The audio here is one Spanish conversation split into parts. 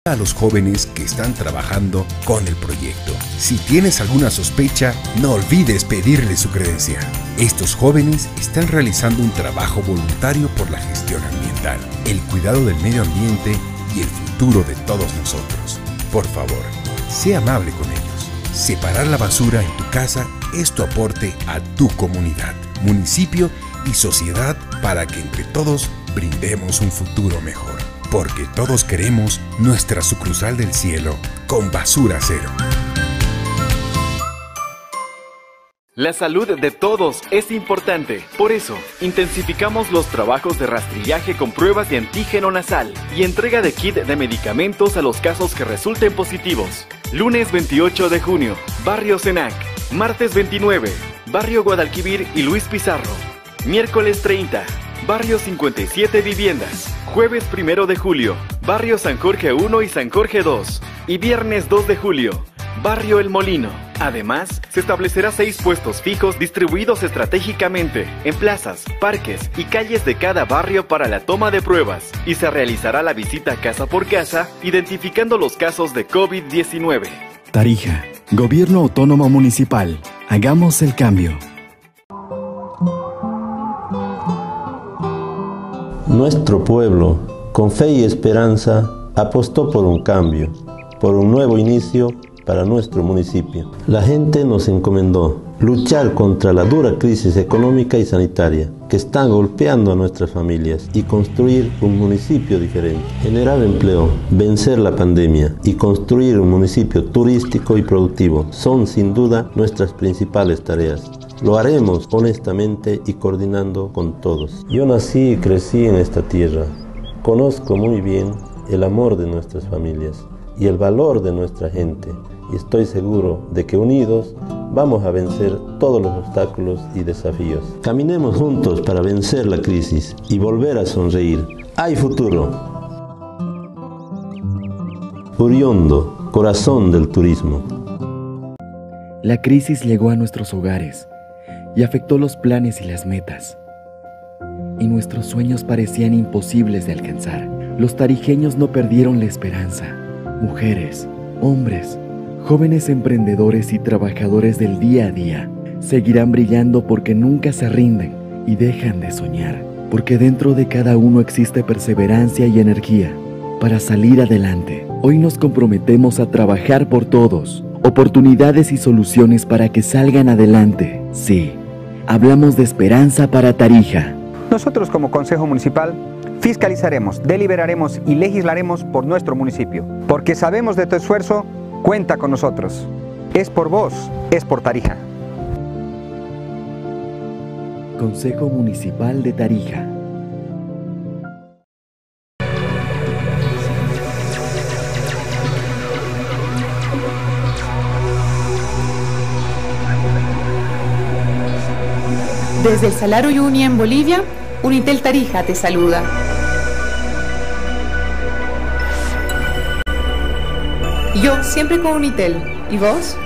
a los jóvenes que están trabajando con el proyecto. Si tienes alguna sospecha, no olvides pedirle su credencial. Estos jóvenes están realizando un trabajo voluntario por la gestión ambiental, el cuidado del medio ambiente y el futuro de todos nosotros. Por favor, sé amable con ellos. Separar la basura en tu casa es tu aporte a tu comunidad, municipio y sociedad para que entre todos brindemos un futuro mejor. Porque todos queremos nuestra sucursal del cielo con basura cero. La salud de todos es importante. Por eso, intensificamos los trabajos de rastrillaje con pruebas de antígeno nasal y entrega de kit de medicamentos a los casos que resulten positivos. Lunes 28 de junio, Barrio Senac. Martes 29, Barrio Guadalquivir y Luis Pizarro. Miércoles 30, Barrio 57 Viviendas. Jueves 1 de julio, Barrio San Jorge 1 y San Jorge 2. Y viernes 2 de julio, Barrio El Molino. Además, se establecerá 6 puestos fijos distribuidos estratégicamente en plazas, parques y calles de cada barrio para la toma de pruebas. Y se realizará la visita casa por casa, identificando los casos de COVID-19. Tarija, Gobierno Autónomo Municipal. Hagamos el cambio. Nuestro pueblo, con fe y esperanza, apostó por un cambio, por un nuevo inicio para nuestro municipio. La gente nos encomendó luchar contra la dura crisis económica y sanitaria que están golpeando a nuestras familias y construir un municipio diferente, generar empleo, vencer la pandemia y construir un municipio turístico y productivo son sin duda nuestras principales tareas. Lo haremos honestamente y coordinando con todos. Yo nací y crecí en esta tierra. Conozco muy bien el amor de nuestras familias y el valor de nuestra gente. Y estoy seguro de que unidos vamos a vencer todos los obstáculos y desafíos. Caminemos juntos para vencer la crisis y volver a sonreír. ¡Hay futuro! Uriondo, corazón del turismo. La crisis llegó a nuestros hogares y afectó los planes y las metas. Y nuestros sueños parecían imposibles de alcanzar. Los tarijeños no perdieron la esperanza. Mujeres, hombres, jóvenes emprendedores y trabajadores del día a día seguirán brillando porque nunca se rinden y dejan de soñar. Porque dentro de cada uno existe perseverancia y energía para salir adelante. Hoy nos comprometemos a trabajar por todos. Oportunidades y soluciones para que salgan adelante. Sí, hablamos de esperanza para Tarija. Nosotros como Consejo Municipal fiscalizaremos, deliberaremos y legislaremos por nuestro municipio. Porque sabemos de tu esfuerzo, cuenta con nosotros. Es por vos, es por Tarija. Consejo Municipal de Tarija. Desde el Salar Uyuni en Bolivia, Unitel Tarija te saluda. Yo siempre con Unitel. ¿Y vos?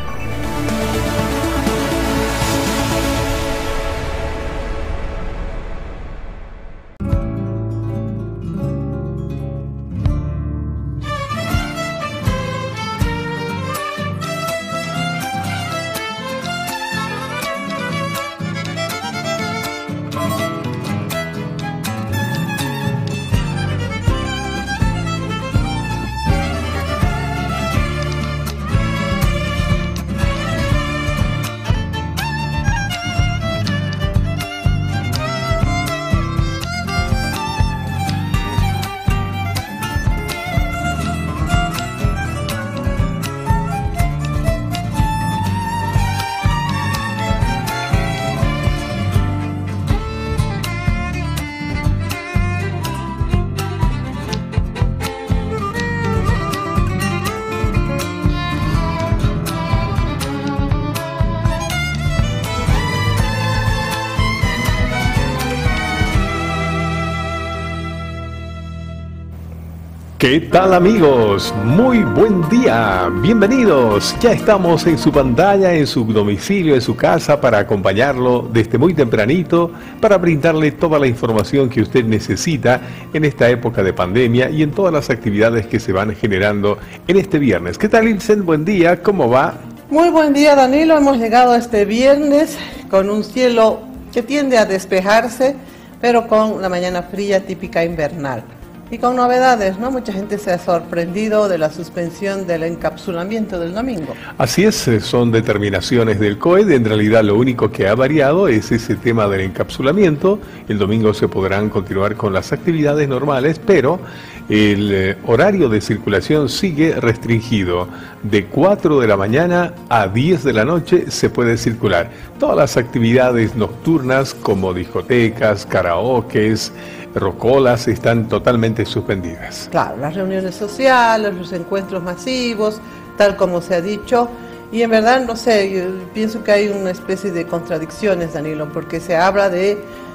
¿Qué tal, amigos? Muy buen día, bienvenidos. Ya estamos en su pantalla, en su domicilio, en su casa, para acompañarlo desde muy tempranito, para brindarle toda la información que usted necesita en esta época de pandemia y en todas las actividades que se van generando en este viernes. ¿Qué tal, Ilsen? Buen día, ¿cómo va? Muy buen día, Danilo. Hemos llegado este viernes con un cielo que tiende a despejarse, pero con la mañana fría típica invernal. Y con novedades, ¿no? Mucha gente se ha sorprendido de la suspensión del encapsulamiento del domingo. Así es, son determinaciones del COE. En realidad lo único que ha variado es ese tema del encapsulamiento. El domingo se podrán continuar con las actividades normales, pero el horario de circulación sigue restringido. De 4 de la mañana a 10 de la noche se puede circular. Todas las actividades nocturnas como discotecas, karaokes, rocolas están totalmente suspendidas. Claro, las reuniones sociales, los encuentros masivos, tal como se ha dicho. Y en verdad, no sé, yo pienso que hay una especie de contradicciones, Danilo, porque se habla de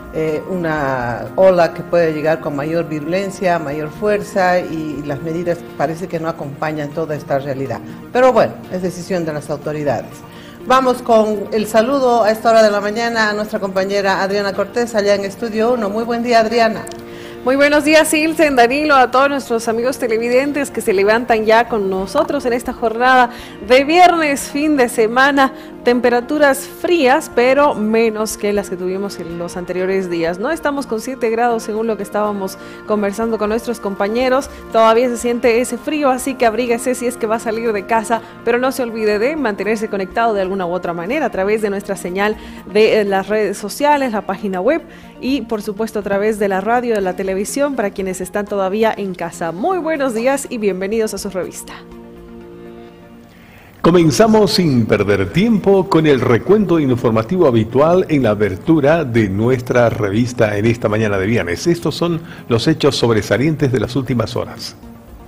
una ola que puede llegar con mayor virulencia, mayor fuerza, y las medidas parece que no acompañan toda esta realidad. Pero bueno, es decisión de las autoridades. Vamos con el saludo a esta hora de la mañana a nuestra compañera Adriana Cortés, allá en Estudio 1. Muy buen día, Adriana. Muy buenos días, Ilsen, Danilo, a todos nuestros amigos televidentes que se levantan ya con nosotros en esta jornada de viernes, fin de semana. Temperaturas frías, pero menos que las que tuvimos en los anteriores días. No estamos con 7 grados según lo que estábamos conversando con nuestros compañeros. Todavía se siente ese frío, así que abríguese si es que va a salir de casa, pero no se olvide de mantenerse conectado de alguna u otra manera a través de nuestra señal de las redes sociales, la página web y por supuesto a través de la radio, de la televisión para quienes están todavía en casa. Muy buenos días y bienvenidos a su revista. Comenzamos sin perder tiempo con el recuento informativo habitual en la abertura de nuestra revista en esta mañana de viernes. Estos son los hechos sobresalientes de las últimas horas.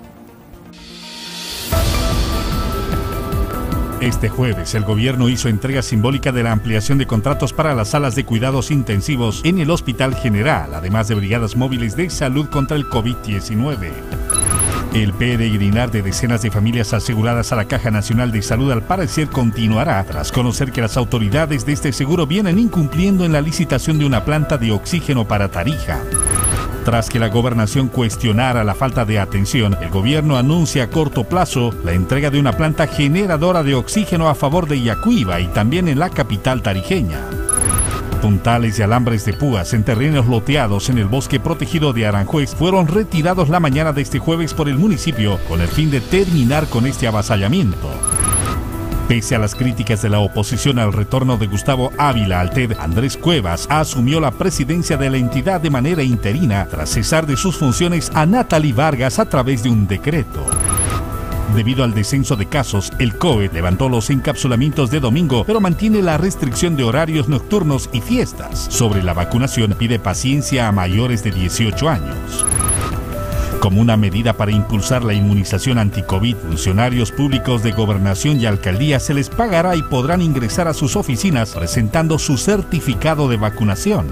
Este jueves, el gobierno hizo entrega simbólica de la ampliación de contratos para las salas de cuidados intensivos en el Hospital General, además de brigadas móviles de salud contra el COVID-19. El peregrinar de decenas de familias aseguradas a la Caja Nacional de Salud al parecer continuará tras conocer que las autoridades de este seguro vienen incumpliendo en la licitación de una planta de oxígeno para Tarija. Tras que la gobernación cuestionara la falta de atención, el gobierno anuncia a corto plazo la entrega de una planta generadora de oxígeno a favor de Yacuiba y también en la capital tarijeña. Puntales y alambres de púas en terrenos loteados en el bosque protegido de Aranjuez fueron retirados la mañana de este jueves por el municipio con el fin de terminar con este avasallamiento. Pese a las críticas de la oposición al retorno de Gustavo Ávila al TED, Andrés Cuevas asumió la presidencia de la entidad de manera interina tras cesar de sus funciones a Natalie Vargas a través de un decreto. Debido al descenso de casos, el COE levantó los encapsulamientos de domingo, pero mantiene la restricción de horarios nocturnos y fiestas. Sobre la vacunación, pide paciencia a mayores de 18 años. Como una medida para impulsar la inmunización anti-COVID, funcionarios públicos de gobernación y alcaldía se les pagará y podrán ingresar a sus oficinas presentando su certificado de vacunación.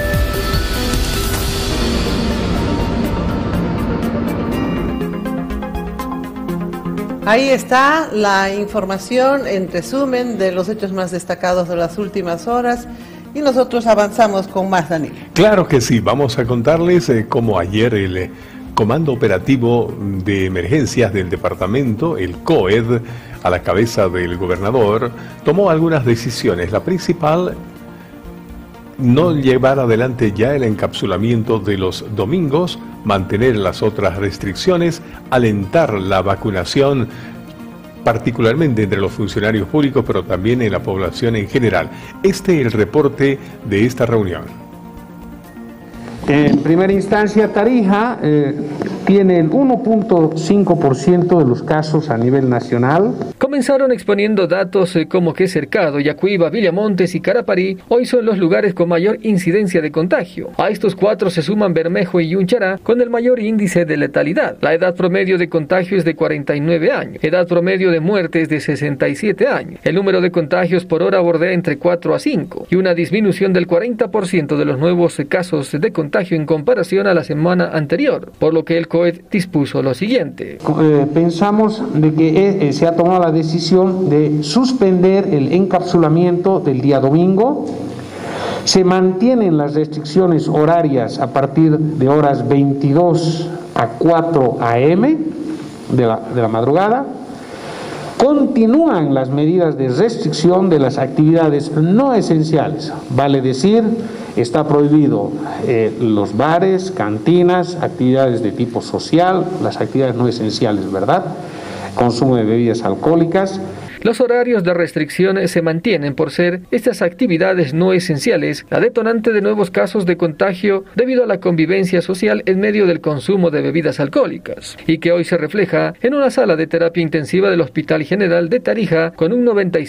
Ahí está la información en resumen de los hechos más destacados de las últimas horas y nosotros avanzamos con más, Danilo. Claro que sí, vamos a contarles cómo ayer el Comando Operativo de Emergencias del Departamento, el COED, a la cabeza del gobernador, tomó algunas decisiones. La principal, no llevar adelante ya el encapsulamiento de los domingos, mantener las otras restricciones, alentar la vacunación, particularmente entre los funcionarios públicos, pero también en la población en general. Este es el reporte de esta reunión. En primera instancia, Tarija tiene el 1.5% de los casos a nivel nacional. Comenzaron exponiendo datos como que Cercado, Yacuiba, Villamontes y Caraparí hoy son los lugares con mayor incidencia de contagio. A estos 4 se suman Bermejo y Yunchara con el mayor índice de letalidad. La edad promedio de contagio es de 49 años. Edad promedio de muerte es de 67 años. El número de contagios por hora bordea entre 4 a 5 y una disminución del 40% de los nuevos casos de contagio en comparación a la semana anterior, por lo que el COE COED dispuso lo siguiente. Pensamos de que se ha tomado la decisión de suspender el encapsulamiento del día domingo. Se mantienen las restricciones horarias a partir de horas 22 a 4 a.m. de la madrugada. Continúan las medidas de restricción de las actividades no esenciales, vale decir, está prohibido los bares, cantinas, actividades de tipo social, las actividades no esenciales, ¿verdad? Consumo de bebidas alcohólicas. Los horarios de restricción se mantienen por ser estas actividades no esenciales la detonante de nuevos casos de contagio debido a la convivencia social en medio del consumo de bebidas alcohólicas, y que hoy se refleja en una sala de terapia intensiva del Hospital General de Tarija con un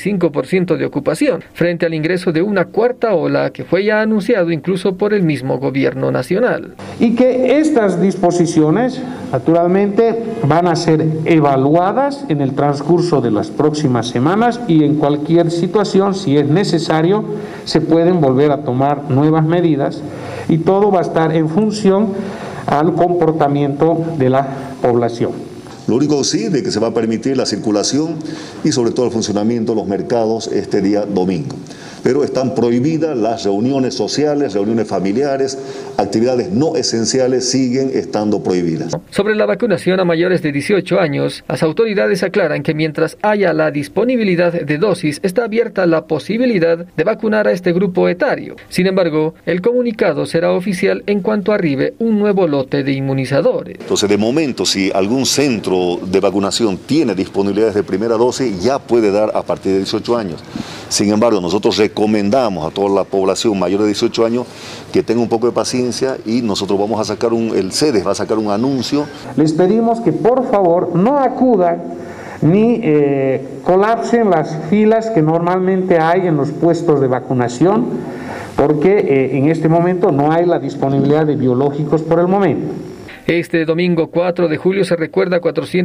95% de ocupación, frente al ingreso de una cuarta ola que fue ya anunciado incluso por el mismo gobierno nacional. Y que estas disposiciones, naturalmente, van a ser evaluadas en el transcurso de las próximas semanas y en cualquier situación, si es necesario, se pueden volver a tomar nuevas medidas y todo va a estar en función al comportamiento de la población. Lo único sí de que se va a permitir la circulación y sobre todo el funcionamiento de los mercados este día domingo. Pero están prohibidas las reuniones sociales, reuniones familiares, actividades no esenciales siguen estando prohibidas. Sobre la vacunación a mayores de 18 años, las autoridades aclaran que mientras haya la disponibilidad de dosis, está abierta la posibilidad de vacunar a este grupo etario. Sin embargo, el comunicado será oficial en cuanto arribe un nuevo lote de inmunizadores. Entonces, de momento, si algún centro de vacunación tiene disponibilidades de primera dosis, ya puede dar a partir de 18 años. Sin embargo, nosotros recomendamos a toda la población mayor de 18 años que tenga un poco de paciencia y nosotros vamos a sacar el CEDES va a sacar un anuncio. Les pedimos que por favor no acudan ni colapsen las filas que normalmente hay en los puestos de vacunación, porque en este momento no hay la disponibilidad de biológicos por el momento. Este domingo 4 de julio se recuerda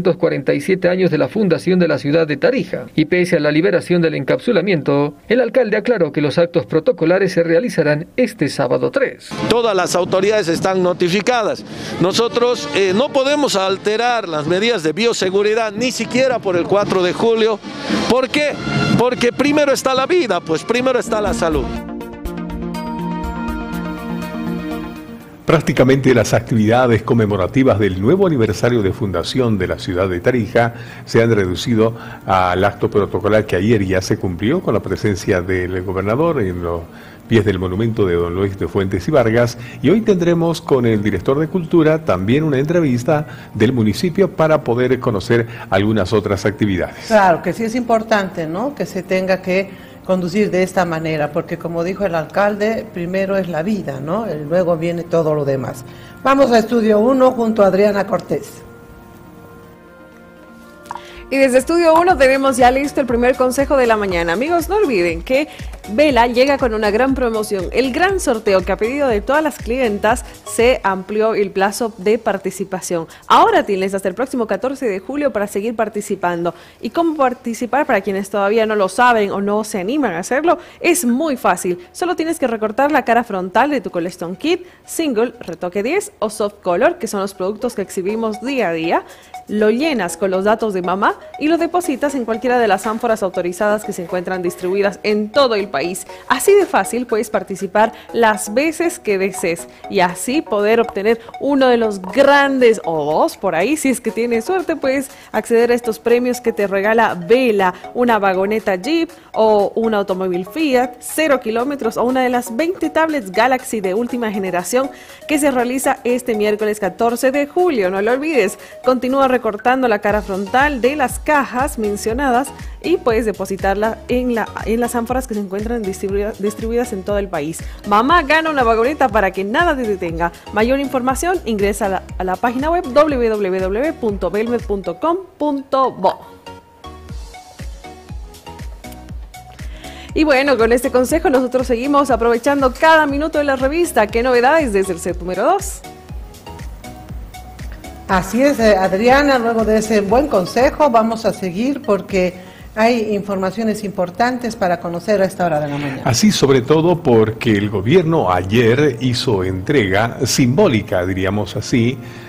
447 años de la fundación de la ciudad de Tarija, y pese a la liberación del encapsulamiento, el alcalde aclaró que los actos protocolares se realizarán este sábado 3. Todas las autoridades están notificadas. Nosotros no podemos alterar las medidas de bioseguridad ni siquiera por el 4 de julio. ¿Por qué? Porque primero está la vida, pues primero está la salud. Prácticamente las actividades conmemorativas del nuevo aniversario de fundación de la ciudad de Tarija se han reducido al acto protocolar que ayer ya se cumplió con la presencia del gobernador en los pies del monumento de don Luis de Fuentes y Vargas, y hoy tendremos con el director de Cultura también una entrevista del municipio para poder conocer algunas otras actividades. Claro que sí es importante, ¿no?, que se tenga que conducir de esta manera, porque como dijo el alcalde, primero es la vida, ¿no? Luego viene todo lo demás. Vamos a Estudio 1 junto a Adriana Cortés. Y desde Estudio 1 tenemos ya listo el primer consejo de la mañana. Amigos, no olviden que Vela llega con una gran promoción. El gran sorteo que a pedido de todas las clientas se amplió el plazo de participación. Ahora tienes hasta el próximo 14 de julio para seguir participando. ¿Y cómo participar? Para quienes todavía no lo saben o no se animan a hacerlo, es muy fácil. Solo tienes que recortar la cara frontal de tu Collection Kit, Single, Retoque 10 o Soft Color, que son los productos que exhibimos día a día. Lo llenas con los datos de mamá y lo depositas en cualquiera de las ánforas autorizadas que se encuentran distribuidas en todo el país. Así de fácil puedes participar las veces que desees y así poder obtener uno de los grandes, o dos por ahí, si es que tienes suerte, puedes acceder a estos premios que te regala Vela, una vagoneta Jeep o un automóvil Fiat, 0 kilómetros o una de las 20 tablets Galaxy de última generación que se realiza este miércoles 14 de julio. No lo olvides, continúa recortando la cara frontal de las cajas mencionadas y puedes depositarla en las ánforas que se encuentran distribuidas en todo el país. Mamá gana una vagoneta para que nada te detenga. Mayor información ingresa a la página web www.belmed.com.bo. Y bueno, con este consejo nosotros seguimos aprovechando cada minuto de la revista. ¿Qué novedades desde el set número 2? Así es, Adriana, luego de ese buen consejo vamos a seguir porque hay informaciones importantes para conocer a esta hora de la mañana. Así, sobre todo porque el gobierno ayer hizo entrega simbólica, diríamos así,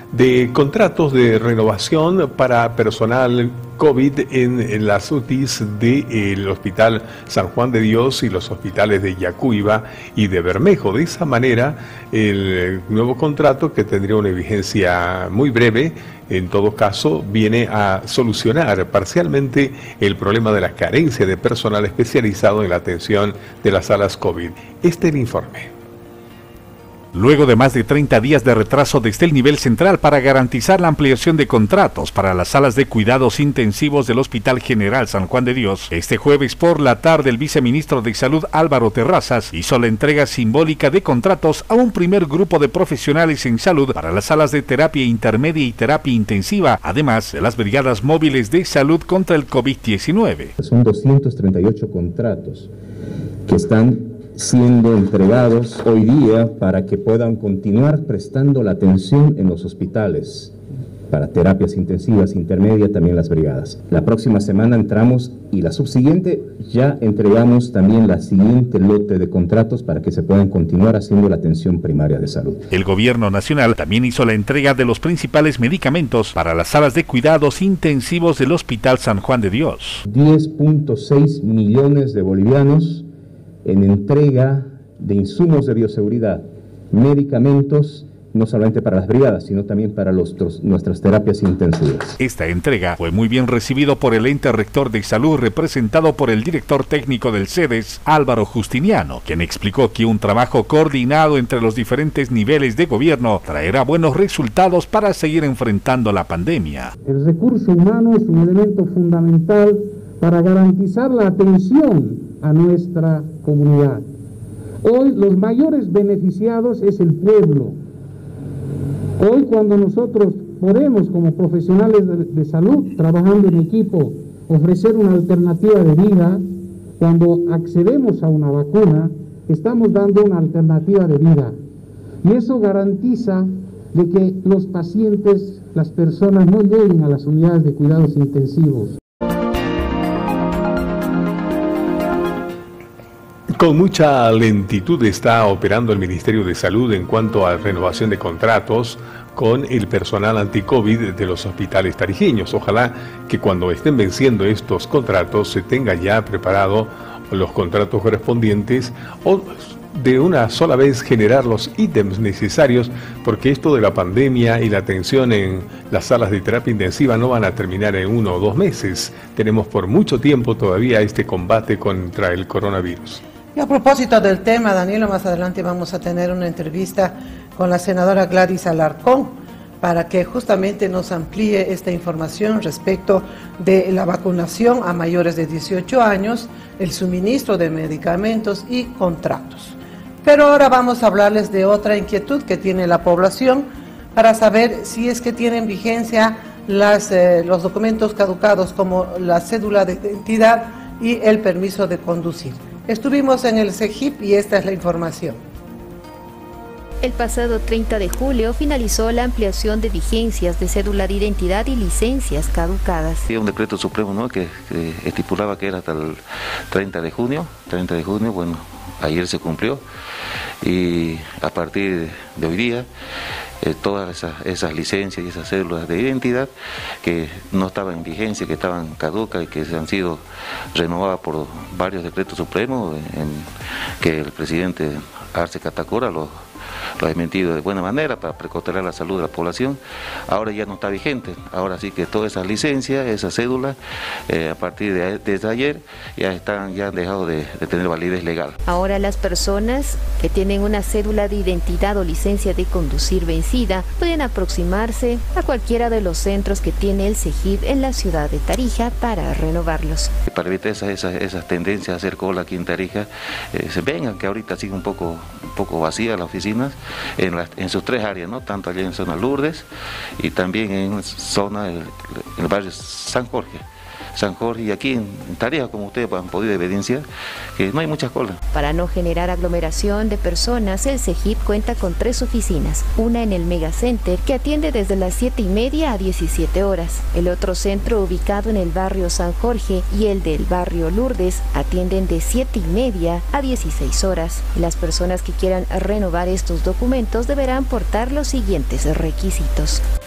de contratos de renovación para personal COVID en las UTIs del Hospital San Juan de Dios y los hospitales de Yacuiba y de Bermejo. De esa manera, el nuevo contrato, que tendría una vigencia muy breve, en todo caso, viene a solucionar parcialmente el problema de la carencia de personal especializado en la atención de las salas COVID. Este es el informe. Luego de más de 30 días de retraso desde el nivel central para garantizar la ampliación de contratos para las salas de cuidados intensivos del Hospital General San Juan de Dios, este jueves por la tarde el viceministro de Salud Álvaro Terrazas hizo la entrega simbólica de contratos a un primer grupo de profesionales en salud para las salas de terapia intermedia y terapia intensiva, además de las brigadas móviles de salud contra el COVID-19. Son 238 contratos que están siendo entregados hoy día para que puedan continuar prestando la atención en los hospitales para terapias intensivas, intermedia, también las brigadas. La próxima semana entramos y la subsiguiente ya entregamos también la siguiente lote de contratos para que se puedan continuar haciendo la atención primaria de salud. El gobierno nacional también hizo la entrega de los principales medicamentos para las salas de cuidados intensivos del Hospital San Juan de Dios. 10.6 millones de bolivianos en entrega de insumos de bioseguridad, medicamentos, no solamente para las brigadas, sino también para nuestras terapias intensivas. Esta entrega fue muy bien recibido por el ente rector de salud, representado por el director técnico del CEDES, Álvaro Justiniano, quien explicó que un trabajo coordinado entre los diferentes niveles de gobierno traerá buenos resultados para seguir enfrentando la pandemia. El recurso humano es un elemento fundamental para garantizar la atención a nuestra comunidad. Hoy los mayores beneficiados es el pueblo. Hoy cuando nosotros podemos, como profesionales de salud, trabajando en equipo, ofrecer una alternativa de vida, cuando accedemos a una vacuna, estamos dando una alternativa de vida. Y eso garantiza de que los pacientes, las personas no lleguen a las unidades de cuidados intensivos. Con mucha lentitud está operando el Ministerio de Salud en cuanto a renovación de contratos con el personal anti-COVID de los hospitales tarijeños. Ojalá que cuando estén venciendo estos contratos se tenga ya preparado los contratos correspondientes o de una sola vez generar los ítems necesarios, porque esto de la pandemia y la atención en las salas de terapia intensiva no van a terminar en 1 o 2 meses. Tenemos por mucho tiempo todavía este combate contra el coronavirus. Y a propósito del tema, Danilo, más adelante vamos a tener una entrevista con la senadora Gladys Alarcón para que justamente nos amplíe esta información respecto de la vacunación a mayores de 18 años, el suministro de medicamentos y contratos. Pero ahora vamos a hablarles de otra inquietud que tiene la población para saber si es que tienen vigencia los documentos caducados como la cédula de identidad y el permiso de conducir. Estuvimos en el CEGIP y esta es la información. El pasado 30 de julio finalizó la ampliación de vigencias de cédula de identidad y licencias caducadas. Hay un decreto supremo, ¿no?, que estipulaba que era hasta el 30 de junio, bueno, ayer se cumplió y a partir de hoy día todas esas licencias y esas cédulas de identidad que no estaban en vigencia, que estaban caducas y que se han sido renovadas por varios decretos supremos que el presidente Arce Catacora lo ha desmentido de buena manera para precautelar la salud de la población. Ahora ya no está vigente, ahora sí que todas esas licencias, esas cédulas, a partir de ayer ya han dejado de tener validez legal. Ahora las personas que tienen una cédula de identidad o licencia de conducir vencida pueden aproximarse a cualquiera de los centros que tiene el CEGIP en la ciudad de Tarija para renovarlos. Para evitar esas tendencias a hacer cola aquí en Tarija, se vengan, que ahorita sigue un poco vacía las oficinas, en sus 3 áreas, ¿no?, tanto allá en zona Lourdes y también en zona en el barrio San Jorge y aquí en Tarija, como ustedes han podido evidenciar, que no hay muchas colas. Para no generar aglomeración de personas, el CEGIP cuenta con 3 oficinas, una en el Megacenter que atiende desde las 7:30 a 17 horas, el otro centro ubicado en el barrio San Jorge y el del barrio Lourdes atienden de 7:30 a 16 horas. Las personas que quieran renovar estos documentos deberán portar los siguientes requisitos.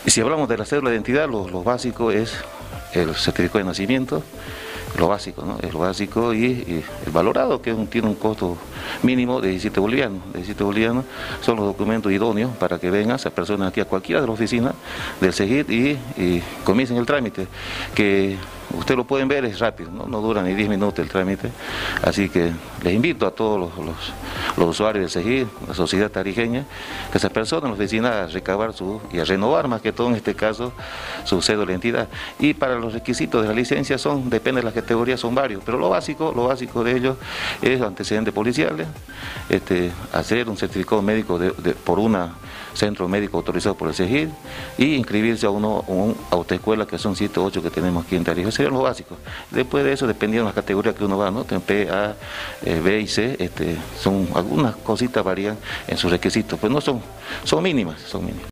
Si hablamos de la cédula de identidad, lo básico es el certificado de nacimiento, lo básico, ¿no? Es lo básico y el valorado, que tiene un costo mínimo de 17 bolivianos. 17 bolivianos son los documentos idóneos para que vengan esas personas aquí a cualquiera de las oficinas del CEGIP y comiencen el trámite, que ustedes lo pueden ver, es rápido, no dura ni 10 minutos el trámite. Así que les invito a todos los usuarios del CEGIP, la sociedad tarijeña, que esas personas en la oficina a recabar y a renovar más que todo en este caso su cédula de identidad. Y para los requisitos de la licencia depende de las categorías, son varios, pero lo básico de ellos es antecedentes policiales, hacer un certificado médico por una centro médico autorizado por el CEGIP y inscribirse a una autoescuela, que son 7 o 8 que tenemos aquí en Tarija. Eso sería lo básico. Después de eso, dependiendo de las categorías que uno va, ¿no? P, A, B y C, son algunas cositas varían en sus requisitos, pues no son mínimas, son mínimas.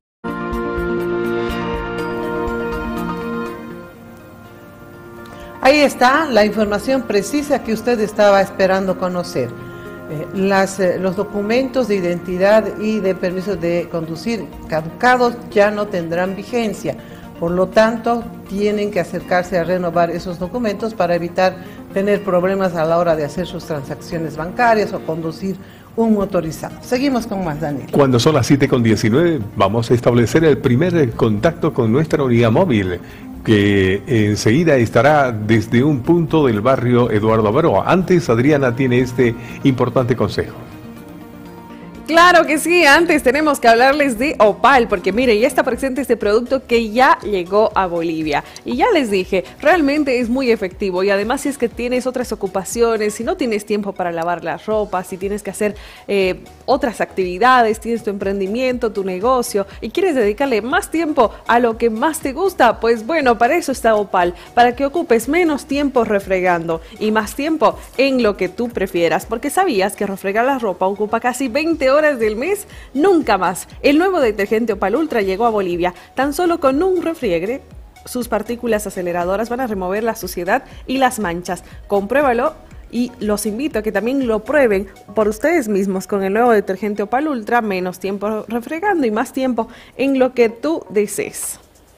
Ahí está la información precisa que usted estaba esperando conocer. Los documentos de identidad y de permiso de conducir caducados ya no tendrán vigencia. Por lo tanto, tienen que acercarse a renovar esos documentos para evitar tener problemas a la hora de hacer sus transacciones bancarias o conducir un motorizado. Seguimos con más, Daniel. Cuando son las 7:19, vamos a establecer el primer contacto con nuestra unidad móvil, que enseguida estará desde un punto del barrio Eduardo Abreu. Antes, Adriana tiene este importante consejo. Claro que sí, antes tenemos que hablarles de Opal, porque mire, ya está presente este producto que ya llegó a Bolivia. Y ya les dije, realmente es muy efectivo y además si es que tienes otras ocupaciones, si no tienes tiempo para lavar la ropa, si tienes que hacer otras actividades, tienes tu emprendimiento, tu negocio y quieres dedicarle más tiempo a lo que más te gusta, pues bueno, para eso está Opal, para que ocupes menos tiempo refregando y más tiempo en lo que tú prefieras, porque sabías que refregar la ropa ocupa casi 20 horas del mes. Nunca más. El nuevo detergente Opal Ultra llegó a Bolivia. Tan solo con un refriegue, sus partículas aceleradoras van a remover la suciedad y las manchas. Compruébalo y los invito a que también lo prueben por ustedes mismos con el nuevo detergente Opal Ultra. Menos tiempo refregando y más tiempo en lo que tú desees.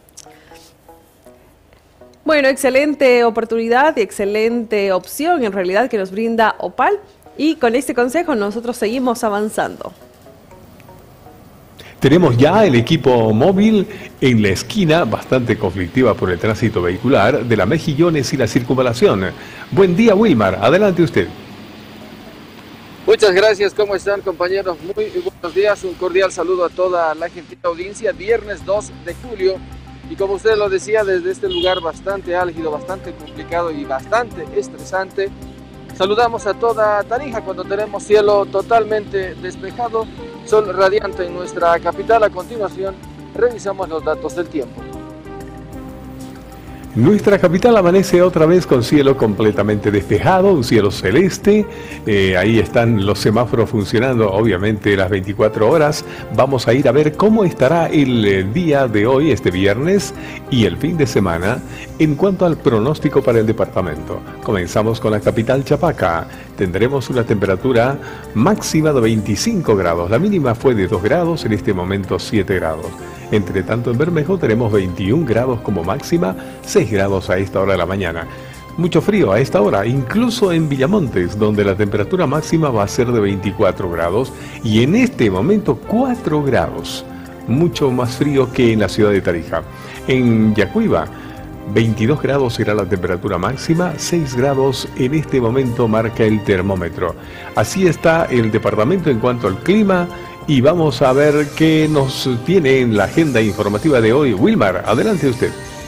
Bueno, excelente oportunidad y excelente opción en realidad que nos brinda Opal. Y con este consejo nosotros seguimos avanzando. Tenemos ya el equipo móvil en la esquina, bastante conflictiva por el tránsito vehicular, de la Mejillones y la Circunvalación. Buen día, Wilmar. Adelante usted. Muchas gracias. ¿Cómo están, compañeros? Muy buenos días. Un cordial saludo a toda la gentil audiencia. Viernes 2 de julio. Y como usted lo decía, desde este lugar bastante álgido, bastante complicado y bastante estresante, saludamos a toda Tarija cuando tenemos cielo totalmente despejado, sol radiante en nuestra capital. A continuación, revisamos los datos del tiempo. Nuestra capital amanece otra vez con cielo completamente despejado, un cielo celeste. Ahí están los semáforos funcionando, obviamente, las 24 horas. Vamos a ir a ver cómo estará el día de hoy, este viernes, y el fin de semana, en cuanto al pronóstico para el departamento. Comenzamos con la capital, Chapaca. Tendremos una temperatura máxima de 25 grados. La mínima fue de 2 grados, en este momento 7 grados. Entre tanto, en Bermejo tenemos 21 grados como máxima, 6 grados a esta hora de la mañana. Mucho frío a esta hora, incluso en Villamontes, donde la temperatura máxima va a ser de 24 grados y en este momento 4 grados. Mucho más frío que en la ciudad de Tarija. En Yacuiba, 22 grados será la temperatura máxima, 6 grados en este momento marca el termómetro. Así está el departamento en cuanto al clima. Y vamos a ver qué nos tiene en la agenda informativa de hoy. Wilmar, adelante usted.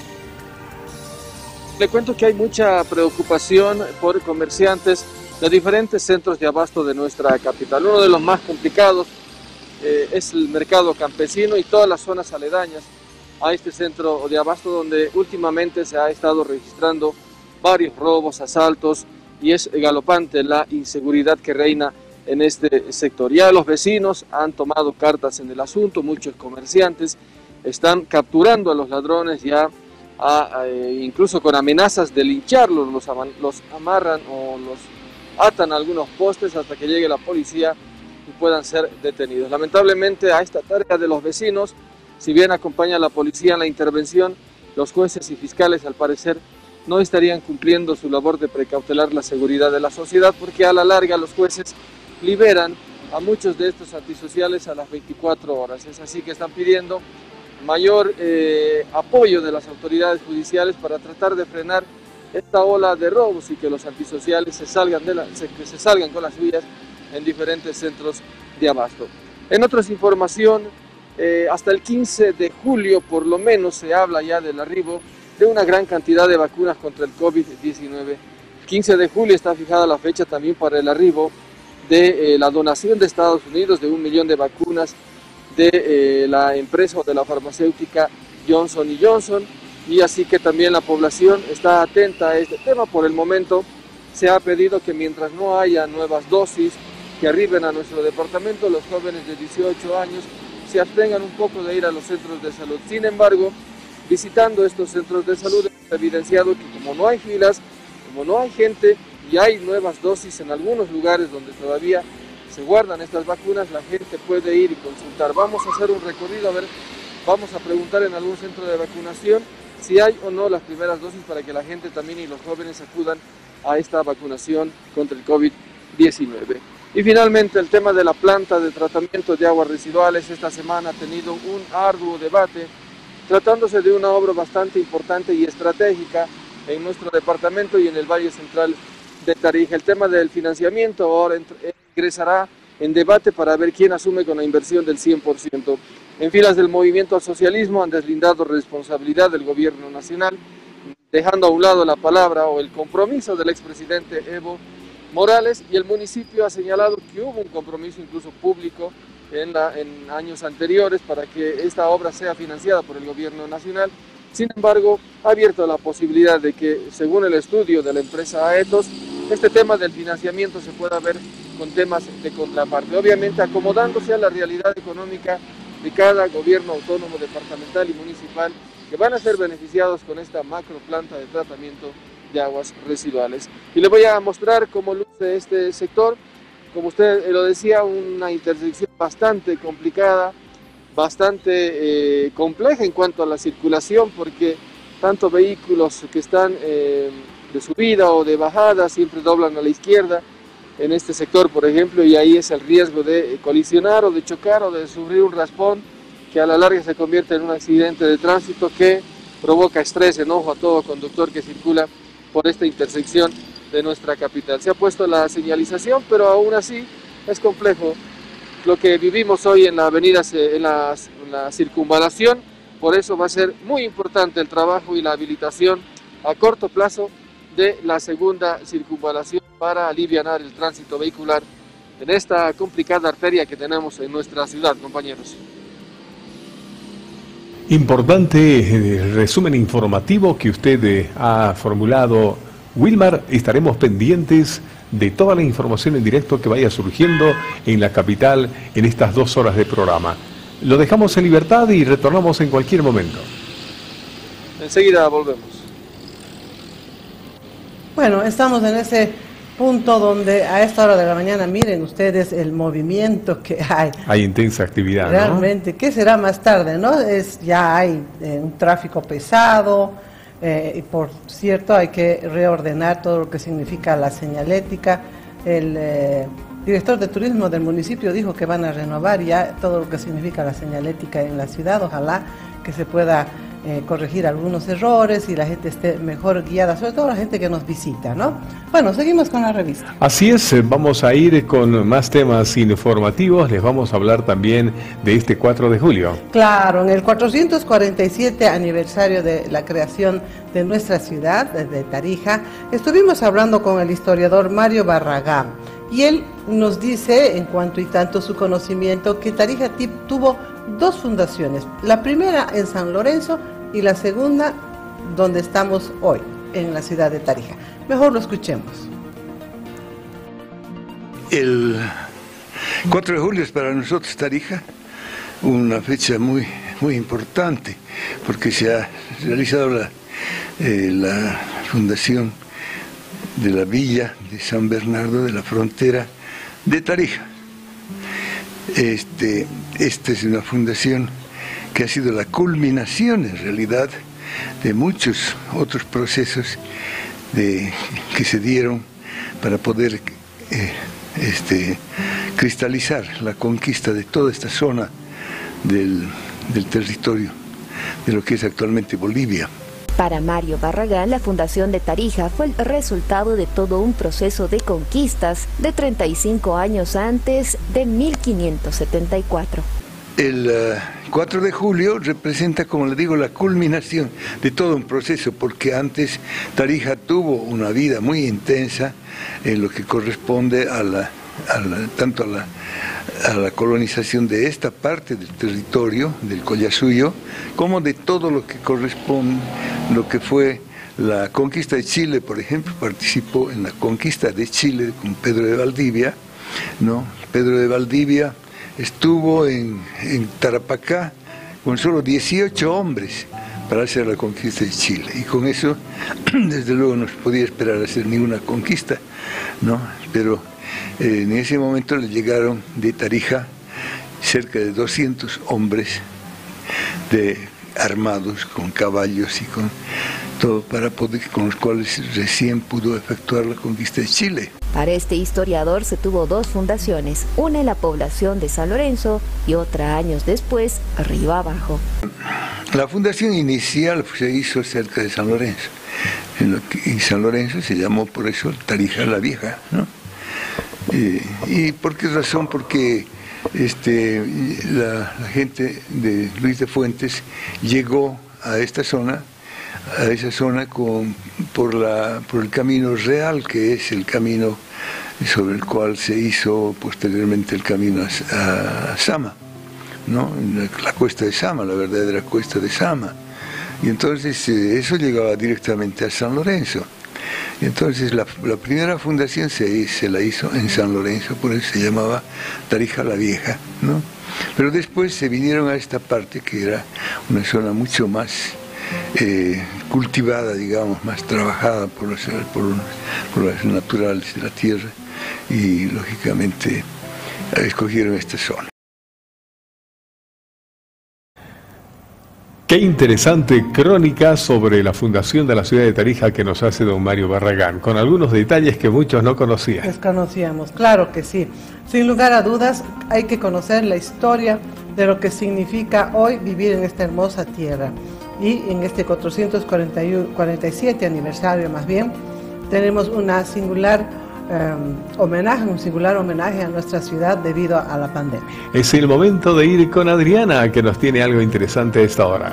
Le cuento que hay mucha preocupación por comerciantes de diferentes centros de abasto de nuestra capital. Uno de los más complicados es el mercado campesino y todas las zonas aledañas a este centro de abasto, donde últimamente se ha estado registrando varios robos, asaltos, y es galopante la inseguridad que reina en este sector. Ya los vecinos han tomado cartas en el asunto, muchos comerciantes están capturando a los ladrones ya, incluso con amenazas de lincharlos, los amarran o los atan a algunos postes hasta que llegue la policía y puedan ser detenidos. Lamentablemente a esta tarea de los vecinos Si bien acompaña a la policía en la intervención, los jueces y fiscales al parecer no estarían cumpliendo su labor de precautelar la seguridad de la sociedad, porque a la larga los jueces liberan a muchos de estos antisociales a las 24 horas. Es así que están pidiendo mayor apoyo de las autoridades judiciales para tratar de frenar esta ola de robos y que los antisociales se salgan con las suyas en diferentes centros de abasto. En otras información, hasta el 15 de julio por lo menos se habla ya del arribo de una gran cantidad de vacunas contra el COVID-19. El 15 de julio está fijada la fecha también para el arribo de la donación de Estados Unidos de 1 millón de vacunas de la empresa o de la farmacéutica Johnson & Johnson, y así que también la población está atenta a este tema. Por el momento se ha pedido que mientras no haya nuevas dosis que arriben a nuestro departamento, los jóvenes de 18 años se abstengan un poco de ir a los centros de salud. Sin embargo, visitando estos centros de salud hemos evidenciado que como no hay filas, como no hay gente y hay nuevas dosis en algunos lugares donde todavía se guardan estas vacunas, la gente puede ir y consultar. Vamos a hacer un recorrido, vamos a preguntar en algún centro de vacunación si hay o no las primeras dosis para que la gente también y los jóvenes acudan a esta vacunación contra el COVID-19. Y finalmente el tema de la planta de tratamiento de aguas residuales esta semana ha tenido un arduo debate, tratándose de una obra bastante importante y estratégica en nuestro departamento y en el Valle Central de Tarija. El tema del financiamiento ahora ingresará en debate para ver quién asume con la inversión del 100%. En filas del movimiento al socialismo han deslindado responsabilidad del gobierno nacional, dejando a un lado la palabra o el compromiso del expresidente Evo Morales, y el municipio ha señalado que hubo un compromiso incluso público en años anteriores para que esta obra sea financiada por el gobierno nacional. Sin embargo, ha abierto la posibilidad de que, según el estudio de la empresa Aetos, este tema del financiamiento se pueda ver con temas de contraparte, obviamente acomodándose a la realidad económica de cada gobierno autónomo, departamental y municipal, que van a ser beneficiados con esta macro planta de tratamiento de aguas residuales. Y le voy a mostrar cómo luce este sector. Como usted lo decía, una intersección bastante complicada, bastante compleja en cuanto a la circulación, porque tanto vehículos que están de subida o de bajada siempre doblan a la izquierda en este sector, por ejemplo, y ahí es el riesgo de colisionar o de chocar o de sufrir un raspón que a la larga se convierte en un accidente de tránsito que provoca estrés, enojo a todo conductor que circula por esta intersección de nuestra capital. Se ha puesto la señalización, pero aún así es complejo lo que vivimos hoy en la avenida, en la circunvalación. Por eso va a ser muy importante el trabajo y la habilitación a corto plazo de la segunda circunvalación para alivianar el tránsito vehicular en esta complicada arteria que tenemos en nuestra ciudad, compañeros. Importante resumen informativo que usted ha formulado, Wilmar. Estaremos pendientes de toda la información en directo que vaya surgiendo en la capital en estas 2 horas de programa. Lo dejamos en libertad y retornamos en cualquier momento. Enseguida volvemos. Bueno, estamos en ese punto donde a esta hora de la mañana, miren ustedes el movimiento que hay. Hay intensa actividad, realmente, ¿no? ¿Qué será más tarde, no? Ya hay un tráfico pesado, y por cierto hay que reordenar todo lo que significa la señalética. El director de turismo del municipio dijo que van a renovar ya todo lo que significa la señalética en la ciudad. Ojalá que se pueda corregir algunos errores y la gente esté mejor guiada, sobre todo la gente que nos visita, ¿no? Bueno, seguimos con la revista. Así es, vamos a ir con más temas informativos. Les vamos a hablar también de este 4 de julio. Claro, en el 447 aniversario de la creación de nuestra ciudad, de Tarija, estuvimos hablando con el historiador Mario Barragán, y él nos dice, en cuanto y tanto su conocimiento, que Tarija tuvo 2 fundaciones, la primera en San Lorenzo y la segunda donde estamos hoy, en la ciudad de Tarija. Mejor lo escuchemos. El 4 de julio es para nosotros, Tarija, una fecha muy importante, porque se ha realizado la fundación de la villa de San Bernardo de la frontera de Tarija. Esta es una fundación que ha sido la culminación en realidad de muchos otros procesos que se dieron para poder cristalizar la conquista de toda esta zona del territorio de lo que es actualmente Bolivia. Para Mario Barragán, la fundación de Tarija fue el resultado de todo un proceso de conquistas de 35 años antes de 1574. El 4 de julio representa, como le digo, la culminación de todo un proceso, porque antes Tarija tuvo una vida muy intensa en lo que corresponde tanto a la colonización de esta parte del territorio, del Collasuyo, como de todo lo que corresponde, lo que fue la conquista de Chile, por ejemplo. Participó en la conquista de Chile con Pedro de Valdivia, ¿no? Pedro de Valdivia estuvo en Tarapacá con solo 18 hombres para hacer la conquista de Chile, y con eso desde luego no se podía esperar hacer ninguna conquista, ¿no? Pero en ese momento le llegaron de Tarija cerca de 200 hombres armados con caballos y con todo con los cuales recién pudo efectuar la conquista de Chile. Para este historiador se tuvo dos fundaciones, una en la población de San Lorenzo y otra años después, Río Abajo. La fundación inicial se hizo cerca de San Lorenzo, y San Lorenzo se llamó por eso Tarija la Vieja, ¿no? ¿Y por qué razón? Porque la gente de Luis de Fuentes llegó a esa zona por el camino real, que es el camino sobre el cual se hizo posteriormente el camino a Sama, ¿no? La cuesta de Sama, la verdadera cuesta de Sama. Y entonces eso llegaba directamente a San Lorenzo. Y entonces la primera fundación se la hizo en San Lorenzo, por eso se llamaba Tarija la Vieja, ¿no? Pero después se vinieron a esta parte, que era una zona mucho más cultivada, digamos, más trabajada por las naturales de la tierra, y lógicamente escogieron esta zona. Qué interesante crónica sobre la fundación de la ciudad de Tarija que nos hace don Mario Barragán, con algunos detalles que muchos no conocían. Desconocíamos, claro que sí. Sin lugar a dudas, hay que conocer la historia de lo que significa hoy vivir en esta hermosa tierra. Y en este 447 aniversario más bien, tenemos un singular homenaje a nuestra ciudad debido a la pandemia. Es el momento de ir con Adriana, que nos tiene algo interesante a esta hora.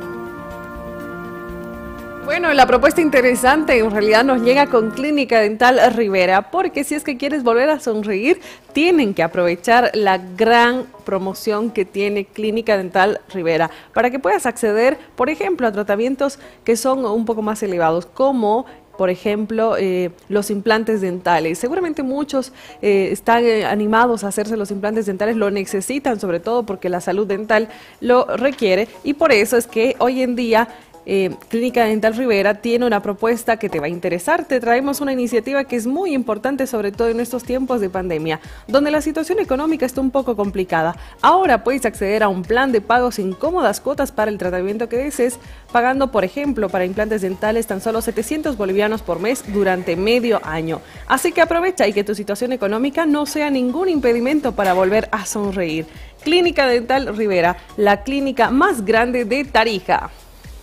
Bueno, la propuesta interesante en realidad nos llega con Clínica Dental Rivera, porque si es que quieres volver a sonreír, tienen que aprovechar la gran promoción que tiene Clínica Dental Rivera para que puedas acceder, por ejemplo, a tratamientos que son un poco más elevados, como por ejemplo, los implantes dentales. Seguramente muchos están animados a hacerse los implantes dentales, lo necesitan sobre todo porque la salud dental lo requiere, y por eso es que hoy en día Clínica Dental Rivera tiene una propuesta que te va a interesar. Te traemos una iniciativa que es muy importante, sobre todo en estos tiempos de pandemia, donde la situación económica está un poco complicada. Ahora puedes acceder a un plan de pago sin cómodas cuotas para el tratamiento que desees, pagando, por ejemplo, para implantes dentales tan solo 700 bolivianos por mes durante medio año. Así que aprovecha y que tu situación económica no sea ningún impedimento para volver a sonreír. Clínica Dental Rivera, la clínica más grande de Tarija.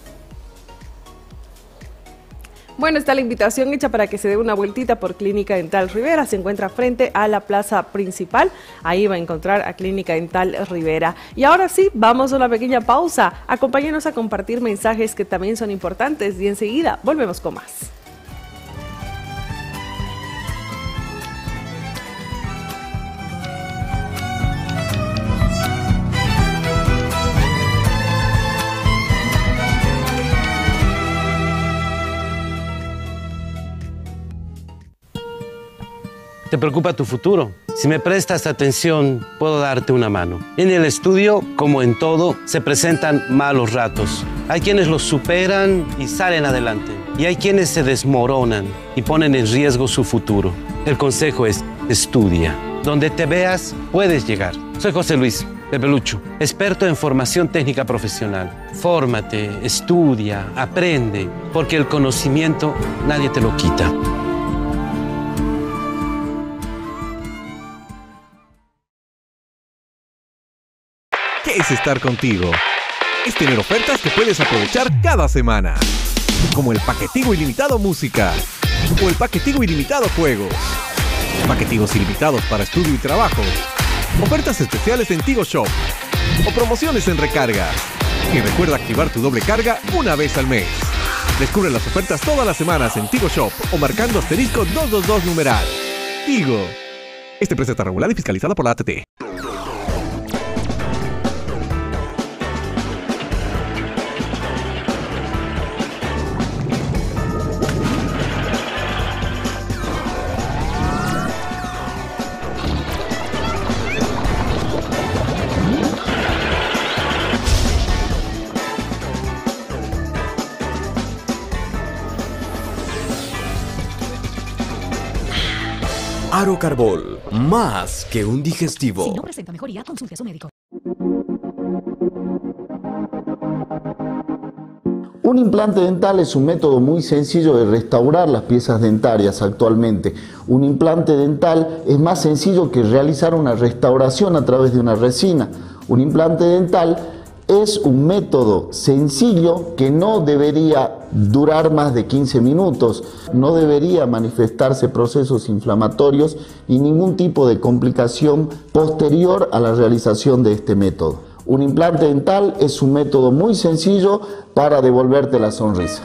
Bueno, está la invitación hecha para que se dé una vueltita por Clínica Dental Rivera. Se encuentra frente a la plaza principal. Ahí va a encontrar a Clínica Dental Rivera. Y ahora sí, vamos a una pequeña pausa. Acompáñenos a compartir mensajes que también son importantes y enseguida volvemos con más. ¿Te preocupa tu futuro? Si me prestas atención, puedo darte una mano. En el estudio, como en todo, se presentan malos ratos. Hay quienes los superan y salen adelante. Y hay quienes se desmoronan y ponen en riesgo su futuro. El consejo es, estudia. Donde te veas, puedes llegar. Soy José Luis. Pepe Lucho, experto en formación técnica profesional. Fórmate, estudia, aprende, porque el conocimiento nadie te lo quita. ¿Qué es estar contigo? Es tener ofertas que puedes aprovechar cada semana, como el paquetigo ilimitado música o el paquetigo ilimitado juegos, paquetigos ilimitados para estudio y trabajo, ofertas especiales en Tigo Shop o promociones en recargas. Y recuerda activar tu doble carga una vez al mes. Descubre las ofertas todas las semanas en Tigo Shop o marcando asterisco 222 numeral. Tigo. Esta empresa está regulada y fiscalizada por la ATT. Arocarbol, más que un digestivo. Si no presenta mejoría, consulte a su médico. Un implante dental es un método muy sencillo de restaurar las piezas dentarias actualmente. Un implante dental es más sencillo que realizar una restauración a través de una resina. Un implante dental es un método sencillo que no debería durar más de 15 minutos, no debería manifestarse procesos inflamatorios y ningún tipo de complicación posterior a la realización de este método. Un implante dental es un método muy sencillo para devolverte la sonrisa.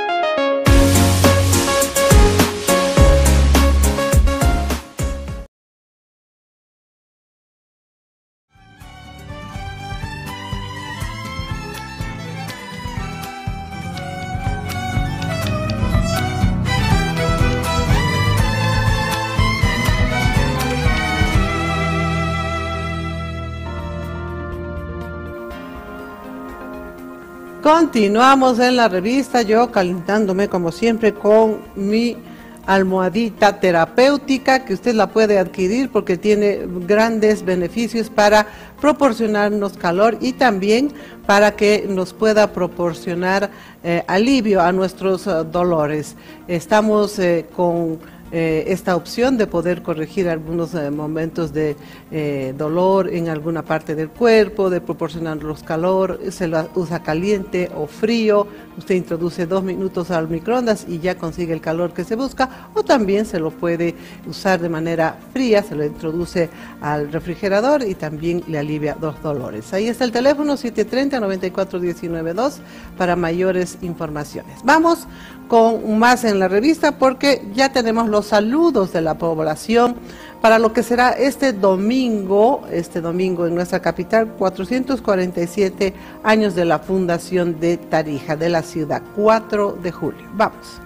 Continuamos en la revista, yo calentándome como siempre con mi almohadita terapéutica, que usted la puede adquirir porque tiene grandes beneficios para proporcionarnos calor y también para que nos pueda proporcionar alivio a nuestros dolores. Estamos con esta opción de poder corregir algunos momentos de dolor en alguna parte del cuerpo, de proporcionarnos calor. Se lo usa caliente o frío, usted introduce 2 minutos al microondas y ya consigue el calor que se busca, o también se lo puede usar de manera fría, se lo introduce al refrigerador y también le alivia los dolores. Ahí está el teléfono 730-94192 para mayores informaciones. Vamos con más en la revista porque ya tenemos los saludos de la población para lo que será este domingo en nuestra capital, 447 años de la fundación de Tarija, de la ciudad, 4 de julio. Vamos.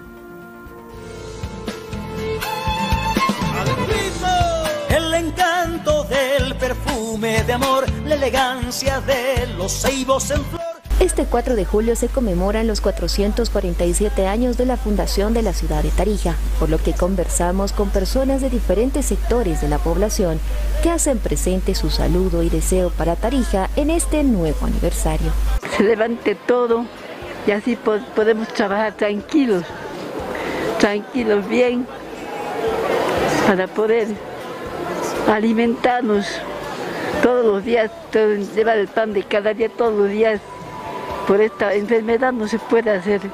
El encanto del perfume de amor, la elegancia de los ceibos en flor. Este 4 de julio se conmemoran los 447 años de la fundación de la ciudad de Tarija, por lo que conversamos con personas de diferentes sectores de la población que hacen presente su saludo y deseo para Tarija en este nuevo aniversario. Se levante todo y así podemos trabajar tranquilos bien, para poder alimentarnos todos los días, llevar el pan de cada día todos los días. Por esta enfermedad no se puede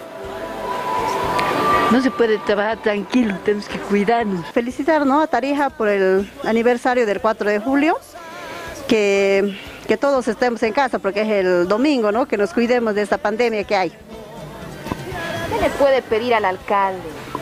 trabajar tranquilo, tenemos que cuidarnos. Felicitar, ¿no?, a Tarija por el aniversario del 4 de julio, que todos estemos en casa porque es el domingo, ¿no?, que nos cuidemos de esta pandemia que hay. ¿Qué le puede pedir al alcalde?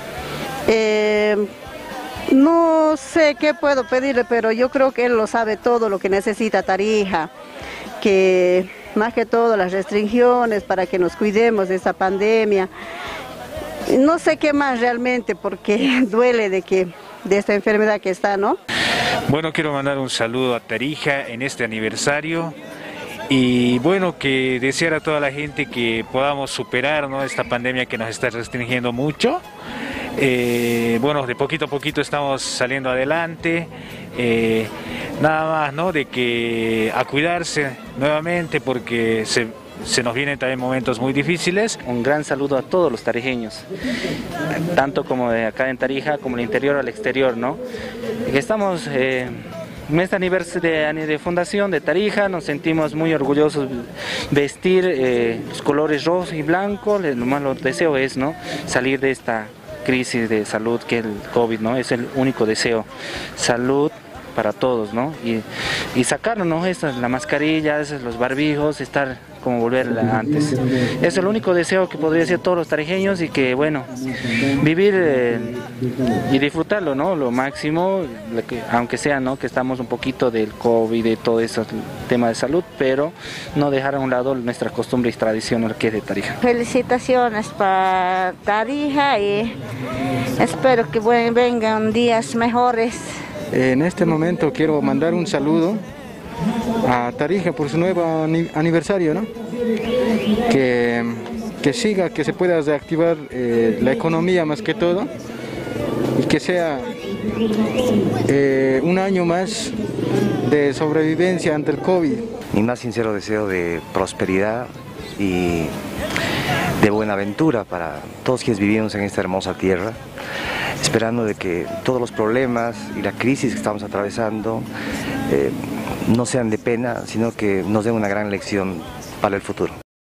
No sé qué puedo pedirle, pero yo creo que él lo sabe todo lo que necesita Tarija, que más que todo las restricciones para que nos cuidemos de esta pandemia. No sé qué más realmente, porque duele de esta enfermedad que está, ¿no? Bueno, quiero mandar un saludo a Tarija en este aniversario y bueno, que desear a toda la gente que podamos superar, ¿no?, esta pandemia que nos está restringiendo mucho. Bueno, de poquito a poquito estamos saliendo adelante, nada más, ¿no? De que a cuidarse nuevamente porque se nos vienen también momentos muy difíciles. Un gran saludo a todos los tarijeños, tanto como de acá en Tarija, como el interior al exterior, ¿no? Estamos en este aniversario de fundación de Tarija, nos sentimos muy orgullosos de vestir los colores rojo y blanco. Lo más lo deseo es, ¿no?, salir de esta crisis de salud que es el COVID, ¿no? Es el único deseo, salud para todos, ¿no? Y sacarnos, ¿no?, la mascarilla, los barbijos, estar como volver antes. Es el único deseo que podría ser todos los tarijeños, y que, bueno, vivir y disfrutarlo, ¿no?, lo máximo, aunque sea, ¿no?, que estamos un poquito del COVID, de todo ese tema de salud, pero no dejar a un lado nuestras costumbres y tradiciones que es de Tarija. Felicitaciones para Tarija y espero que vengan días mejores. En este momento quiero mandar un saludo a Tarija por su nuevo aniversario, ¿no? Que siga, que se pueda reactivar la economía más que todo, y que sea un año más de sobrevivencia ante el COVID. Mi más sincero deseo de prosperidad y de buena aventura para todos quienes vivimos en esta hermosa tierra, esperando de que todos los problemas y la crisis que estamos atravesando no sean de pena, sino que nos den una gran lección para el futuro.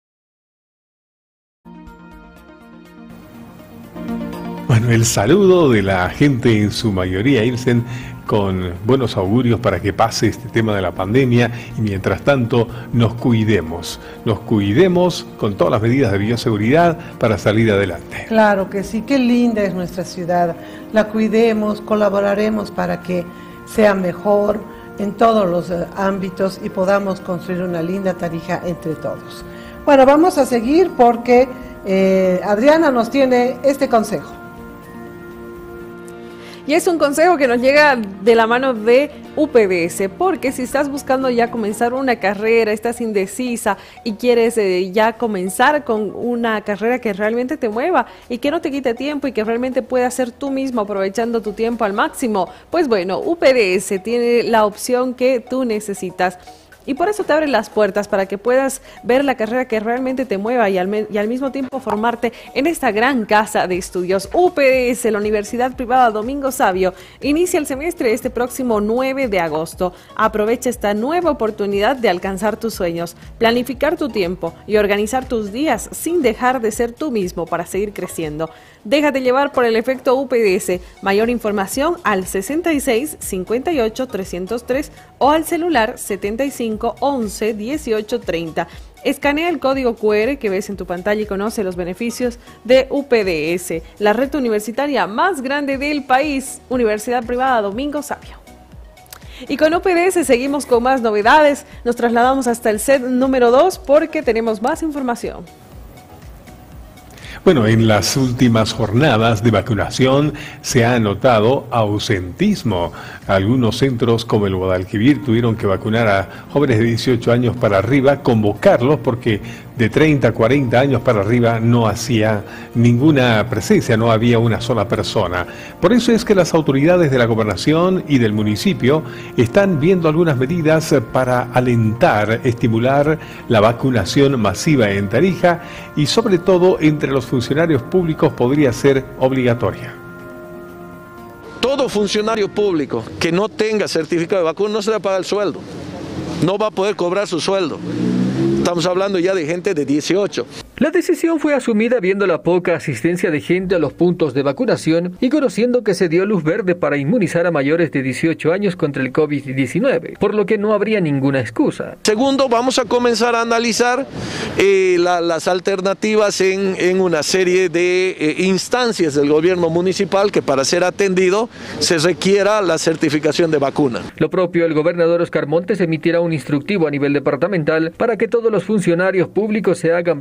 Bueno, el saludo de la gente en su mayoría, Ilsen, con buenos augurios para que pase este tema de la pandemia, y mientras tanto nos cuidemos con todas las medidas de bioseguridad para salir adelante. Claro que sí, qué linda es nuestra ciudad, la cuidemos, colaboraremos para que sea mejor en todos los ámbitos y podamos construir una linda Tarija entre todos. Bueno, vamos a seguir porque Adriana nos tiene este consejo. Y es un consejo que nos llega de la mano de UPDS, porque si estás buscando ya comenzar una carrera, estás indecisa y quieres ya comenzar con una carrera que realmente te mueva y que no te quite tiempo y que realmente puedas ser tú mismo aprovechando tu tiempo al máximo, pues bueno, UPDS tiene la opción que tú necesitas. Y por eso te abre las puertas para que puedas ver la carrera que realmente te mueva y al mismo tiempo formarte en esta gran casa de estudios. UPDS, la Universidad Privada Domingo Savio, inicia el semestre este próximo 9 de agosto. Aprovecha esta nueva oportunidad de alcanzar tus sueños, planificar tu tiempo y organizar tus días sin dejar de ser tú mismo para seguir creciendo. Déjate llevar por el efecto UPDS. Mayor información al 66 58 303 o al celular 75 11 18 30. Escanea el código QR que ves en tu pantalla y conoce los beneficios de UPDS, la red universitaria más grande del país, Universidad Privada Domingo Savio. Y con UPDS seguimos con más novedades. Nos trasladamos hasta el set número 2 porque tenemos más información. Bueno, en las últimas jornadas de vacunación se ha notado ausentismo. Algunos centros como el Guadalquivir tuvieron que vacunar a jóvenes de 18 años para arriba, convocarlos porque de 30 a 40 años para arriba no hacía ninguna presencia, no había una sola persona. Por eso es que las autoridades de la gobernación y del municipio están viendo algunas medidas para alentar, estimular la vacunación masiva en Tarija y sobre todo entre los funcionarios públicos podría ser obligatoria. Todo funcionario público que no tenga certificado de vacuna no se le paga el sueldo, no va a poder cobrar su sueldo. Estamos hablando ya de gente de 18. La decisión fue asumida viendo la poca asistencia de gente a los puntos de vacunación y conociendo que se dio luz verde para inmunizar a mayores de 18 años contra el COVID-19, por lo que no habría ninguna excusa. Segundo, vamos a comenzar a analizar las alternativas en una serie de instancias del gobierno municipal que para ser atendido se requiera la certificación de vacuna. Lo propio, el gobernador Oscar Montes emitirá un instructivo a nivel departamental para que todos los funcionarios públicos se hagan vacunar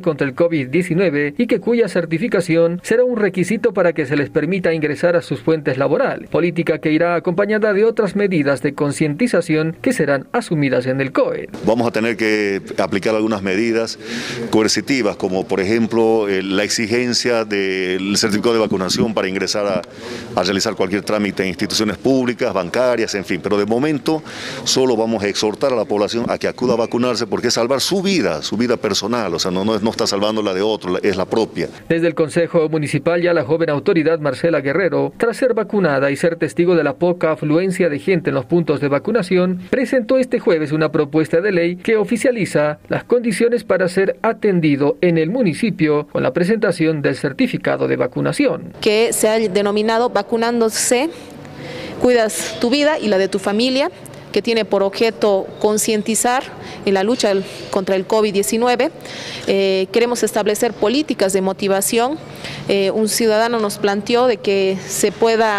contra el COVID-19 y que cuya certificación será un requisito para que se les permita ingresar a sus fuentes laborales, política que irá acompañada de otras medidas de concientización que serán asumidas en el COE. Vamos a tener que aplicar algunas medidas coercitivas, como por ejemplo la exigencia del certificado de vacunación para ingresar a realizar cualquier trámite en instituciones públicas, bancarias, en fin, pero de momento solo vamos a exhortar a la población a que acuda a vacunarse porque es salvar su vida personal, o sea, no está salvando la de otro, es la propia. Desde el Consejo Municipal ya la joven autoridad Marcela Guerrero, tras ser vacunada y ser testigo de la poca afluencia de gente en los puntos de vacunación, presentó este jueves una propuesta de ley que oficializa las condiciones para ser atendido en el municipio con la presentación del certificado de vacunación. Que se ha denominado Vacunándose, cuidas tu vida y la de tu familia, que tiene por objeto concientizar en la lucha contra el COVID-19. Queremos establecer políticas de motivación. Un ciudadano nos planteó de que se pueda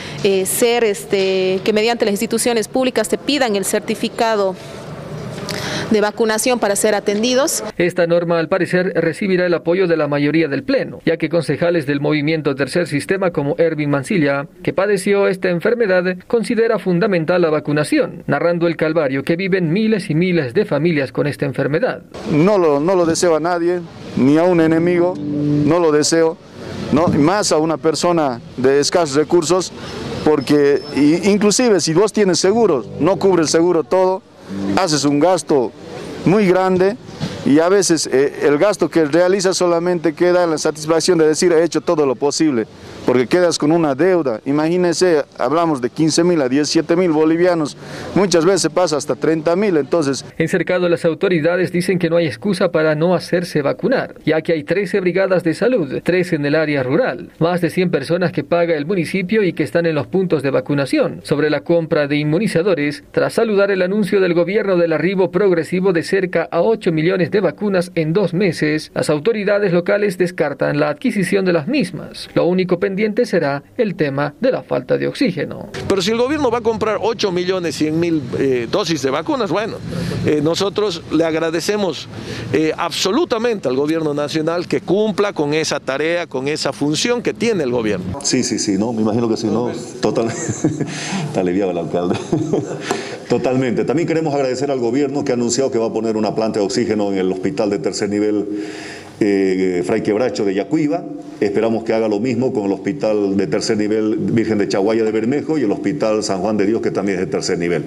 que mediante las instituciones públicas te pidan el certificado de vacunación para ser atendidos. Esta norma, al parecer, recibirá el apoyo de la mayoría del Pleno, ya que concejales del movimiento Tercer Sistema como Erwin Mancilla, que padeció esta enfermedad, considera fundamental la vacunación, narrando el calvario que viven miles y miles de familias con esta enfermedad. No lo deseo a nadie, ni a un enemigo, no lo deseo, no, más a una persona de escasos recursos, porque inclusive si vos tienes seguro, no cubre el seguro todo, haces un gasto muy grande y a veces el gasto que realizas solamente queda en la satisfacción de decir he hecho todo lo posible, porque quedas con una deuda. Imagínense, hablamos de 15.000 a 17.000 bolivianos, muchas veces pasa hasta 30.000, entonces... En Cercado las autoridades dicen que no hay excusa para no hacerse vacunar, ya que hay 13 brigadas de salud, 3 en el área rural, más de 100 personas que paga el municipio y que están en los puntos de vacunación. Sobre la compra de inmunizadores, tras saludar el anuncio del gobierno del arribo progresivo de cerca a 8 millones de vacunas en 2 meses, las autoridades locales descartan la adquisición de las mismas. Lo único pendiente será el tema de la falta de oxígeno. Pero si el gobierno va a comprar 8.100.000 dosis de vacunas, bueno, nosotros le agradecemos absolutamente al gobierno nacional que cumpla con esa tarea, con esa función que tiene el gobierno. Sí, no, me imagino que sí, no, totalmente. Está aliviado el alcalde. Totalmente. También queremos agradecer al gobierno que ha anunciado que va a poner una planta de oxígeno en el hospital de tercer nivel Fray Quebracho de Yacuiba. Esperamos que haga lo mismo con el hospital de tercer nivel Virgen de Chaguaya de Bermejo y el hospital San Juan de Dios, que también es de tercer nivel.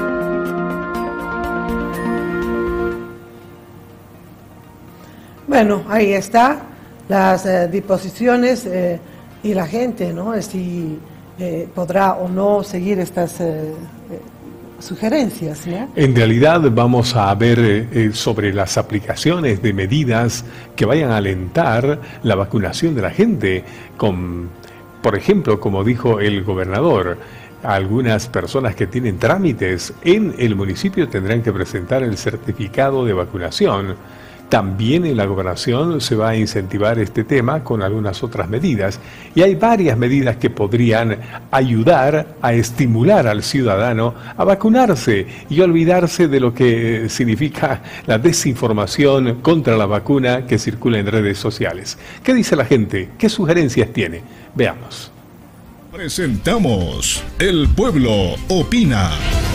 Bueno, ahí está las disposiciones y la gente, ¿no? Si podrá o no seguir estas sugerencias, ¿no? En realidad vamos a ver sobre las aplicaciones de medidas que vayan a alentar la vacunación de la gente, por ejemplo, como dijo el gobernador, algunas personas que tienen trámites en el municipio tendrán que presentar el certificado de vacunación. También en la gobernación se va a incentivar este tema con algunas otras medidas, y hay varias medidas que podrían ayudar a estimular al ciudadano a vacunarse y olvidarse de lo que significa la desinformación contra la vacuna que circula en redes sociales. ¿Qué dice la gente? ¿Qué sugerencias tiene? Veamos. Presentamos El Pueblo Opina.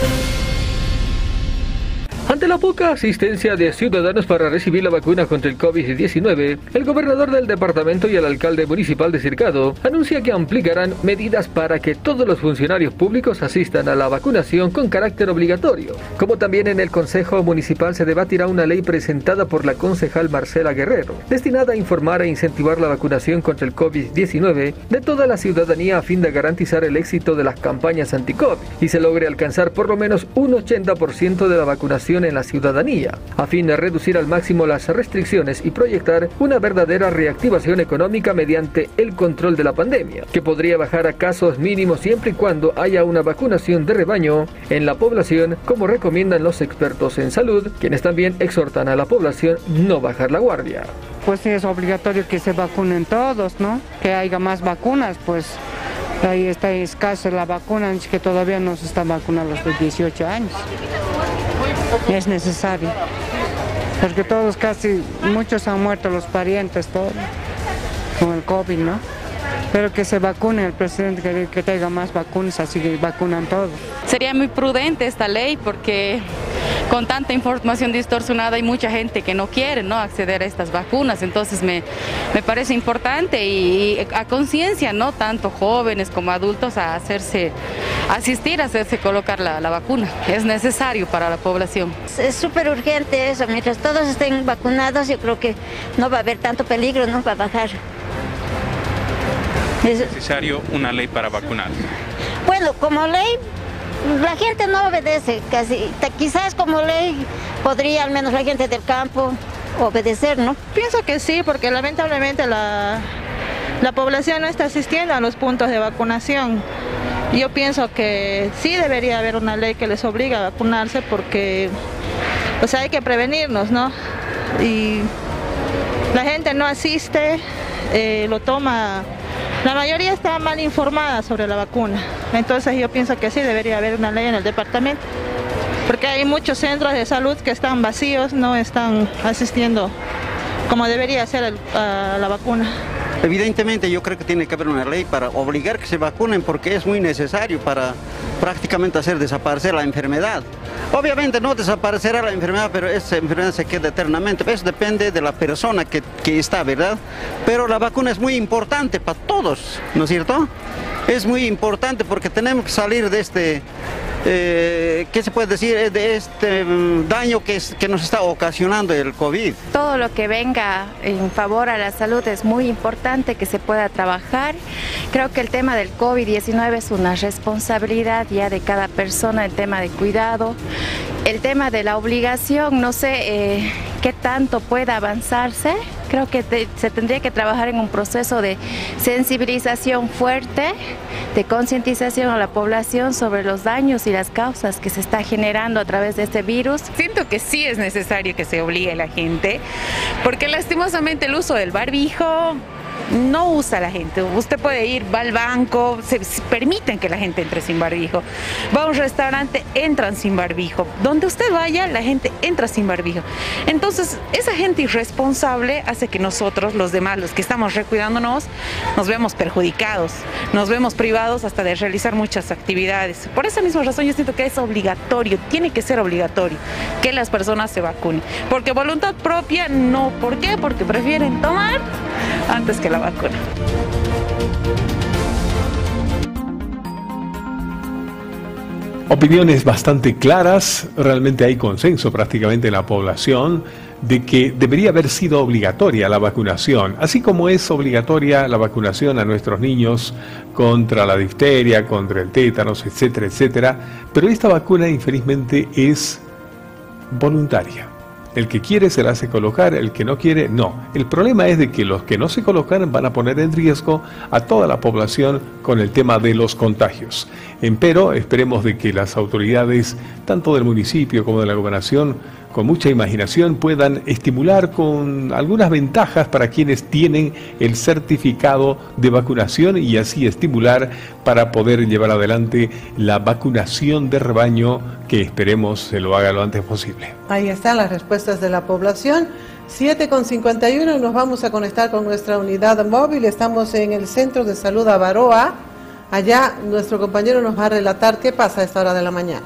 Ante la poca asistencia de ciudadanos para recibir la vacuna contra el COVID-19, el gobernador del departamento y el alcalde municipal de Cercado anuncia que aplicarán medidas para que todos los funcionarios públicos asistan a la vacunación con carácter obligatorio. Como también en el Consejo Municipal se debatirá una ley presentada por la concejal Marcela Guerrero, destinada a informar e incentivar la vacunación contra el COVID-19 de toda la ciudadanía a fin de garantizar el éxito de las campañas anti-COVID y se logre alcanzar por lo menos un 80% de la vacunación en la ciudadanía, a fin de reducir al máximo las restricciones y proyectar una verdadera reactivación económica mediante el control de la pandemia, que podría bajar a casos mínimos siempre y cuando haya una vacunación de rebaño en la población, como recomiendan los expertos en salud, quienes también exhortan a la población no bajar la guardia. Pues es obligatorio que se vacunen todos, ¿no? Que haya más vacunas, pues ahí está escasa la vacuna, es que todavía no se están vacunando los de 18 años. Es necesario. porque todos casi, muchos han muerto los parientes, todos, con el COVID, ¿no? Pero que se vacune el presidente, que traiga más vacunas, así que vacunan todos. Sería muy prudente esta ley porque con tanta información distorsionada hay mucha gente que no quiere, ¿no?, acceder a estas vacunas, entonces me parece importante y a conciencia, ¿no?, tanto jóvenes como adultos a hacerse colocar la vacuna, es necesario para la población. Es súper urgente eso, mientras todos estén vacunados yo creo que no va a haber tanto peligro, no va a bajar. ¿Es necesario una ley para vacunar? Bueno, como ley, la gente no obedece casi. Quizás como ley podría al menos la gente del campo obedecer, ¿no? Pienso que sí, porque lamentablemente la población no está asistiendo a los puntos de vacunación. Yo pienso que sí debería haber una ley que les obligue a vacunarse porque, o sea, hay que prevenirnos, ¿no? Y la gente no asiste, lo toma. La mayoría está mal informada sobre la vacuna, entonces yo pienso que sí debería haber una ley en el departamento, porque hay muchos centros de salud que están vacíos, no están asistiendo como debería ser a la vacuna. Evidentemente yo creo que tiene que haber una ley para obligar que se vacunen porque es muy necesario para prácticamente hacer desaparecer la enfermedad. Obviamente no desaparecerá la enfermedad, pero esa enfermedad se queda eternamente. Eso depende de la persona que está, ¿verdad? Pero la vacuna es muy importante para todos, ¿no es cierto? Es muy importante porque tenemos que salir de este, ¿qué se puede decir? De este daño que nos está ocasionando el COVID. Todo lo que venga en favor a la salud es muy importante que se pueda trabajar. Creo que el tema del COVID-19 es una responsabilidad ya de cada persona, el tema de cuidado. El tema de la obligación, no sé qué tanto pueda avanzarse. Creo que se tendría que trabajar en un proceso de sensibilización fuerte, de concientización a la población sobre los daños y las causas que se está generando a través de este virus. Siento que sí es necesario que se obligue a la gente, porque lastimosamente el uso del barbijo no usa la gente. Usted puede ir, va al banco, se permiten que la gente entre sin barbijo. Va a un restaurante, entran sin barbijo. Donde usted vaya, la gente entra sin barbijo. Entonces, esa gente irresponsable hace que nosotros, los demás, los que estamos recuidándonos, nos vemos perjudicados, nos vemos privados hasta de realizar muchas actividades. Por esa misma razón yo siento que es obligatorio, tiene que ser obligatorio que las personas se vacunen. Porque voluntad propia no. ¿Por qué? Porque prefieren tomar antes que la vacuna. Opiniones bastante claras, realmente hay consenso prácticamente en la población de que debería haber sido obligatoria la vacunación, así como es obligatoria la vacunación a nuestros niños contra la difteria, contra el tétanos, etcétera, etcétera, pero esta vacuna infelizmente es voluntaria. El que quiere se la hace colocar, el que no quiere, no. El problema es de que los que no se colocan van a poner en riesgo a toda la población con el tema de los contagios. Empero, esperemos de que las autoridades, tanto del municipio como de la gobernación, con mucha imaginación puedan estimular con algunas ventajas para quienes tienen el certificado de vacunación y así estimular para poder llevar adelante la vacunación de rebaño que esperemos se lo haga lo antes posible. Ahí están las respuestas de la población. 7:51, nos vamos a conectar con nuestra unidad móvil. Estamos en el Centro de Salud Avaroa. Allá nuestro compañero nos va a relatar qué pasa a esta hora de la mañana.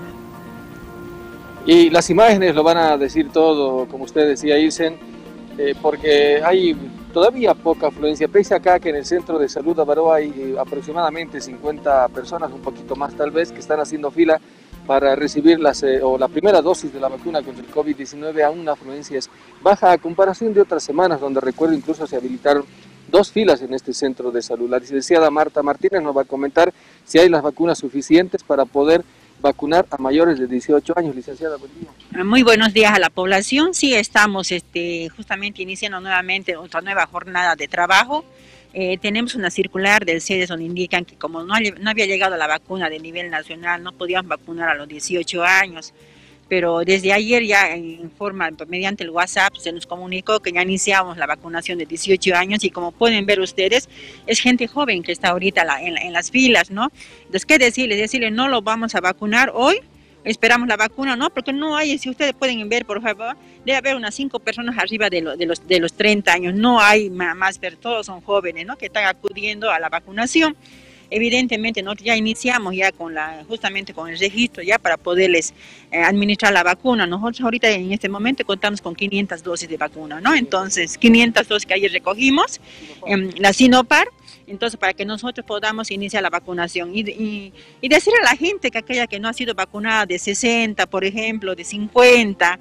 Y las imágenes lo van a decir todo, como usted decía, Ilsen, porque hay todavía poca afluencia. Pese acá que en el Centro de Salud Avaroa hay aproximadamente 50 personas, un poquito más tal vez, que están haciendo fila para recibir la primera dosis de la vacuna contra el COVID-19, aún una afluencia es baja a comparación de otras semanas, donde recuerdo incluso se habilitaron 2 filas en este centro de salud. La licenciada Marta Martínez nos va a comentar si hay las vacunas suficientes para poder vacunar a mayores de 18 años. Licenciada, buen día. Muy buenos días a la población. Sí, estamos justamente iniciando nuevamente otra nueva jornada de trabajo. Tenemos una circular del CEDES donde indican que como no había llegado la vacuna de nivel nacional, no podían vacunar a los 18 años. Pero desde ayer ya mediante el WhatsApp se nos comunicó que ya iniciamos la vacunación de 18 años y como pueden ver ustedes, es gente joven que está ahorita en las filas, ¿no? Entonces, ¿qué decirles? Decirles, no lo vamos a vacunar hoy esperamos la vacuna, ¿no? Porque no hay, si ustedes pueden ver, por favor, debe haber unas 5 personas arriba de los 30 años, no hay más, pero todos son jóvenes, ¿no? Que están acudiendo a la vacunación. Evidentemente nosotros ya iniciamos ya justamente con el registro ya para poderles administrar la vacuna. Nosotros ahorita en este momento contamos con 500 dosis de vacuna, ¿no? Entonces 500 dosis que ayer recogimos, la Sinopar, entonces para que nosotros podamos iniciar la vacunación y decir a la gente que aquella que no ha sido vacunada de 60, por ejemplo, de 50,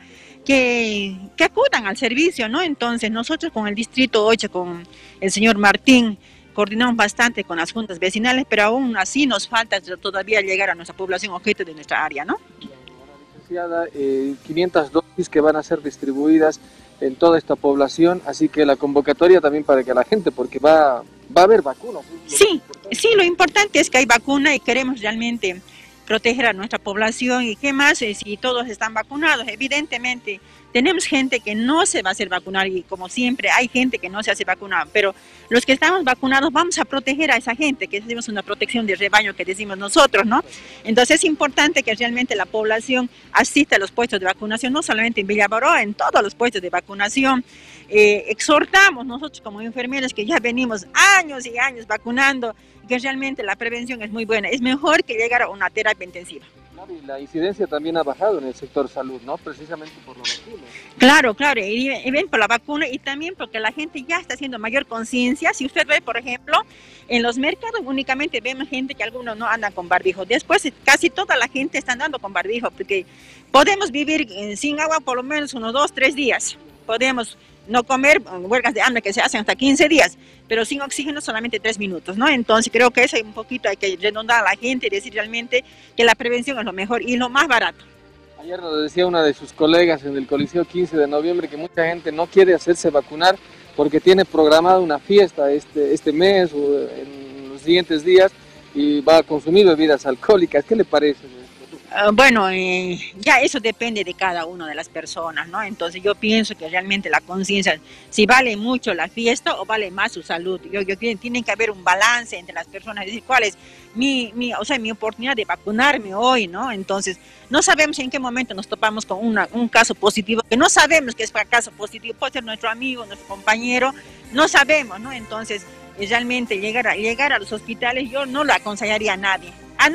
que acudan al servicio, ¿no? Entonces nosotros con el distrito 8, con el señor Martín, coordinamos bastante con las juntas vecinales, pero aún así nos falta todavía llegar a nuestra población objeto de nuestra área, ¿no? Licenciada, 500 dosis que van a ser distribuidas en toda esta población, así que la convocatoria también para que la gente, porque va a haber vacunas. Sí, lo importante es que hay vacuna y queremos realmente proteger a nuestra población. ¿Y qué más? Si todos están vacunados, evidentemente tenemos gente que no se va a hacer vacunar y como siempre hay gente que no se hace vacunar, pero los que estamos vacunados vamos a proteger a esa gente, que hacemos una protección de rebaño que decimos nosotros, ¿no? Entonces es importante que realmente la población asista a los puestos de vacunación, no solamente en Villa Baroa, en todos los puestos de vacunación. Exhortamos nosotros como enfermeros que ya venimos años y años vacunando, que realmente la prevención es muy buena, es mejor que llegar a una terapia intensiva. Y la incidencia también ha bajado en el sector salud, ¿no? Precisamente por la vacuna. Claro, y ven por la vacuna y también porque la gente ya está haciendo mayor conciencia. Si usted ve, por ejemplo, en los mercados únicamente vemos gente que algunos no andan con barbijo. Después casi toda la gente está andando con barbijo porque podemos vivir sin agua por lo menos unos 2, 3 días. Podemos no comer, huelgas de hambre que se hacen hasta 15 días, pero sin oxígeno solamente 3 minutos, ¿no? Entonces creo que eso un poquito hay que redondar a la gente y decir realmente que la prevención es lo mejor y lo más barato. Ayer nos decía una de sus colegas en el Coliseo 15 de noviembre que mucha gente no quiere hacerse vacunar porque tiene programada una fiesta este mes o en los siguientes días y va a consumir bebidas alcohólicas. ¿Qué le parece? Bueno, ya eso depende de cada una de las personas, ¿no? Entonces yo pienso que realmente la conciencia, si vale mucho la fiesta o vale más su salud. Yo tiene que haber un balance entre las personas, es decir, cuál es mi oportunidad de vacunarme hoy, ¿no? Entonces no sabemos en qué momento nos topamos con un caso positivo, que no sabemos que es un caso positivo, puede ser nuestro amigo, nuestro compañero, no sabemos, ¿no? Entonces realmente llegar a los hospitales yo no lo aconsejaría a nadie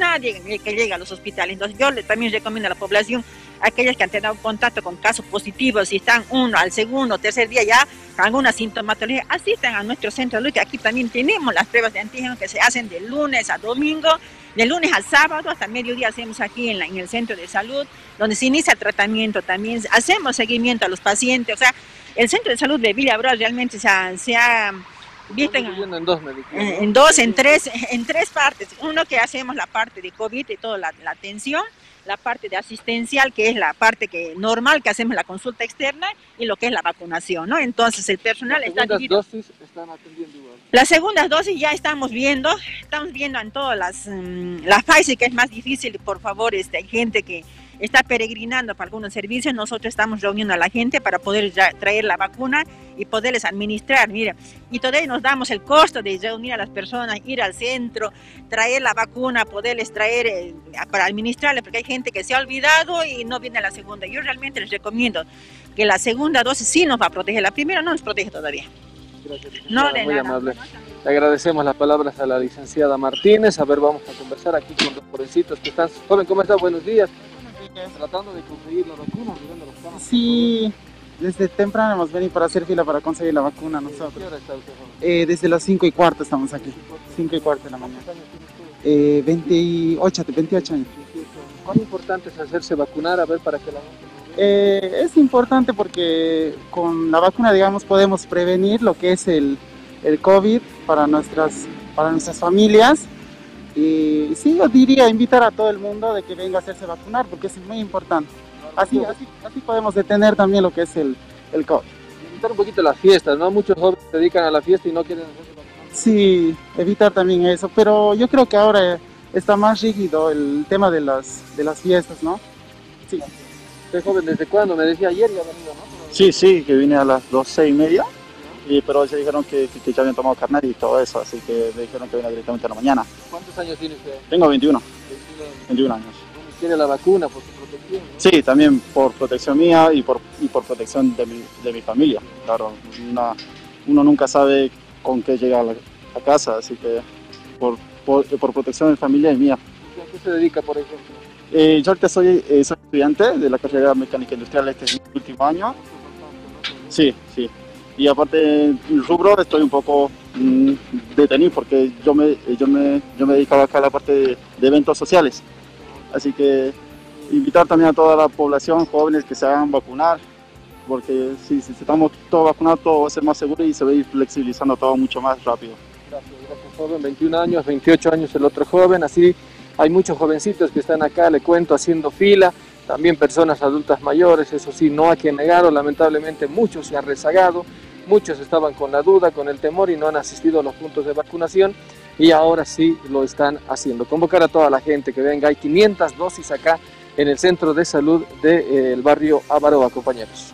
que llegue a los hospitales. Entonces yo también recomiendo a la población, aquellas que han tenido contacto con casos positivos, si están al segundo o tercer día ya con alguna sintomatología, asistan a nuestro centro de salud, que aquí también tenemos las pruebas de antígenos que se hacen de lunes a domingo, de lunes a sábado, hasta mediodía hacemos aquí en el centro de salud, donde se inicia el tratamiento, también hacemos seguimiento a los pacientes. O sea, el centro de salud de Villa Baroa realmente se ha visto en tres partes. Uno, que hacemos la parte de COVID y toda la atención, la parte de asistencial, que es la parte normal que hacemos la consulta externa, y lo que es la vacunación, ¿no? Entonces el personal está dividido. ¿Las segundas dosis están atendiendo igual? Las segundas dosis ya estamos viendo en todas la fase que es más difícil. Por favor, hay gente que está peregrinando para algunos servicios. Nosotros estamos reuniendo a la gente para poder traer la vacuna y poderles administrar. Mira, y todavía nos damos el costo de reunir a las personas, ir al centro, traer la vacuna, poderles traer para administrarle, porque hay gente que se ha olvidado y no viene a la segunda. Yo realmente les recomiendo que la segunda dosis sí nos va a proteger, la primera no nos protege todavía. Gracias, no, de muy nada. Amable. Le agradecemos las palabras a la licenciada Martínez. A ver, vamos a conversar aquí con los jovencitos que están. Joven, ¿cómo está? Buenos días. Tratando de conseguir la vacuna, mirando los camas. Sí, desde temprano hemos venido para hacer fila para conseguir la vacuna nosotros. ¿Qué hora está usted? Desde las 5:15 estamos aquí, 5:15 de la mañana. 28 años. ¿Cuán importante es hacerse vacunar? A ver, para que la gente... es importante porque con la vacuna, digamos, podemos prevenir lo que es el COVID para nuestras familias. Y sí, yo diría invitar a todo el mundo de que venga a hacerse vacunar, porque es muy importante. Así podemos detener también lo que es el COVID. Evitar un poquito las fiestas, ¿no? Muchos jóvenes se dedican a la fiesta y no quieren hacerse vacunar. Sí, evitar también eso, pero yo creo que ahora está más rígido el tema de las fiestas, ¿no? Sí. ¿Usted joven desde cuándo? Me decía ayer ya venido, ¿no? Sí, que vine a las 12:30. Pero se dijeron que ya habían tomado carnet y todo eso, así que me dijeron que venía directamente a la mañana. ¿Cuántos años tiene usted? Tengo 21 años. tiene la vacuna por su protección, ¿no? Sí, también por protección mía y por protección de mi familia. Claro, uno nunca sabe con qué llega a casa, así que por protección de familia y mía. ¿A qué se dedica, por ejemplo? Yo ahorita soy estudiante de la carrera mecánica industrial, este es mi último año. Sí. Y aparte en el rubro estoy un poco detenido porque yo me dedicaba acá a la parte de eventos sociales. Así que invitar también a toda la población, jóvenes, que se hagan vacunar, porque si estamos todos vacunados todo va a ser más seguro y se va a ir flexibilizando todo mucho más rápido. Gracias, joven, 21 años, 28 años el otro joven, así hay muchos jovencitos que están acá, le cuento, haciendo fila, también personas adultas mayores, eso sí, no hay que negarlo, lamentablemente muchos se han rezagado, muchos estaban con la duda, con el temor y no han asistido a los puntos de vacunación y ahora sí lo están haciendo. Convocar a toda la gente que venga, hay 500 dosis acá en el centro de salud del barrio Avaroa, compañeros.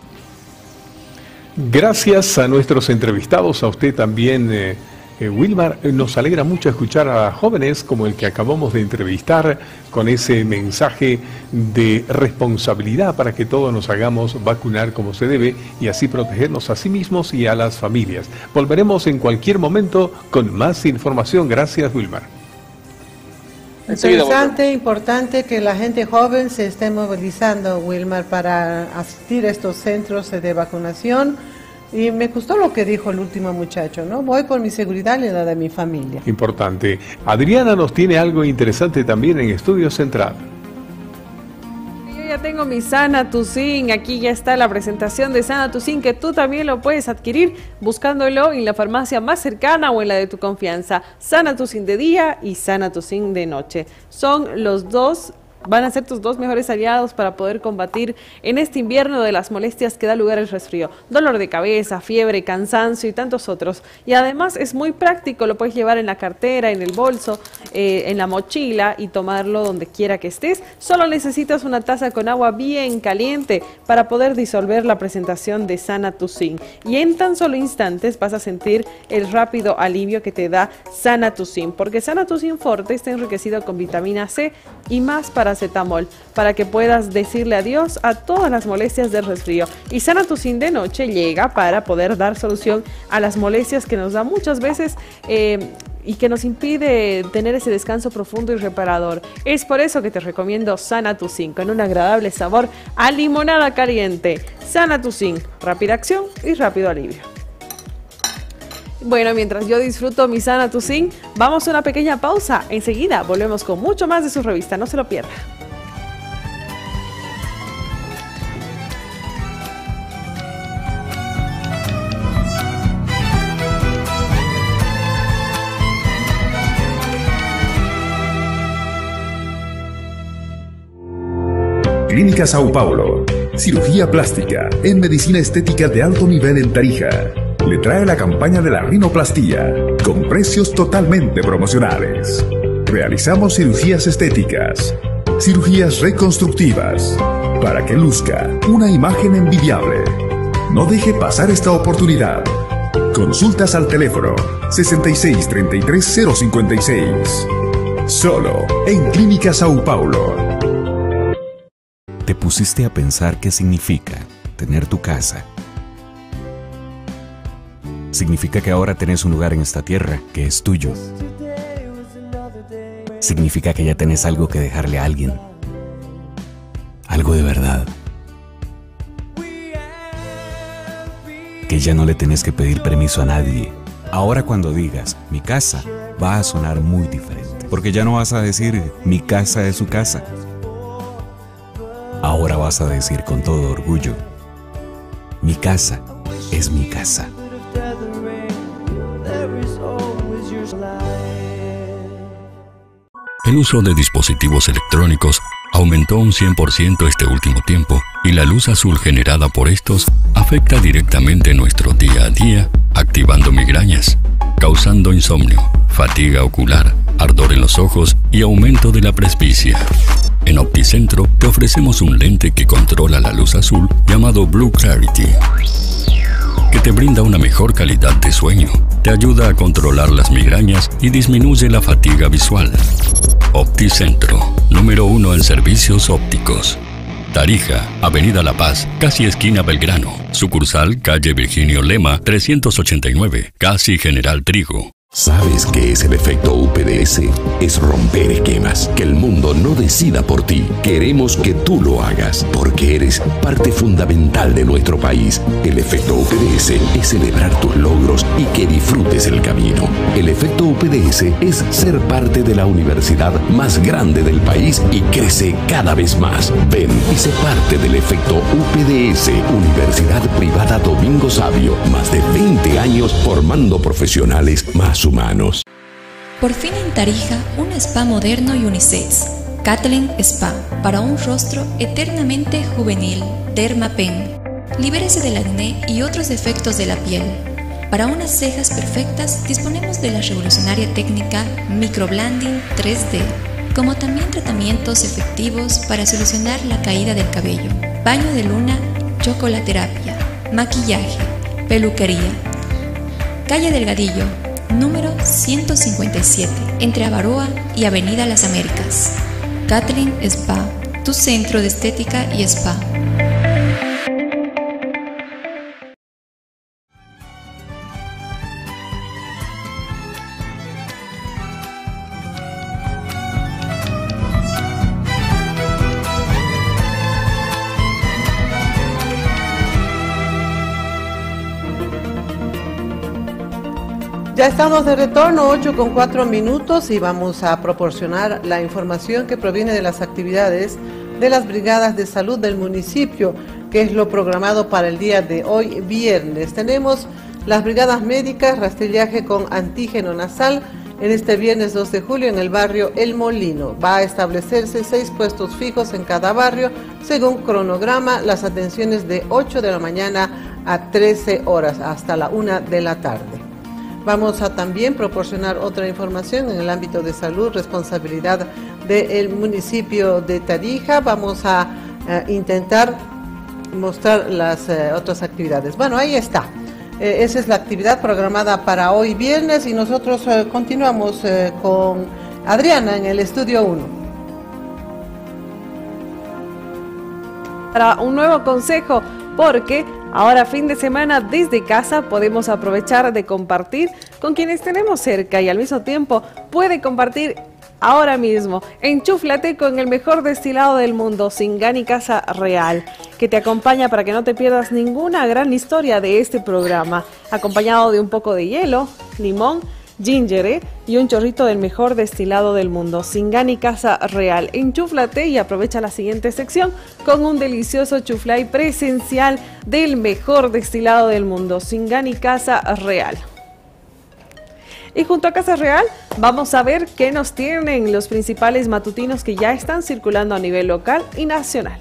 Gracias a nuestros entrevistados, a usted también, Wilmar. Nos alegra mucho escuchar a jóvenes como el que acabamos de entrevistar con ese mensaje de responsabilidad para que todos nos hagamos vacunar como se debe y así protegernos a sí mismos y a las familias. Volveremos en cualquier momento con más información. Gracias, Wilmar. Interesante, importante que la gente joven se esté movilizando, Wilmar, para asistir a estos centros de vacunación. Y me gustó lo que dijo el último muchacho, ¿no? Voy por mi seguridad y la de mi familia. Importante. Adriana nos tiene algo interesante también en Estudio Central. Yo ya tengo mi Sanatucin, aquí ya está la presentación de Sanatucin, que tú también lo puedes adquirir buscándolo en la farmacia más cercana o en la de tu confianza. Sanatucin de día y Sanatucin de noche. Son los dos. Van a ser tus dos mejores aliados para poder combatir en este invierno de las molestias que da lugar el resfrío. Dolor de cabeza, fiebre, cansancio y tantos otros. Y además es muy práctico, lo puedes llevar en la cartera, en el bolso, en la mochila y tomarlo donde quiera que estés. Solo necesitas una taza con agua bien caliente para poder disolver la presentación de Sanatucin. Y en tan solo instantes vas a sentir el rápido alivio que te da Sanatucin, porque Sanatucin Forte está enriquecido con vitamina C y más paracetamol, para que puedas decirle adiós a todas las molestias del resfrío. Y Sanatucin de noche llega para poder dar solución a las molestias que nos da muchas veces y que nos impide tener ese descanso profundo y reparador. Es por eso que te recomiendo Sanatucin, con un agradable sabor a limonada caliente. Sanatucin, rápida acción y rápido alivio. Bueno, mientras yo disfruto mi Sanatucin, vamos a una pequeña pausa. Enseguida volvemos con mucho más de su revista, no se lo pierda. Clínica Sao Paulo, cirugía plástica en medicina estética de alto nivel en Tarija. Le trae la campaña de la rinoplastía con precios totalmente promocionales. Realizamos cirugías estéticas, cirugías reconstructivas, para que luzca una imagen envidiable. No deje pasar esta oportunidad. Consultas al teléfono 6633-056. Solo en Clínica Sao Paulo. ¿Te pusiste a pensar qué significa tener tu casa? Significa que ahora tenés un lugar en esta tierra que es tuyo. Significa que ya tenés algo que dejarle a alguien. Algo de verdad. Que ya no le tenés que pedir permiso a nadie. Ahora cuando digas mi casa, va a sonar muy diferente. Porque ya no vas a decir mi casa es su casa. Ahora vas a decir con todo orgullo, mi casa es mi casa. El uso de dispositivos electrónicos aumentó un 100% este último tiempo y la luz azul generada por estos afecta directamente nuestro día a día, activando migrañas, causando insomnio, fatiga ocular, ardor en los ojos y aumento de la presbicia. En Opticentro te ofrecemos un lente que controla la luz azul llamado Blue Clarity, que te brinda una mejor calidad de sueño, te ayuda a controlar las migrañas y disminuye la fatiga visual. Opticentro, número 1 en servicios ópticos. Tarija, Avenida La Paz, casi esquina Belgrano. Sucursal, calle Virginio Lema, 389, casi General Trigo. ¿Sabes qué es el efecto UPDS? Es romper esquemas, que el mundo no decida por ti. Queremos que tú lo hagas, porque eres parte fundamental de nuestro país. El efecto UPDS es celebrar tus logros y que disfrutes el camino. El efecto UPDS es ser parte de la universidad más grande del país y crece cada vez más. Ven y sé parte del efecto UPDS, Universidad Privada Domingo Sabio. Más de 20 años formando profesionales más humanos. Por fin en Tarija, un spa moderno y unisex. Kathleen Spa, para un rostro eternamente juvenil. Dermapen. Libérese del acné y otros defectos de la piel. Para unas cejas perfectas, disponemos de la revolucionaria técnica Microblending 3D, como también tratamientos efectivos para solucionar la caída del cabello, baño de luna, chocolaterapia, maquillaje, peluquería. Calle Delgadillo, número 157, entre Avaroa y Avenida Las Américas. Kathleen Spa, tu centro de estética y spa. Ya estamos de retorno, 8:04 y vamos a proporcionar la información que proviene de las actividades de las brigadas de salud del municipio, que es lo programado para el día de hoy, viernes. Tenemos las brigadas médicas, rastrillaje con antígeno nasal, en este viernes 2 de julio en el barrio El Molino. Va a establecerse 6 puestos fijos en cada barrio, según cronograma, las atenciones de 8 de la mañana a 13 horas, hasta la 1 de la tarde. Vamos a también proporcionar otra información en el ámbito de salud, responsabilidad del municipio de Tarija. Vamos a intentar mostrar las otras actividades. Bueno, ahí está. Esa es la actividad programada para hoy viernes y nosotros continuamos con Adriana en el estudio 1. Para un nuevo consejo, porque ahora fin de semana desde casa podemos aprovechar de compartir con quienes tenemos cerca y al mismo tiempo puede compartir ahora mismo. Enchúflate con el mejor destilado del mundo, Singani Casa Real, que te acompaña para que no te pierdas ninguna gran historia de este programa, acompañado de un poco de hielo, limón, ginger y un chorrito del mejor destilado del mundo. Singani Casa Real. Enchúflate y aprovecha la siguiente sección con un delicioso chuflay presencial del mejor destilado del mundo. Singani Casa Real. Y junto a Casa Real vamos a ver qué nos tienen los principales matutinos que ya están circulando a nivel local y nacional.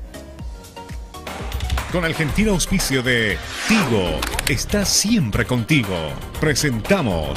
Con el gentil auspicio de Tigo, está siempre contigo. Presentamos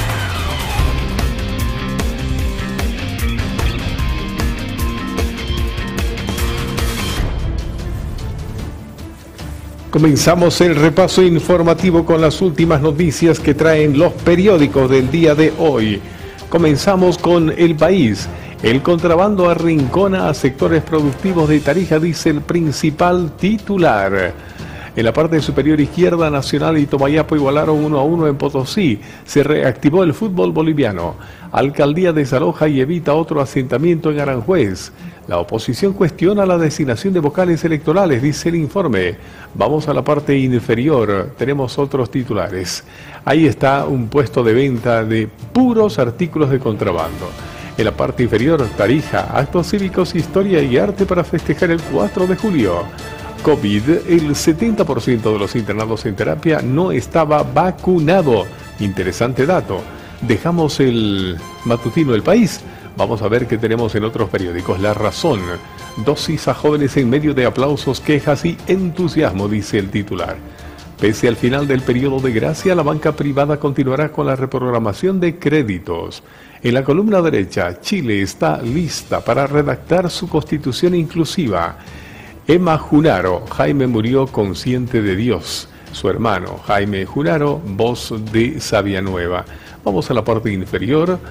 Comenzamos el repaso informativo con las últimas noticias que traen los periódicos del día de hoy. Comenzamos con El País. El contrabando arrincona a sectores productivos de Tarija, dice el principal titular. En la parte superior izquierda, Nacional y Tomayapo igualaron 1-1 en Potosí. Se reactivó el fútbol boliviano. Alcaldía desaloja y evita otro asentamiento en Aranjuez. La oposición cuestiona la designación de vocales electorales, dice el informe. Vamos a la parte inferior, tenemos otros titulares. Ahí está un puesto de venta de puros artículos de contrabando. En la parte inferior, Tarija, actos cívicos, historia y arte para festejar el 4 de julio. COVID, el 70% de los internados en terapia no estaba vacunado. Interesante dato. Dejamos el matutino El País. Vamos a ver qué tenemos en otros periódicos. La Razón. Dosis a jóvenes en medio de aplausos, quejas y entusiasmo, dice el titular. Pese al final del periodo de gracia, la banca privada continuará con la reprogramación de créditos. En la columna derecha, Chile está lista para redactar su constitución inclusiva. Emma Junaro, Jaime murió consciente de Dios. Su hermano, Jaime Junaro, voz de Sabia Nueva. Vamos a la parte inferior.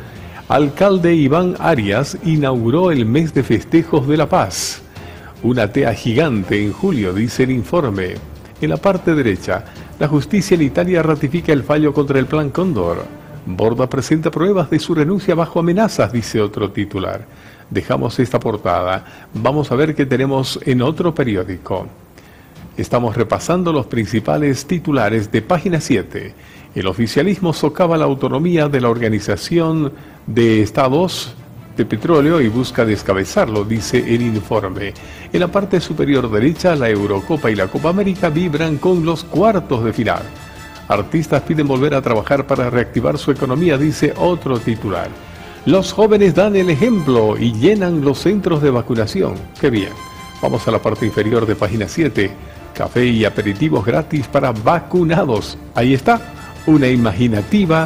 Alcalde Iván Arias inauguró el mes de festejos de la paz. Una tea gigante en julio, dice el informe. En la parte derecha, la justicia en Italia ratifica el fallo contra el Plan Cóndor. Borda presenta pruebas de su renuncia bajo amenazas, dice otro titular. Dejamos esta portada. Vamos a ver qué tenemos en otro periódico. Estamos repasando los principales titulares de página 7. El oficialismo socava la autonomía de la Organización de Estados de Petróleo y busca descabezarlo, dice el informe. En la parte superior derecha, la Eurocopa y la Copa América vibran con los cuartos de final. Artistas piden volver a trabajar para reactivar su economía, dice otro titular. Los jóvenes dan el ejemplo y llenan los centros de vacunación. ¡Qué bien! Vamos a la parte inferior de página 7. Café y aperitivos gratis para vacunados. Ahí está, una imaginativa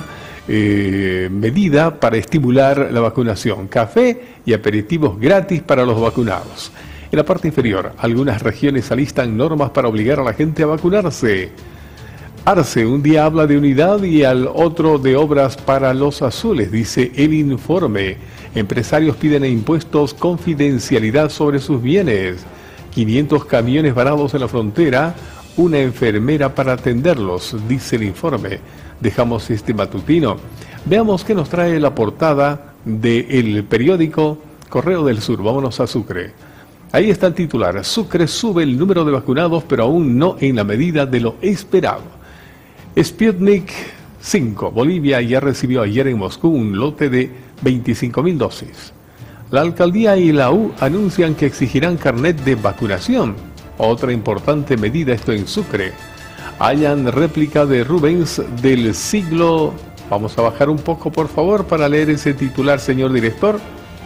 medida para estimular la vacunación. Café y aperitivos gratis para los vacunados. En la parte inferior, algunas regiones alistan normas para obligar a la gente a vacunarse. Arce, un día habla de unidad y al otro de obras para los azules, dice el informe. Empresarios piden a impuestos confidencialidad sobre sus bienes. 500 camiones varados en la frontera, una enfermera para atenderlos, dice el informe. Dejamos este matutino. Veamos qué nos trae la portada del periódico Correo del Sur. Vámonos a Sucre. Ahí está el titular. Sucre sube el número de vacunados, pero aún no en la medida de lo esperado. Sputnik 5. Bolivia ya recibió ayer en Moscú un lote de 25.000 dosis. La alcaldía y la U anuncian que exigirán carnet de vacunación. Otra importante medida, esto en Sucre. Hallan réplica de Rubens del siglo... Vamos a bajar un poco, por favor, para leer ese titular, señor director.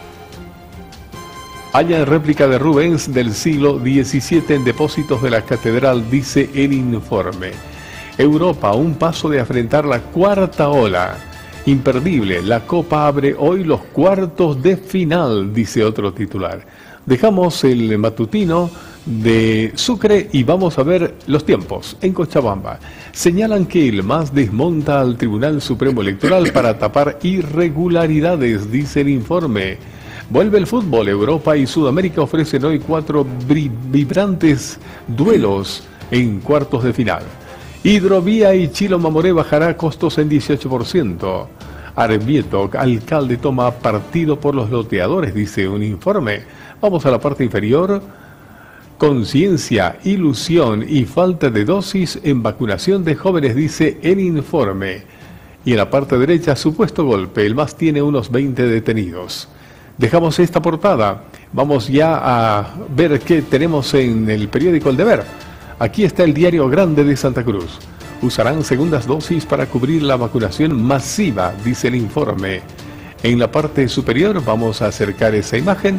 Hallan réplica de Rubens del siglo XVII en depósitos de la catedral, dice el informe. Europa, un paso de afrontar la cuarta ola. Imperdible, la Copa abre hoy los cuartos de final, dice otro titular. Dejamos el matutino de Sucre y vamos a ver los tiempos. En Cochabamba señalan que el MAS desmonta al Tribunal Supremo Electoral para tapar irregularidades, dice el informe. Vuelve el fútbol. Europa y Sudamérica ofrecen hoy 4 vibrantes duelos en cuartos de final. Hidrovía y Chilo Mamoré bajará costos en 18%. Arbieto, alcalde toma partido por los loteadores, dice un informe. Vamos a la parte inferior. Conciencia, ilusión y falta de dosis en vacunación de jóvenes, dice el informe. Y en la parte derecha, supuesto golpe. El MAS tiene unos 20 detenidos. Dejamos esta portada. Vamos ya a ver qué tenemos en el periódico El Deber. Aquí está el Diario Grande de Santa Cruz. Usarán segundas dosis para cubrir la vacunación masiva, dice el informe. En la parte superior vamos a acercar esa imagen.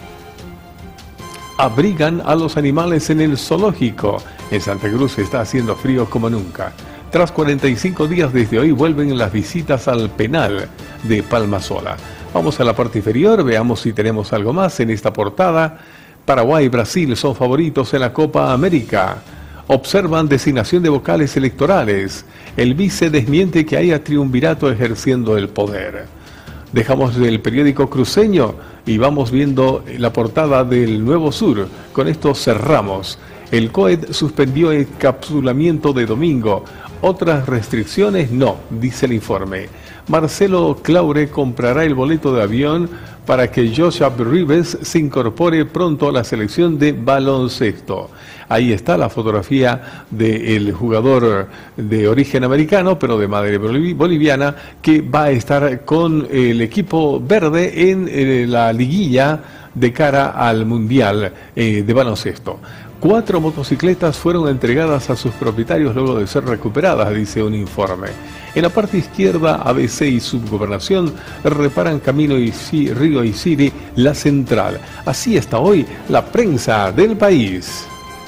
Abrigan a los animales en el zoológico. En Santa Cruz está haciendo frío como nunca. Tras 45 días desde hoy vuelven las visitas al penal de Palmasola. Vamos a la parte inferior, veamos si tenemos algo más en esta portada. Paraguay y Brasil son favoritos en la Copa América. Observan designación de vocales electorales. El vice desmiente que haya triunvirato ejerciendo el poder. Dejamos el periódico cruceño y vamos viendo la portada del Nuevo Sur. Con esto cerramos. El COED suspendió el encapsulamiento de domingo. Otras restricciones no, dice el informe. Marcelo Claure comprará el boleto de avión para que Joshua Rives se incorpore pronto a la selección de baloncesto. Ahí está la fotografía del jugador de origen americano, pero de madre boliviana, que va a estar con el equipo verde en la liguilla de cara al Mundial de baloncesto. 4 motocicletas fueron entregadas a sus propietarios luego de ser recuperadas, dice un informe. En la parte izquierda, ABC y Subgobernación reparan Camino y Río y Siri, la central. Así está hoy la prensa del país.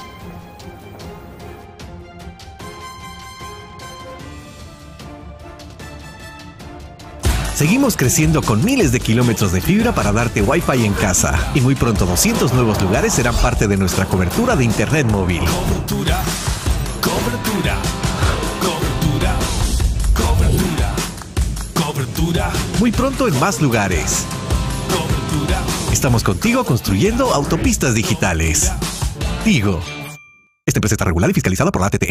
Seguimos creciendo con miles de kilómetros de fibra para darte Wi-Fi en casa. Y muy pronto 200 nuevos lugares serán parte de nuestra cobertura de Internet móvil. Cobertura, cobertura, cobertura, cobertura, Cobertura. Muy pronto en más lugares. Cobertura. Estamos contigo construyendo autopistas digitales. Tigo. Esta empresa está regulada y fiscalizada por la ATT.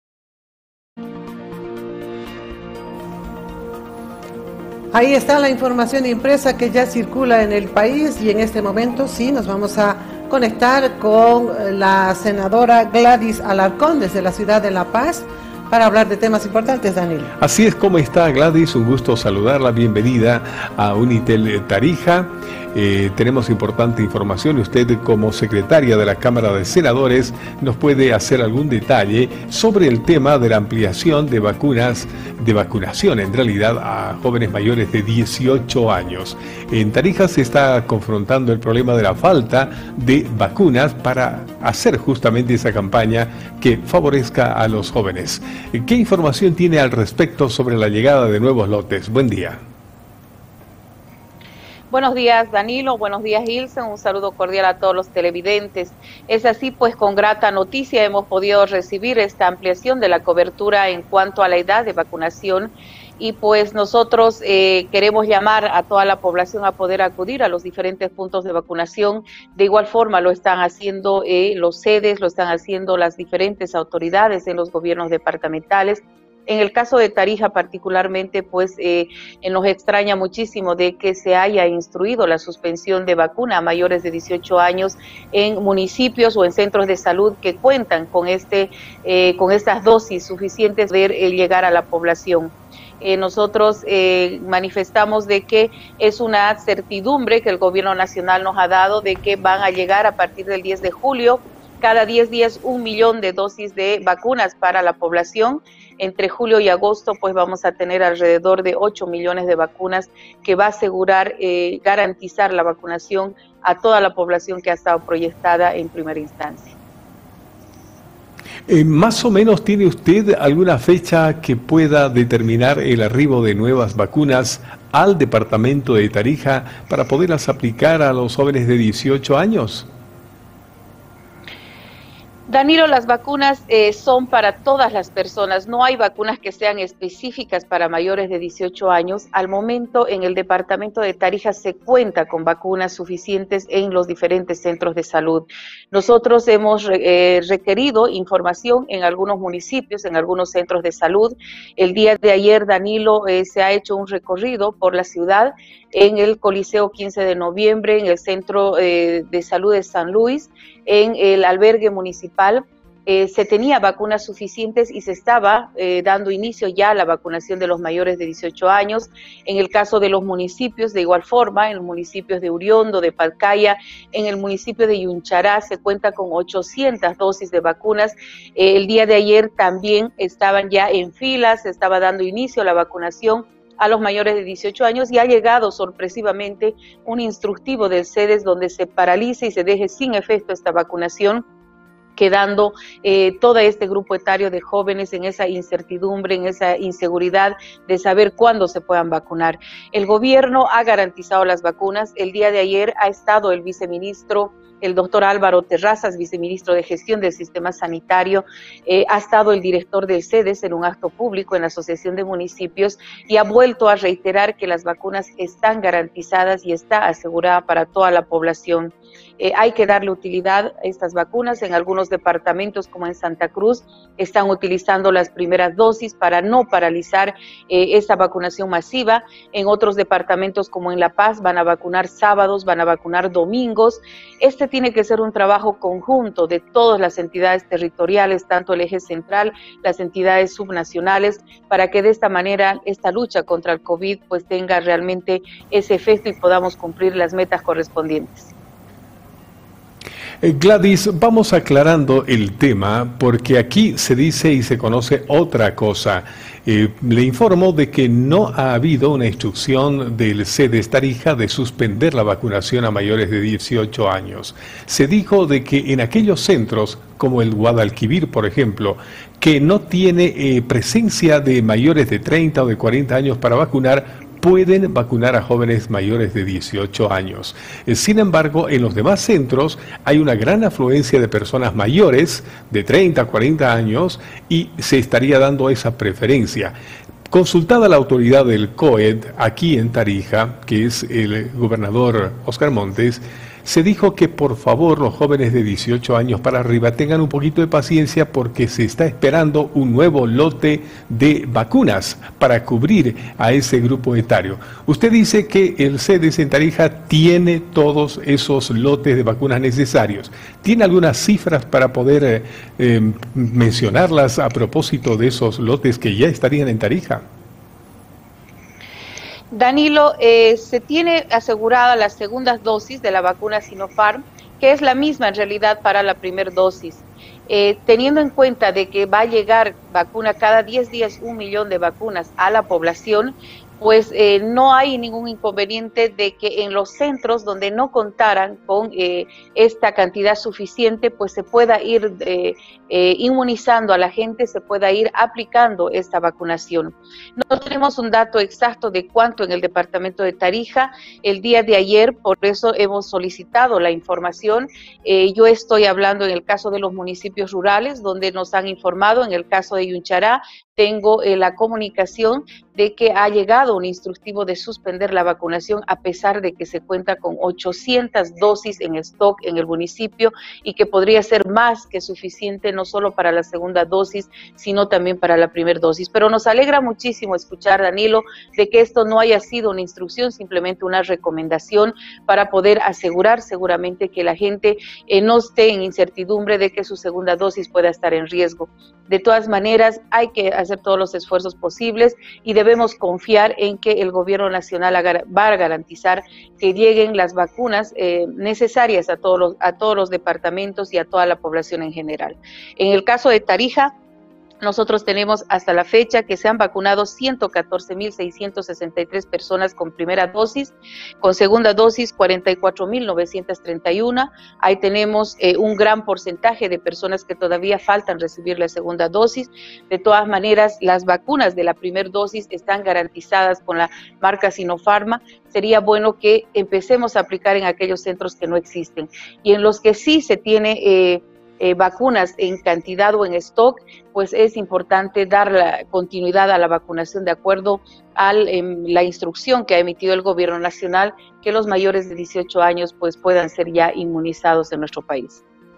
Ahí está la información impresa que ya circula en el país y en este momento sí nos vamos a conectar con la senadora Gladys Alarcón desde la ciudad de La Paz para hablar de temas importantes, Danilo. Así es, como está Gladys, un gusto saludarla, bienvenida a Unitel Tarija. Tenemos importante información y usted, como secretaria de la Cámara de Senadores, nos puede hacer algún detalle sobre el tema de la ampliación de vacunación en realidad a jóvenes mayores de 18 años. En Tarija se está confrontando el problema de la falta de vacunas para hacer justamente esa campaña que favorezca a los jóvenes. ¿Qué información tiene al respecto sobre la llegada de nuevos lotes? Buen día. Buenos días, Danilo. Buenos días, Ilsen. Un saludo cordial a todos los televidentes. Es así, pues, con grata noticia hemos podido recibir esta ampliación de la cobertura en cuanto a la edad de vacunación y pues nosotros queremos llamar a toda la población a poder acudir a los diferentes puntos de vacunación. De igual forma lo están haciendo los sedes, lo están haciendo las diferentes autoridades en los gobiernos departamentales. En el caso de Tarija particularmente, pues nos extraña muchísimo de que se haya instruido la suspensión de vacuna a mayores de 18 años en municipios o en centros de salud que cuentan con estas dosis suficientes de llegar a la población. Nosotros manifestamos de que es una certidumbre que el gobierno nacional nos ha dado de que van a llegar a partir del 10 de julio, cada 10 días 1 millón de dosis de vacunas para la población. Entre julio y agosto pues vamos a tener alrededor de 8 millones de vacunas que va a asegurar, garantizar la vacunación a toda la población que ha estado proyectada en primera instancia. ¿Más o menos tiene usted alguna fecha que pueda determinar el arribo de nuevas vacunas al departamento de Tarija para poderlas aplicar a los jóvenes de 18 años? Danilo, las vacunas son para todas las personas, no hay vacunas que sean específicas para mayores de 18 años. Al momento en el departamento de Tarija se cuenta con vacunas suficientes en los diferentes centros de salud. Nosotros hemos requerido información en algunos municipios, en algunos centros de salud. El día de ayer, Danilo, se ha hecho un recorrido por la ciudad en el Coliseo 15 de noviembre, en el Centro de Salud de San Luis, en el albergue municipal. Se tenía vacunas suficientes y se estaba dando inicio ya a la vacunación de los mayores de 18 años. En el caso de los municipios, de igual forma, en los municipios de Uriondo, de Palcaya, en el municipio de Yunchará se cuenta con 800 dosis de vacunas. El día de ayer también estaban ya en filas, se estaba dando inicio a la vacunación a los mayores de 18 años y ha llegado sorpresivamente un instructivo del CEDES donde se paralice y se deje sin efecto esta vacunación, quedando todo este grupo etario de jóvenes en esa incertidumbre, en esa inseguridad de saber cuándo se puedan vacunar. El gobierno ha garantizado las vacunas. El día de ayer ha estado el viceministro, el doctor Álvaro Terrazas, viceministro de Gestión del Sistema Sanitario, ha estado el director del CEDES en un acto público en la Asociación de Municipios y ha vuelto a reiterar que las vacunas están garantizadas y está asegurada para toda la población. Hay que darle utilidad a estas vacunas. En algunos departamentos, como en Santa Cruz, están utilizando las primeras dosis para no paralizar esta vacunación masiva. En otros departamentos, como en La Paz, van a vacunar sábados, van a vacunar domingos. Este tiene que ser un trabajo conjunto de todas las entidades territoriales, tanto el eje central, las entidades subnacionales, para que de esta manera esta lucha contra el COVID pues tenga realmente ese efecto y podamos cumplir las metas correspondientes. Gladys, vamos aclarando el tema porque aquí se dice y se conoce otra cosa. Le informo de que no ha habido una instrucción del CEDES Tarija de suspender la vacunación a mayores de 18 años. Se dijo de que en aquellos centros, como el Guadalquivir, por ejemplo, que no tiene presencia de mayores de 30 o de 40 años para vacunar, pueden vacunar a jóvenes mayores de 18 años. Sin embargo, en los demás centros hay una gran afluencia de personas mayores de 30 a 40 años y se estaría dando esa preferencia. Consultada la autoridad del COED aquí en Tarija, que es el gobernador Oscar Montes, se dijo que por favor los jóvenes de 18 años para arriba tengan un poquito de paciencia porque se está esperando un nuevo lote de vacunas para cubrir a ese grupo etario. Usted dice que el CEDES en Tarija tiene todos esos lotes de vacunas necesarios. ¿Tiene algunas cifras para poder mencionarlas a propósito de esos lotes que ya estarían en Tarija? Danilo, se tiene asegurada las segundas dosis de la vacuna Sinopharm, que es la misma en realidad para la primera dosis. Teniendo en cuenta de que va a llegar vacuna cada 10 días, 1 millón de vacunas a la población, pues no hay ningún inconveniente de que en los centros donde no contaran con esta cantidad suficiente, pues se pueda ir inmunizando a la gente, se pueda ir aplicando esta vacunación. No tenemos un dato exacto de cuánto en el departamento de Tarija el día de ayer, por eso hemos solicitado la información. Yo estoy hablando en el caso de los municipios rurales, donde nos han informado, en el caso de Yunchará, tengo la comunicación de que ha llegado un instructivo de suspender la vacunación a pesar de que se cuenta con 800 dosis en stock en el municipio y que podría ser más que suficiente no solo para la segunda dosis, sino también para la primera dosis. Pero nos alegra muchísimo escuchar, Danilo, de que esto no haya sido una instrucción, simplemente una recomendación para poder asegurar seguramente que la gente no esté en incertidumbre de que su segunda dosis pueda estar en riesgo. De todas maneras, hay que hacer todos los esfuerzos posibles y debemos confiar en que el gobierno nacional va a garantizar que lleguen las vacunas necesarias a todos los departamentos y a toda la población en general. En el caso de Tarija, nosotros tenemos hasta la fecha que se han vacunado 114.663 personas con primera dosis, con segunda dosis 44.931. Ahí tenemos un gran porcentaje de personas que todavía faltan recibir la segunda dosis. De todas maneras, las vacunas de la primera dosis están garantizadas con la marca Sinopharm. Sería bueno que empecemos a aplicar en aquellos centros que no existen. Y en los que sí se tiene vacunas en cantidad o en stock, pues es importante dar la continuidad a la vacunación de acuerdo a la instrucción que ha emitido el gobierno nacional, que los mayores de 18 años pues puedan ser ya inmunizados en nuestro país.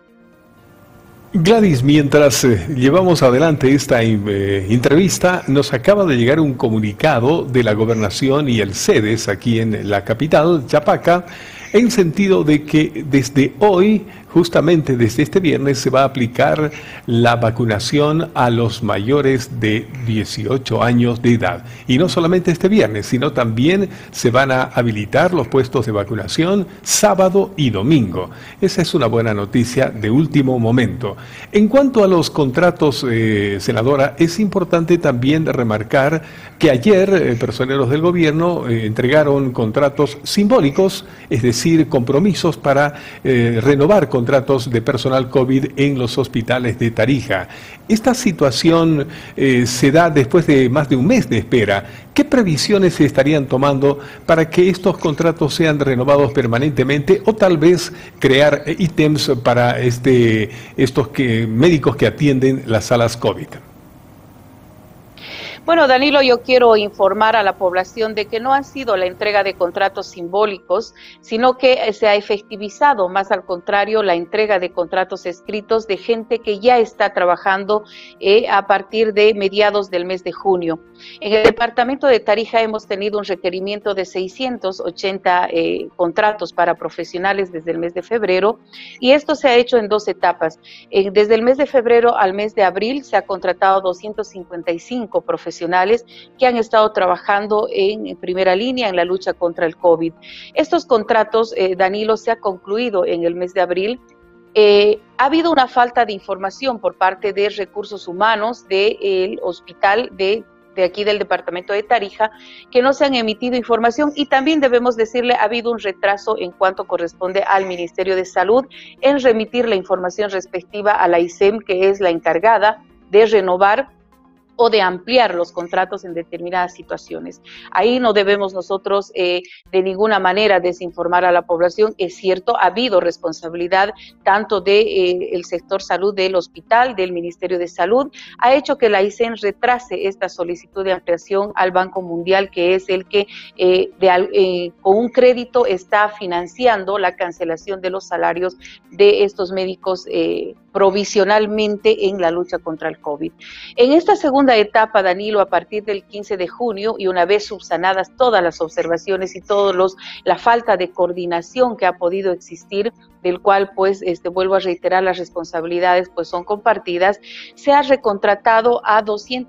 Gladys, mientras llevamos adelante esta entrevista, nos acaba de llegar un comunicado de la Gobernación y el CEDES aquí en la capital, Chapaca, en sentido de que desde hoy, justamente desde este viernes, se va a aplicar la vacunación a los mayores de 18 años de edad. Y no solamente este viernes, sino también se van a habilitar los puestos de vacunación sábado y domingo. Esa es una buena noticia de último momento. En cuanto a los contratos, senadora, es importante también remarcar que ayer personeros del gobierno entregaron contratos simbólicos, es decir, compromisos para renovar contratos de personal COVID en los hospitales de Tarija. Esta situación se da después de más de un mes de espera. ¿Qué previsiones se estarían tomando para que estos contratos sean renovados permanentemente o tal vez crear ítems para estos médicos que atienden las salas COVID? Bueno, Danilo, yo quiero informar a la población de que no han sido la entrega de contratos simbólicos, sino que se ha efectivizado, más al contrario, la entrega de contratos escritos de gente que ya está trabajando a partir de mediados del mes de junio. En el departamento de Tarija hemos tenido un requerimiento de 680 contratos para profesionales desde el mes de febrero, y esto se ha hecho en 2 etapas. Desde el mes de febrero al mes de abril se ha contratado 255 profesionales que han estado trabajando en primera línea en la lucha contra el COVID. Estos contratos, Danilo, se ha concluido en el mes de abril. Ha habido una falta de información por parte de recursos humanos del hospital de aquí del departamento de Tarija, que no se han emitido información, y también debemos decirle, ha habido un retraso en cuanto corresponde al Ministerio de Salud en remitir la información respectiva a la ICEM, que es la encargada de renovar o de ampliar los contratos en determinadas situaciones. Ahí no debemos nosotros de ninguna manera desinformar a la población. Es cierto, ha habido responsabilidad tanto del sector salud del hospital, del Ministerio de Salud, ha hecho que la ICEN retrase esta solicitud de ampliación al Banco Mundial, que es el que con un crédito está financiando la cancelación de los salarios de estos médicos provisionalmente en la lucha contra el COVID. En esta segunda etapa, Danilo, a partir del 15 de junio y una vez subsanadas todas las observaciones y la falta de coordinación que ha podido existir, del cual pues vuelvo a reiterar, las responsabilidades pues son compartidas, se ha recontratado a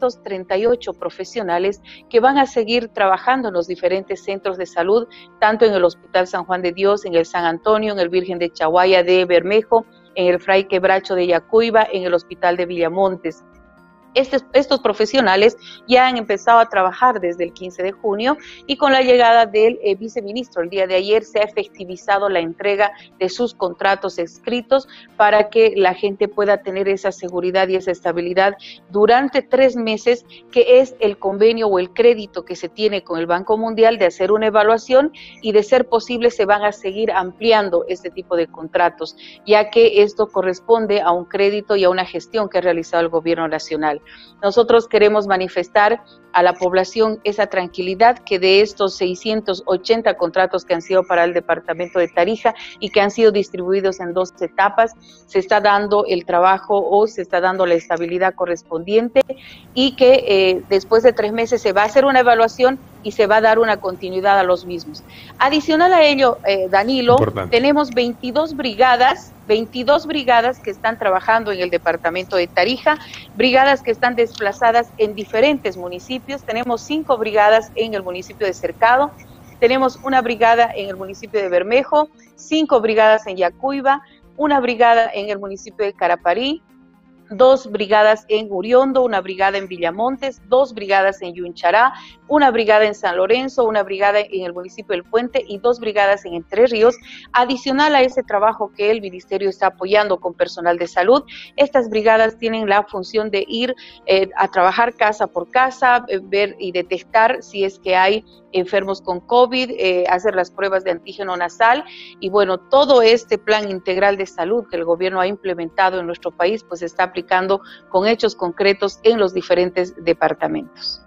238 profesionales que van a seguir trabajando en los diferentes centros de salud, tanto en el Hospital San Juan de Dios, en el San Antonio, en el Virgen de Chaguaya de Bermejo, en el Fray Quebracho de Yacuiba, en el Hospital de Villamontes. Estos profesionales ya han empezado a trabajar desde el 15 de junio y con la llegada del viceministro el día de ayer se ha efectivizado la entrega de sus contratos escritos para que la gente pueda tener esa seguridad y esa estabilidad durante 3 meses, que es el convenio o el crédito que se tiene con el Banco Mundial de hacer una evaluación, y de ser posible se van a seguir ampliando este tipo de contratos, ya que esto corresponde a un crédito y a una gestión que ha realizado el gobierno nacional. Nosotros queremos manifestar a la población esa tranquilidad que de estos 680 contratos que han sido para el departamento de Tarija y que han sido distribuidos en 2 etapas, se está dando el trabajo o se está dando la estabilidad correspondiente, y que después de 3 meses se va a hacer una evaluación y se va a dar una continuidad a los mismos. Adicional a ello, Danilo, tenemos 22 brigadas que están trabajando en el departamento de Tarija, brigadas que están desplazadas en diferentes municipios. Tenemos 5 brigadas en el municipio de Cercado, tenemos una brigada en el municipio de Bermejo, 5 brigadas en Yacuiba, una brigada en el municipio de Caraparí, 2 brigadas en Uriondo, una brigada en Villamontes, 2 brigadas en Yunchara, una brigada en San Lorenzo, una brigada en el municipio del Puente y 2 brigadas en Entre Ríos. Adicional a ese trabajo que el Ministerio está apoyando con personal de salud, estas brigadas tienen la función de ir a trabajar casa por casa, ver y detectar si es que hay enfermos con COVID, hacer las pruebas de antígeno nasal, y bueno, todo este plan integral de salud que el gobierno ha implementado en nuestro país, pues se está aplicando con hechos concretos en los diferentes departamentos.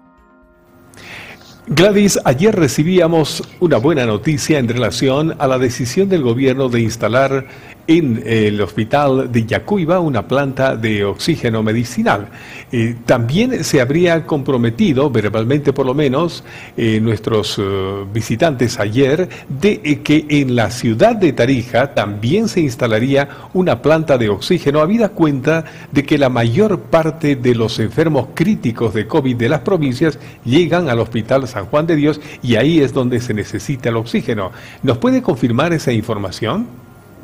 Gladys, ayer recibíamos una buena noticia en relación a la decisión del gobierno de instalar en el hospital de Yacuiba una planta de oxígeno medicinal. También se habría comprometido, verbalmente por lo menos, nuestros visitantes ayer, de que en la ciudad de Tarija también se instalaría una planta de oxígeno, habida cuenta de que la mayor parte de los enfermos críticos de COVID de las provincias llegan al Hospital San Juan de Dios, y ahí es donde se necesita el oxígeno. ¿Nos puede confirmar esa información?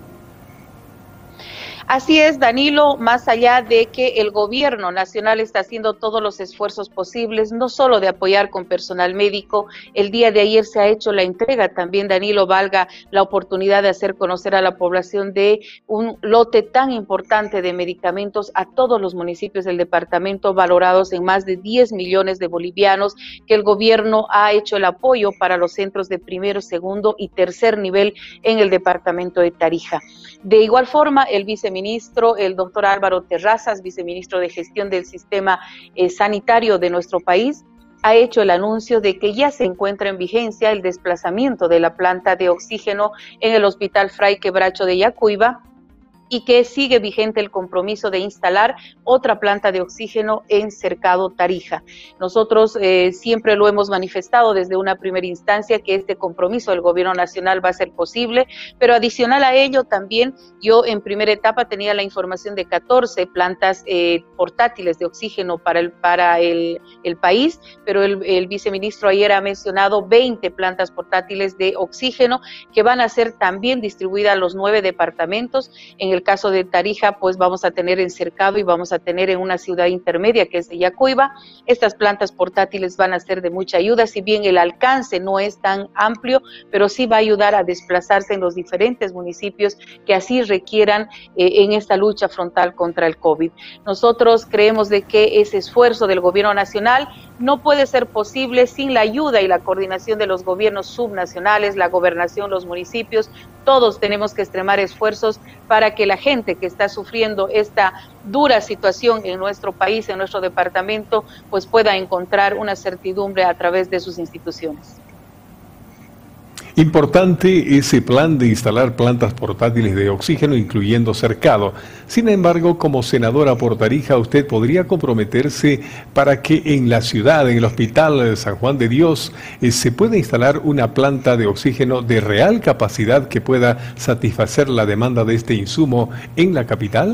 Así es, Danilo, más allá de que el gobierno nacional está haciendo todos los esfuerzos posibles, no solo de apoyar con personal médico, el día de ayer se ha hecho la entrega también, Danilo, valga la oportunidad de hacer conocer a la población de un lote tan importante de medicamentos a todos los municipios del departamento, valorados en más de 10 millones de bolivianos, que el gobierno ha hecho el apoyo para los centros de primero, segundo y tercer nivel en el departamento de Tarija. De igual forma, el viceministro, el doctor Álvaro Terrazas, viceministro de Gestión del Sistema Sanitario de nuestro país, ha hecho el anuncio de que ya se encuentra en vigencia el desplazamiento de la planta de oxígeno en el Hospital Fray Quebracho de Yacuiba, y que sigue vigente el compromiso de instalar otra planta de oxígeno en Cercado Tarija. Nosotros siempre lo hemos manifestado desde una primera instancia que este compromiso del gobierno nacional va a ser posible, pero adicional a ello también yo en primera etapa tenía la información de 14 plantas portátiles de oxígeno para el país, pero el viceministro ayer ha mencionado 20 plantas portátiles de oxígeno que van a ser también distribuidas a los 9 departamentos. En el el caso de Tarija, pues vamos a tener en Cercado y vamos a tener en una ciudad intermedia que es de Yacuiba. Estas plantas portátiles van a ser de mucha ayuda, si bien el alcance no es tan amplio, pero sí va a ayudar a desplazarse en los diferentes municipios que así requieran en esta lucha frontal contra el COVID. Nosotros creemos de que ese esfuerzo del gobierno nacional no puede ser posible sin la ayuda y la coordinación de los gobiernos subnacionales, la gobernación, los municipios. Todos tenemos que extremar esfuerzos para que la gente que está sufriendo esta dura situación en nuestro país, en nuestro departamento, pues pueda encontrar una certidumbre a través de sus instituciones. Importante ese plan de instalar plantas portátiles de oxígeno, incluyendo Cercado. Sin embargo, como senadora por Tarija, ¿usted podría comprometerse para que en la ciudad, en el Hospital San Juan de Dios, se pueda instalar una planta de oxígeno de real capacidad que pueda satisfacer la demanda de este insumo en la capital?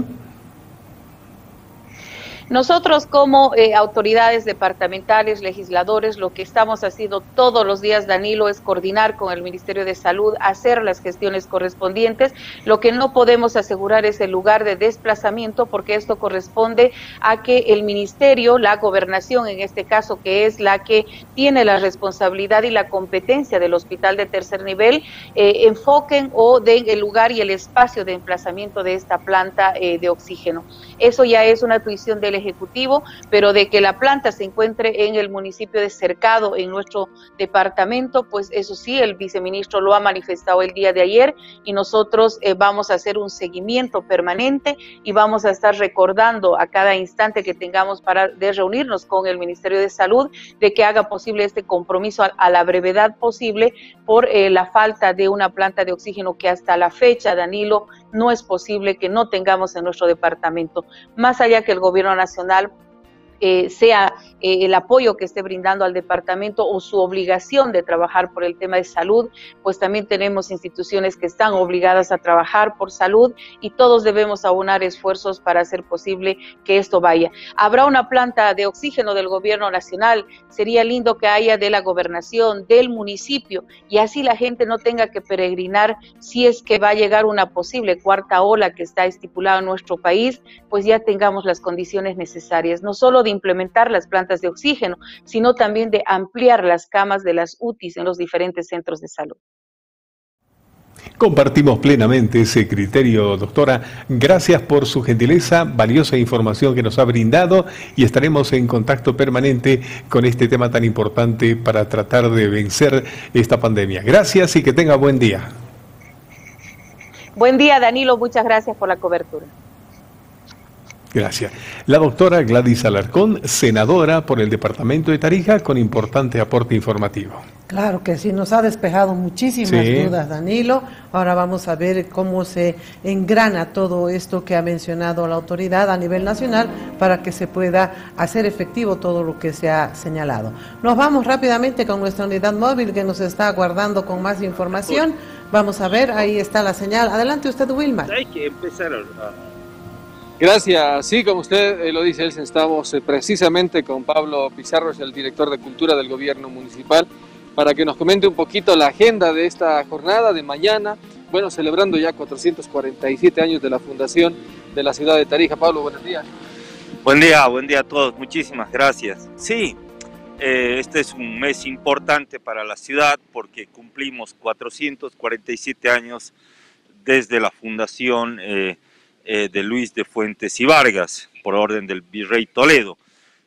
Nosotros como autoridades departamentales, legisladores, lo que estamos haciendo todos los días, Danilo, es coordinar con el Ministerio de Salud, hacer las gestiones correspondientes. Lo que no podemos asegurar es el lugar de desplazamiento, porque esto corresponde a que el Ministerio, la Gobernación en este caso, que es la que tiene la responsabilidad y la competencia del hospital de tercer nivel, enfoquen o den el lugar y el espacio de emplazamiento de esta planta de oxígeno. Eso ya es una tuición del Ejecutivo, pero de que la planta se encuentre en el municipio de Cercado, en nuestro departamento, pues eso sí, el viceministro lo ha manifestado el día de ayer y nosotros vamos a hacer un seguimiento permanente y vamos a estar recordando a cada instante que tengamos de reunirnos con el Ministerio de Salud de que haga posible este compromiso a la brevedad posible por la falta de una planta de oxígeno que hasta la fecha, Danilo, no es posible que no tengamos en nuestro departamento. Más allá que el gobierno nacional sea el apoyo que esté brindando al departamento o su obligación de trabajar por el tema de salud, pues también tenemos instituciones que están obligadas a trabajar por salud y todos debemos aunar esfuerzos para hacer posible que esto vaya. Habrá una planta de oxígeno del gobierno nacional, sería lindo que haya de la gobernación, del municipio, y así la gente no tenga que peregrinar si es que va a llegar una posible cuarta ola que está estipulada en nuestro país, pues ya tengamos las condiciones necesarias, no solo de implementar las plantas de oxígeno, sino también de ampliar las camas de las UTIs en los diferentes centros de salud. Compartimos plenamente ese criterio, doctora. Gracias por su gentileza, valiosa información que nos ha brindado y estaremos en contacto permanente con este tema tan importante para tratar de vencer esta pandemia. Gracias y que tenga buen día. Buen día, Danilo. Muchas gracias por la cobertura. Gracias. La doctora Gladys Alarcón, senadora por el departamento de Tarija, con importante aporte informativo. Claro que sí, nos ha despejado muchísimas dudas, Danilo. Ahora vamos a ver cómo se engrana todo esto que ha mencionado la autoridad a nivel nacional para que se pueda hacer efectivo todo lo que se ha señalado. Nos vamos rápidamente con nuestra unidad móvil que nos está aguardando con más información. Vamos a ver, ahí está la señal. Adelante usted, Wilmar. Hay que empezar a... Gracias. Sí, como usted lo dice, Elsen, estamos precisamente con Pablo Pizarro, el director de Cultura del Gobierno Municipal, para que nos comente un poquito la agenda de esta jornada de mañana, bueno, celebrando ya 447 años de la fundación de la ciudad de Tarija. Pablo, buenos días. Buen día a todos, muchísimas gracias. Sí, este es un mes importante para la ciudad porque cumplimos 447 años desde la fundación de Luis de Fuentes y Vargas, por orden del virrey Toledo.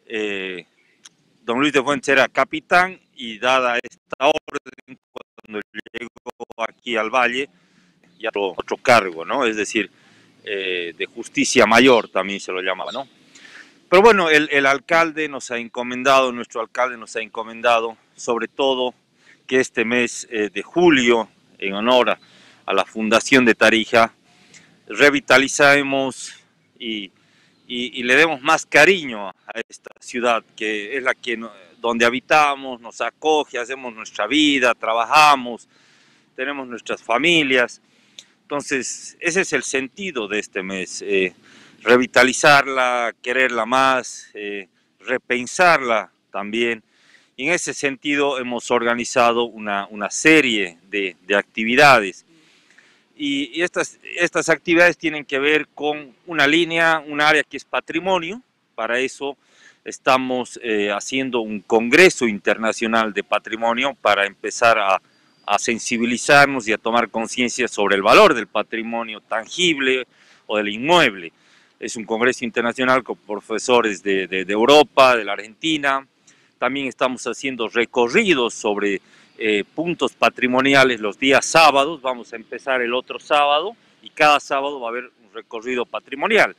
Don Luis de Fuentes era capitán y dada esta orden, cuando llegó aquí al Valle, ya otro cargo, ¿no? Es decir, de justicia mayor también se lo llamaba, ¿no? Pero bueno, el alcalde nos ha encomendado, nuestro alcalde nos ha encomendado, sobre todo, que este mes de julio, en honor a la fundación de Tarija, revitalicemos y le demos más cariño a esta ciudad, que es la que donde habitamos, nos acoge, hacemos nuestra vida, trabajamos, tenemos nuestras familias. Entonces, ese es el sentido de este mes, revitalizarla, quererla más, repensarla también. Y en ese sentido hemos organizado una serie de actividades. Y estas actividades tienen que ver con un área que es patrimonio. Para eso estamos haciendo un congreso internacional de patrimonio para empezar a sensibilizarnos y a tomar conciencia sobre el valor del patrimonio tangible o del inmueble. Es un congreso internacional con profesores de Europa, de la Argentina. También estamos haciendo recorridos sobre puntos patrimoniales los días sábados. Vamos a empezar el otro sábado y cada sábado va a haber un recorrido patrimonial.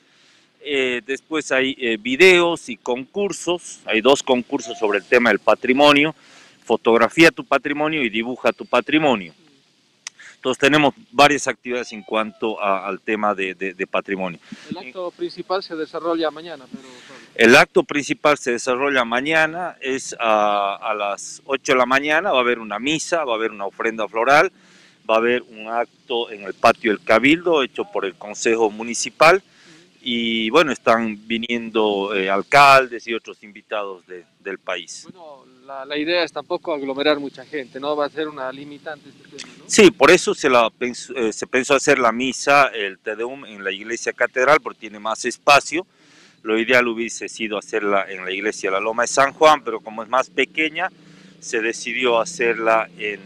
Después hay videos y concursos. Hay 2 concursos sobre el tema del patrimonio: fotografía tu patrimonio y dibuja tu patrimonio. Entonces tenemos varias actividades en cuanto al tema de patrimonio. El acto principal se desarrolla mañana. El acto principal se desarrolla mañana, es a las 8 de la mañana, va a haber una misa, va a haber una ofrenda floral, va a haber un acto en el patio del Cabildo hecho por el Consejo Municipal y bueno, están viniendo alcaldes y otros invitados del país. Bueno, la idea es tampoco aglomerar mucha gente, ¿no? Va a ser una limitante este tema, ¿no? Sí, por eso se pensó hacer la misa, el Te Deum, en la iglesia catedral, porque tiene más espacio. Lo ideal hubiese sido hacerla en la iglesia de la Loma de San Juan, pero como es más pequeña, se decidió hacerla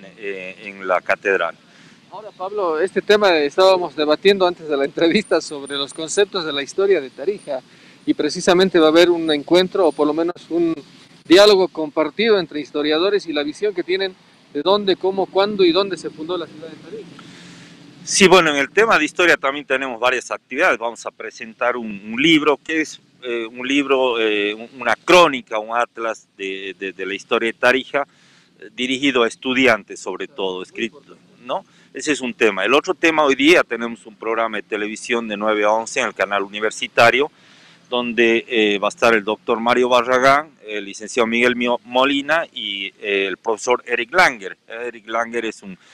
en la catedral. Ahora, Pablo, este tema estábamos debatiendo antes de la entrevista sobre los conceptos de la historia de Tarija y precisamente va a haber un encuentro o por lo menos un diálogo compartido entre historiadores y la visión que tienen de dónde, cómo, cuándo y dónde se fundó la ciudad de Tarija. Sí, bueno, en el tema de historia también tenemos varias actividades. Vamos a presentar un libro que es un libro, una crónica, un atlas de la historia de Tarija, dirigido a estudiantes sobre todo, escrito, ¿no? Ese es un tema. El otro tema, hoy día tenemos un programa de televisión de 9 a 11 en el canal universitario, donde va a estar el doctor Mario Barragán, el licenciado Miguel Molina y el profesor Eric Langer. Eric Langer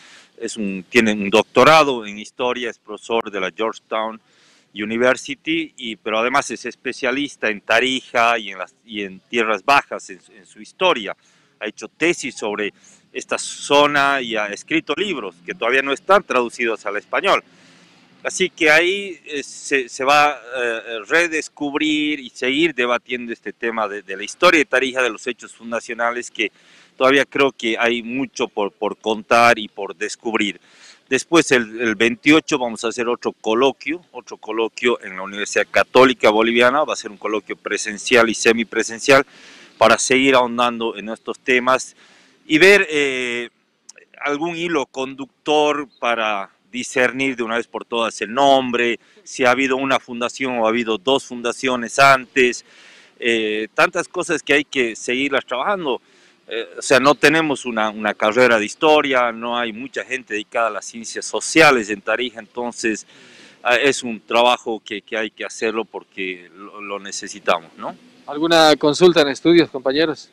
tiene un doctorado en historia, es profesor de la Georgetown University, pero además es especialista en Tarija y en tierras bajas, en su historia. Ha hecho tesis sobre esta zona y ha escrito libros que todavía no están traducidos al español. Así que ahí se va a redescubrir y seguir debatiendo este tema de la historia de Tarija, de los hechos fundacionales, que todavía creo que hay mucho por contar y por descubrir. Después, el 28, vamos a hacer otro coloquio en la Universidad Católica Boliviana. Va a ser un coloquio presencial y semipresencial para seguir ahondando en estos temas y ver algún hilo conductor para discernir de una vez por todas el nombre, si ha habido una fundación o ha habido 2 fundaciones antes, tantas cosas que hay que seguirlas trabajando. O sea, no tenemos una carrera de historia, no hay mucha gente dedicada a las ciencias sociales en Tarija, entonces es un trabajo que hay que hacerlo porque lo necesitamos, ¿no? ¿Alguna consulta en estudios, compañeros?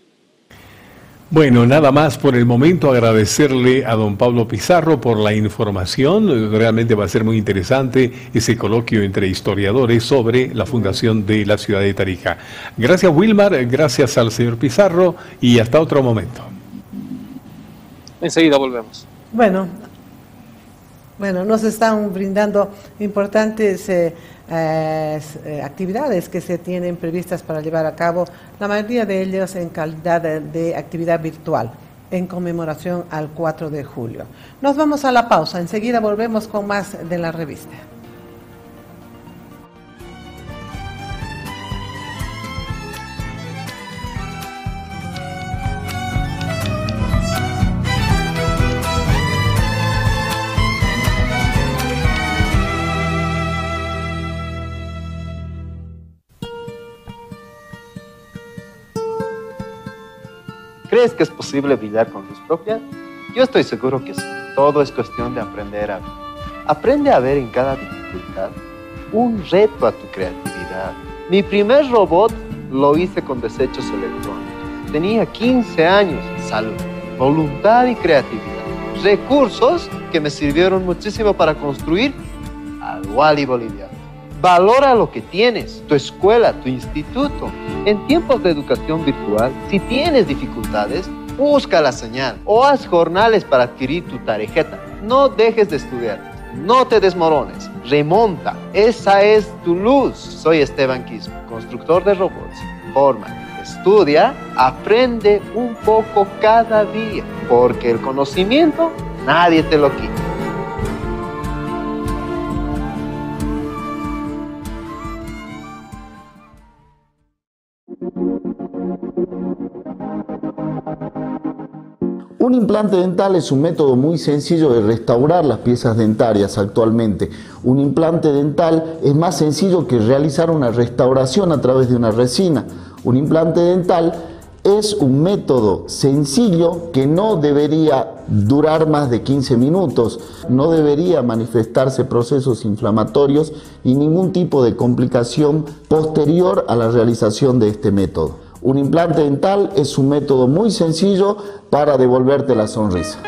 Bueno, nada más por el momento, agradecerle a don Pablo Pizarro por la información. Realmente va a ser muy interesante ese coloquio entre historiadores sobre la fundación de la ciudad de Tarija. Gracias, Wilmar, gracias al señor Pizarro y hasta otro momento. Enseguida volvemos. Bueno, nos están brindando importantes actividades que se tienen previstas para llevar a cabo, la mayoría de ellas en calidad de actividad virtual, en conmemoración al 4 de julio. Nos vamos a la pausa, enseguida volvemos con más de la revista. ¿Crees que es posible brillar con luz propia? Yo estoy seguro que sí. Todo es cuestión de aprender a ver. Aprende a ver en cada dificultad un reto a tu creatividad. Mi primer robot lo hice con desechos electrónicos. Tenía 15 años. Salud, voluntad y creatividad. Recursos que me sirvieron muchísimo para construir al Wally boliviano. Valora lo que tienes, tu escuela, tu instituto. En tiempos de educación virtual, si tienes dificultades, busca la señal o haz jornales para adquirir tu tarjeta. No dejes de estudiar. No te desmorones, remonta, esa es tu luz. Soy Esteban Quispe, constructor de robots. Forma, estudia, aprende un poco cada día, porque el conocimiento nadie te lo quita. Un implante dental es un método muy sencillo de restaurar las piezas dentarias actualmente. Un implante dental es más sencillo que realizar una restauración a través de una resina. Un implante dental es un método sencillo que no debería durar más de 15 minutos, no debería manifestarse procesos inflamatorios y ningún tipo de complicación posterior a la realización de este método. Un implante dental es un método muy sencillo para devolverte la sonrisa.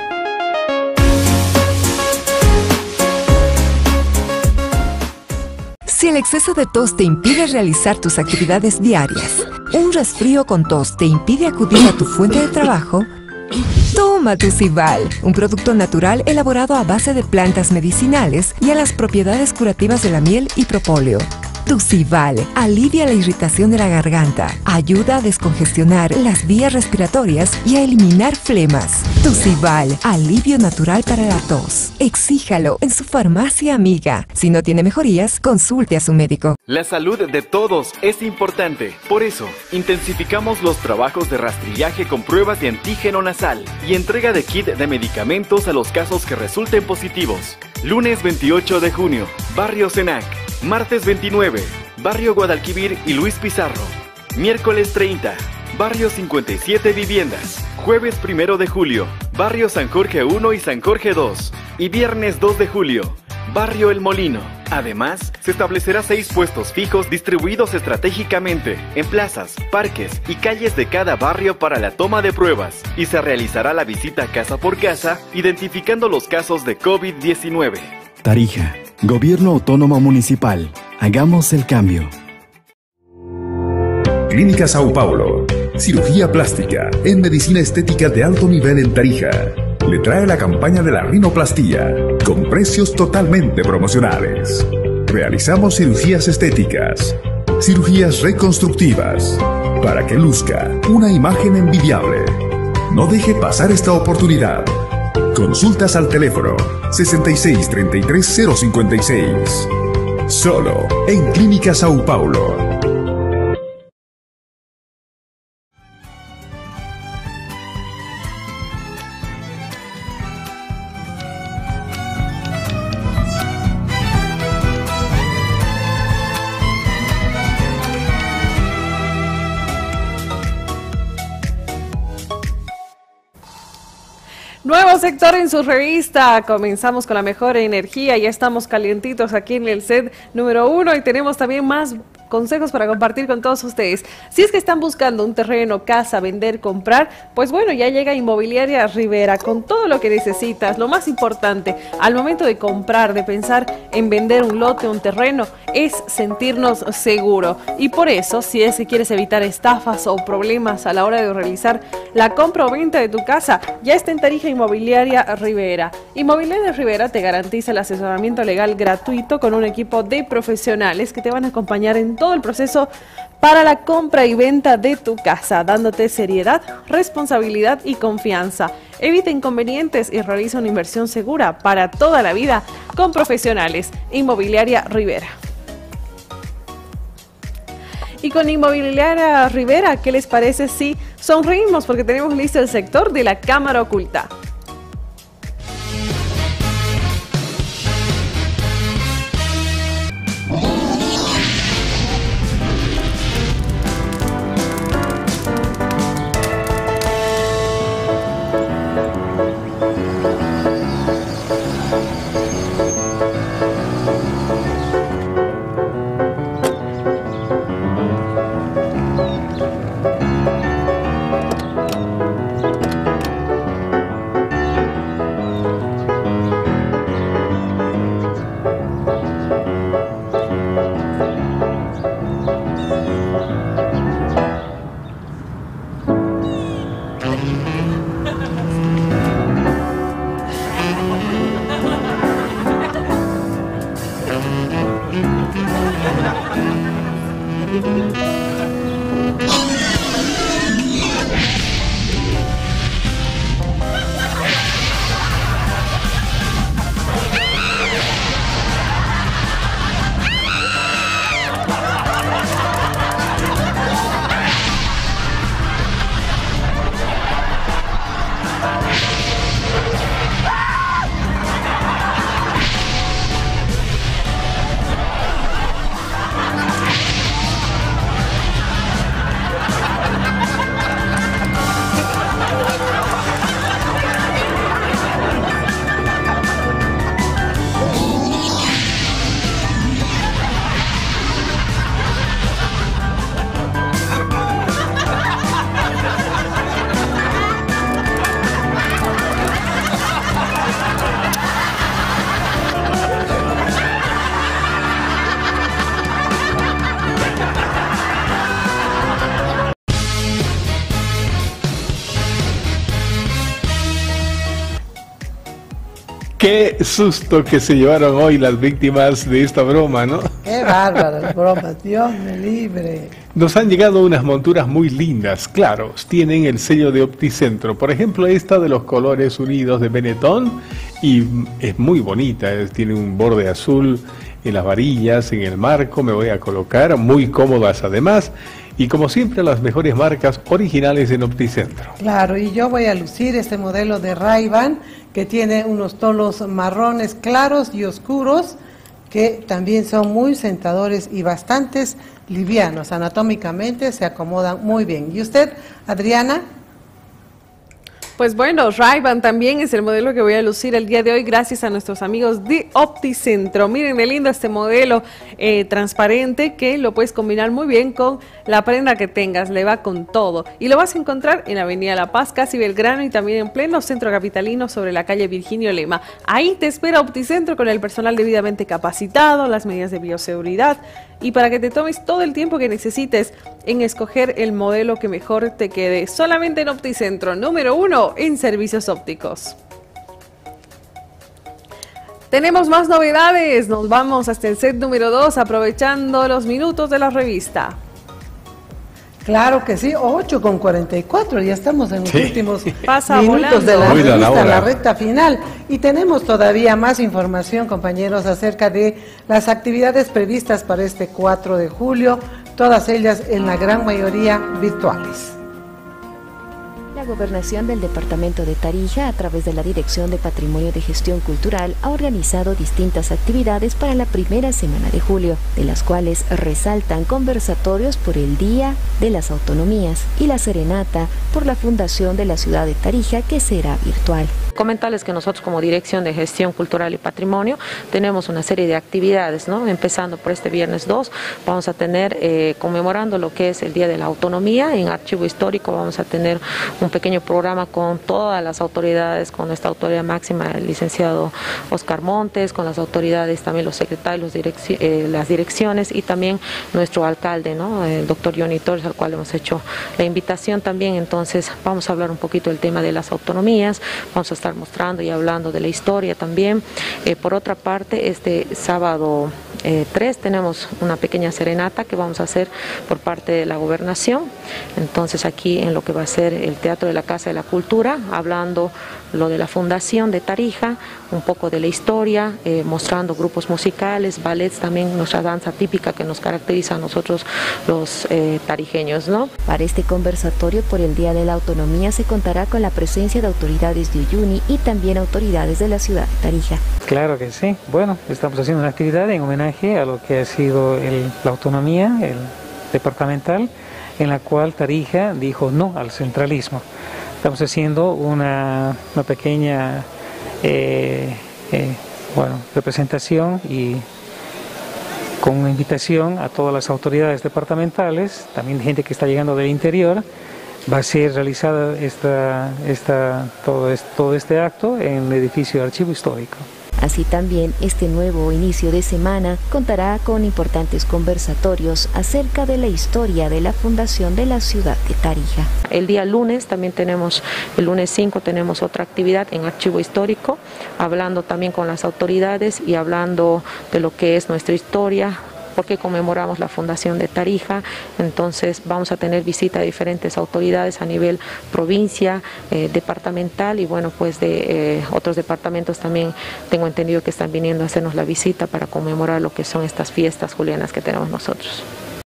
Si el exceso de tos te impide realizar tus actividades diarias, un resfrío con tos te impide acudir a tu fuente de trabajo, toma Tucival, un producto natural elaborado a base de plantas medicinales y a las propiedades curativas de la miel y propóleo. Tucival alivia la irritación de la garganta, ayuda a descongestionar las vías respiratorias y a eliminar flemas. Tucival, alivio natural para la tos. Exíjalo en su farmacia amiga. Si no tiene mejorías, consulte a su médico. La salud de todos es importante. Por eso, intensificamos los trabajos de rastrillaje con pruebas de antígeno nasal y entrega de kit de medicamentos a los casos que resulten positivos. Lunes 28 de junio, Barrio Senac. Martes 29, Barrio Guadalquivir y Luis Pizarro. Miércoles 30, Barrio 57 Viviendas. Jueves 1 de julio, Barrio San Jorge 1 y San Jorge 2. Y viernes 2 de julio, Barrio El Molino. Además, se establecerá 6 puestos fijos distribuidos estratégicamente en plazas, parques y calles de cada barrio para la toma de pruebas. Y se realizará la visita casa por casa, identificando los casos de COVID-19. Tarija, Gobierno Autónomo Municipal. Hagamos el cambio. Clínica Sao Paulo. Cirugía plástica en medicina estética de alto nivel en Tarija. Le trae la campaña de la rinoplastía con precios totalmente promocionales. Realizamos cirugías estéticas, cirugías reconstructivas, para que luzca una imagen envidiable. No deje pasar esta oportunidad. Consultas al teléfono 66 33 056. Solo en Clínica Sao Paulo. Nuevo sector en su revista. Comenzamos con la mejor energía. Ya estamos calientitos aquí en el set número 1 y tenemos también más consejos para compartir con todos ustedes. Si es que están buscando un terreno, casa, vender, comprar, pues bueno, ya llega Inmobiliaria Rivera con todo lo que necesitas. Lo más importante al momento de comprar, de pensar en vender un lote, un terreno, es sentirnos seguros. Y por eso, si es que quieres evitar estafas o problemas a la hora de realizar la compra o venta de tu casa, ya está en Tarija Inmobiliaria Rivera. Inmobiliaria Rivera te garantiza el asesoramiento legal gratuito con un equipo de profesionales que te van a acompañar en todo el proceso para la compra y venta de tu casa, dándote seriedad, responsabilidad y confianza. Evita inconvenientes y realiza una inversión segura para toda la vida con profesionales. Inmobiliaria Rivera. Y con Inmobiliaria Rivera, ¿qué les parece si sonreímos? Porque tenemos listo el sector de la cámara oculta. Qué susto que se llevaron hoy las víctimas de esta broma, ¿no? Qué bárbaras bromas, Dios me libre. Nos han llegado unas monturas muy lindas, claro, tienen el sello de Opticentro. Por ejemplo, esta de los colores unidos de Benetton, y es muy bonita, tiene un borde azul en las varillas, en el marco, me voy a colocar, muy cómodas además, y como siempre las mejores marcas originales en Opticentro. Claro, y yo voy a lucir este modelo de Ray-Ban que tiene unos tonos marrones claros y oscuros que también son muy sentadores y bastantes livianos. Anatómicamente se acomodan muy bien. ¿Y usted, Adriana? Pues bueno, Ray-Ban también es el modelo que voy a lucir el día de hoy gracias a nuestros amigos de Opticentro. Miren qué lindo este modelo transparente que lo puedes combinar muy bien con la prenda que tengas, le va con todo. Y lo vas a encontrar en la Avenida La Paz, casi Belgrano, y también en pleno centro capitalino sobre la calle Virginio Lema. Ahí te espera Opticentro con el personal debidamente capacitado, las medidas de bioseguridad y para que te tomes todo el tiempo que necesites en escoger el modelo que mejor te quede. Solamente en Opticentro, número 1 en servicios ópticos. Tenemos más novedades, nos vamos hasta el set número 2 aprovechando los minutos de la revista. Claro que sí, 8:44, ya estamos en los últimos Pasa minutos volando de la revista, hora. la recta final. Y tenemos todavía más información, compañeros, acerca de las actividades previstas para este 4 de julio, todas ellas en la gran mayoría virtuales. La Gobernación del Departamento de Tarija, a través de la Dirección de Patrimonio de Gestión Cultural, ha organizado distintas actividades para la primera semana de julio, de las cuales resaltan conversatorios por el Día de las Autonomías y la serenata por la fundación de la ciudad de Tarija, que será virtual. Comentarles que nosotros como Dirección de Gestión Cultural y Patrimonio tenemos una serie de actividades, ¿no? Empezando por este viernes 2, vamos a tener, conmemorando lo que es el Día de la Autonomía, en Archivo Histórico vamos a tener un pequeño programa con todas las autoridades, con nuestra autoridad máxima, el licenciado Oscar Montes, con las autoridades, también los secretarios, las direcciones y también nuestro alcalde, ¿no? El doctor Johnny Torres, al cual hemos hecho la invitación también. Entonces vamos a hablar un poquito del tema de las autonomías, vamos a estar mostrando y hablando de la historia también. Por otra parte, este sábado 3 tenemos una pequeña serenata que vamos a hacer por parte de la Gobernación. Entonces aquí en lo que va a ser el Teatro de la Casa de la Cultura, hablando lo de la fundación de Tarija, un poco de la historia, mostrando grupos musicales, ballets, también nuestra danza típica que nos caracteriza a nosotros los tarijeños, ¿no? Para este conversatorio por el Día de la Autonomía se contará con la presencia de autoridades de Uyuni y también autoridades de la ciudad de Tarija. Claro que sí. Bueno, estamos haciendo una actividad en homenaje a lo que ha sido la autonomía departamental, en la cual Tarija dijo no al centralismo. Estamos haciendo una pequeña representación y con una invitación a todas las autoridades departamentales, también gente que está llegando del interior. Va a ser realizada todo este acto en el edificio de Archivo Histórico. Así también, este nuevo inicio de semana contará con importantes conversatorios acerca de la historia de la fundación de la ciudad de Tarija. El día lunes también tenemos, el lunes 5 tenemos otra actividad en Archivo Histórico, hablando también con las autoridades y hablando de lo que es nuestra historia, porque conmemoramos la fundación de Tarija. Entonces vamos a tener visita de diferentes autoridades a nivel provincia, departamental y bueno, pues de otros departamentos también tengo entendido que están viniendo a hacernos la visita para conmemorar lo que son estas fiestas julianas que tenemos nosotros.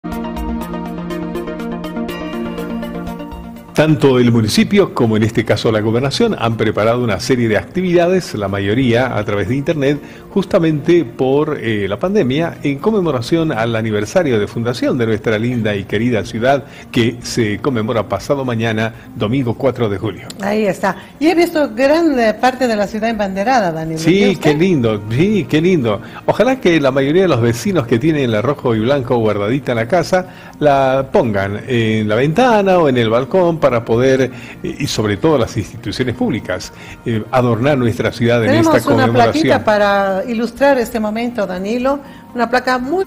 Tanto el municipio como en este caso la gobernación han preparado una serie de actividades, la mayoría a través de internet, justamente por la pandemia, en conmemoración al aniversario de fundación de nuestra linda y querida ciudad, que se conmemora pasado mañana, domingo 4 de julio. Ahí está. Y he visto gran parte de la ciudad embanderada, Danilo. Sí, qué lindo, sí, qué lindo. Ojalá que la mayoría de los vecinos que tienen la rojo y blanco guardadita en la casa, la pongan en la ventana o en el balcón para poder, y sobre todo las instituciones públicas, adornar nuestra ciudad en esta conmemoración. Tenemos una plaquita para ilustrar este momento, Danilo, una placa muy...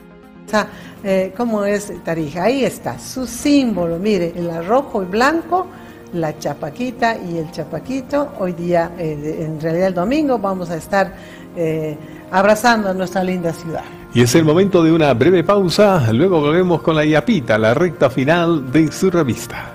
¿cómo es Tarija? Ahí está, su símbolo, mire, el rojo y blanco, la chapaquita y el chapaquito. Hoy día, en realidad el domingo, vamos a estar abrazando a nuestra linda ciudad. Y es el momento de una breve pausa, luego volvemos con la Yapita, la recta final de su revista.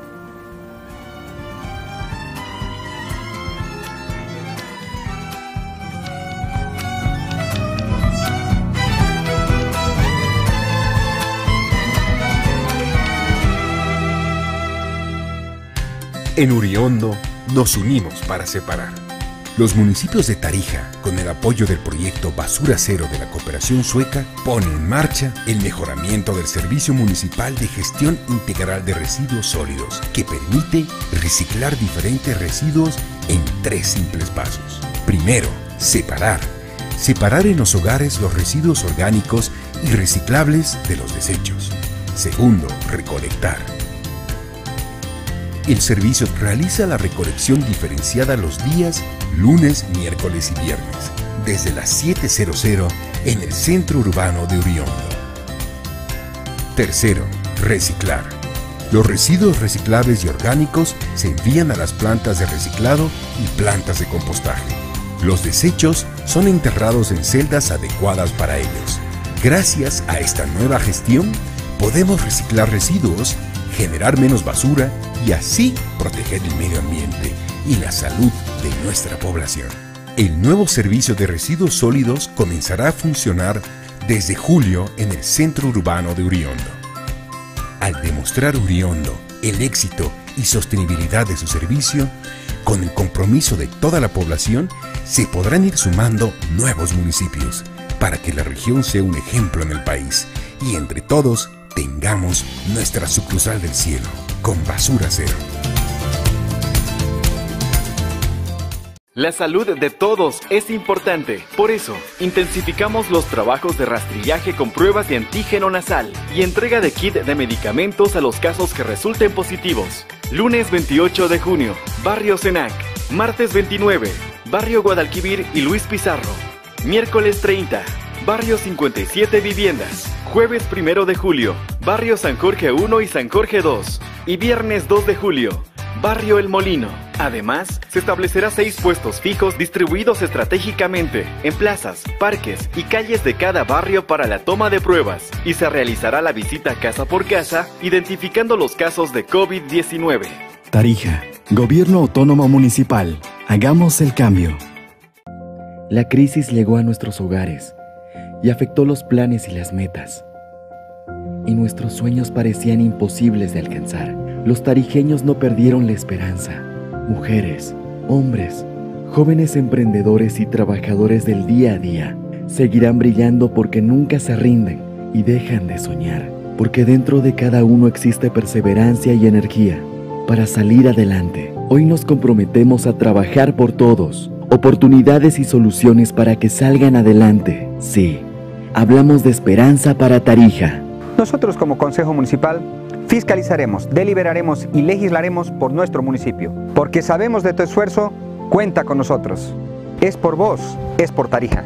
En Uriondo nos unimos para separar. Los municipios de Tarija, con el apoyo del proyecto Basura Cero de la cooperación sueca, ponen en marcha el mejoramiento del Servicio Municipal de Gestión Integral de Residuos Sólidos, que permite reciclar diferentes residuos en 3 simples pasos. Primero, separar. Separar en los hogares los residuos orgánicos y reciclables de los desechos. Segundo, recolectar. El servicio realiza la recolección diferenciada los días lunes, miércoles y viernes, desde las 7:00 en el centro urbano de Uriondo. Tercero, reciclar. Los residuos reciclables y orgánicos se envían a las plantas de reciclado y plantas de compostaje. Los desechos son enterrados en celdas adecuadas para ellos. Gracias a esta nueva gestión, podemos reciclar residuos, generar menos basura y así proteger el medio ambiente y la salud de nuestra población. El nuevo servicio de residuos sólidos comenzará a funcionar desde julio en el centro urbano de Uriondo. Al demostrar Uriondo el éxito y sostenibilidad de su servicio, con el compromiso de toda la población, se podrán ir sumando nuevos municipios para que la región sea un ejemplo en el país y entre todos tengamos nuestra sucursal del cielo con Basura Cero. La salud de todos es importante. Por eso, intensificamos los trabajos de rastrillaje con pruebas de antígeno nasal y entrega de kit de medicamentos a los casos que resulten positivos. Lunes 28 de junio, Barrio Senac. Martes 29, Barrio Guadalquivir y Luis Pizarro. Miércoles 30, Barrio 57 Viviendas. Jueves 1 de julio, Barrio San Jorge 1 y San Jorge 2. Y viernes 2 de julio, Barrio El Molino. Además, se establecerá 6 puestos fijos distribuidos estratégicamente en plazas, parques y calles de cada barrio para la toma de pruebas. Y se realizará la visita casa por casa, identificando los casos de COVID-19. Tarija, Gobierno Autónomo Municipal. Hagamos el cambio. La crisis llegó a nuestros hogares y afectó los planes y las metas. Y nuestros sueños parecían imposibles de alcanzar. Los tarijeños no perdieron la esperanza. Mujeres, hombres, jóvenes emprendedores y trabajadores del día a día seguirán brillando porque nunca se rinden y dejan de soñar. Porque dentro de cada uno existe perseverancia y energía para salir adelante. Hoy nos comprometemos a trabajar por todos. Oportunidades y soluciones para que salgan adelante. Sí, hablamos de esperanza para Tarija. Nosotros como Consejo Municipal fiscalizaremos, deliberaremos y legislaremos por nuestro municipio. Porque sabemos de tu esfuerzo, cuenta con nosotros. Es por vos, es por Tarija.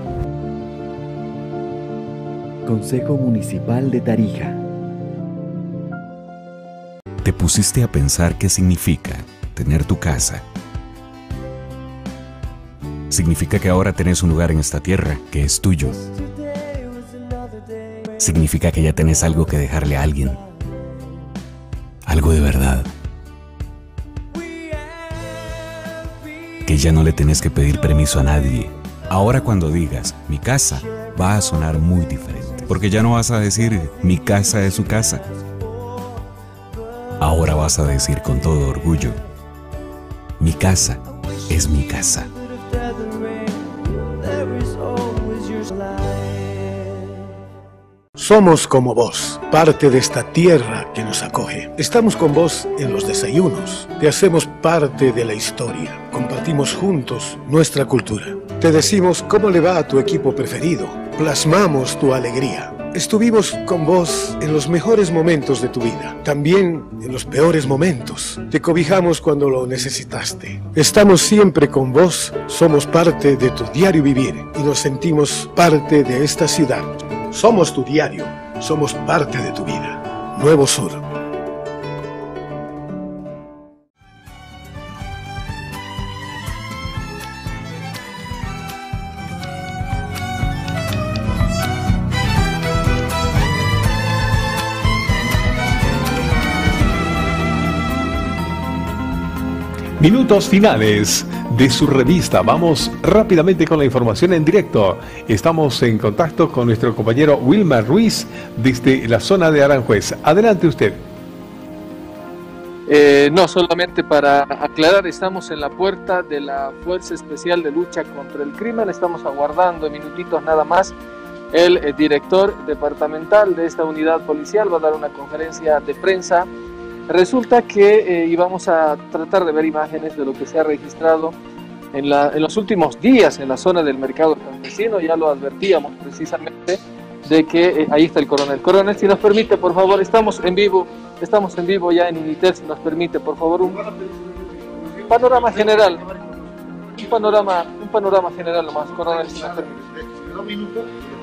Consejo Municipal de Tarija. ¿Te pusiste a pensar qué significa tener tu casa? Significa que ahora tenés un lugar en esta tierra que es tuyo. Significa que ya tenés algo que dejarle a alguien. Algo de verdad. Que ya no le tenés que pedir permiso a nadie. Ahora cuando digas mi casa, va a sonar muy diferente. Porque ya no vas a decir mi casa es su casa. Ahora vas a decir con todo orgullo, mi casa es mi casa. Somos como vos, parte de esta tierra que nos acoge. Estamos con vos en los desayunos. Te hacemos parte de la historia. Compartimos juntos nuestra cultura. Te decimos cómo le va a tu equipo preferido. Plasmamos tu alegría. Estuvimos con vos en los mejores momentos de tu vida, también en los peores momentos. Te cobijamos cuando lo necesitaste. Estamos siempre con vos, somos parte de tu diario vivir y nos sentimos parte de esta ciudad. Somos tu diario, somos parte de tu vida. Nuevo Sur. Minutos finales de su revista. Vamos rápidamente con la información en directo. Estamos en contacto con nuestro compañero Wilmar Ruiz desde la zona de Aranjuez. Adelante usted. No, solamente para aclarar, estamos en la puerta de la Fuerza Especial de Lucha contra el Crimen. Estamos aguardando en minutitos nada más. El director departamental de esta unidad policial va a dar una conferencia de prensa. Resulta que íbamos a tratar de ver imágenes de lo que se ha registrado en los últimos días en la zona del mercado campesino. Ya lo advertíamos precisamente de que ahí está el coronel. Coronel, si nos permite, por favor, estamos en vivo ya en Unitel, si nos permite, por favor, un panorama general. Un panorama general nomás, coronel, si nos permite.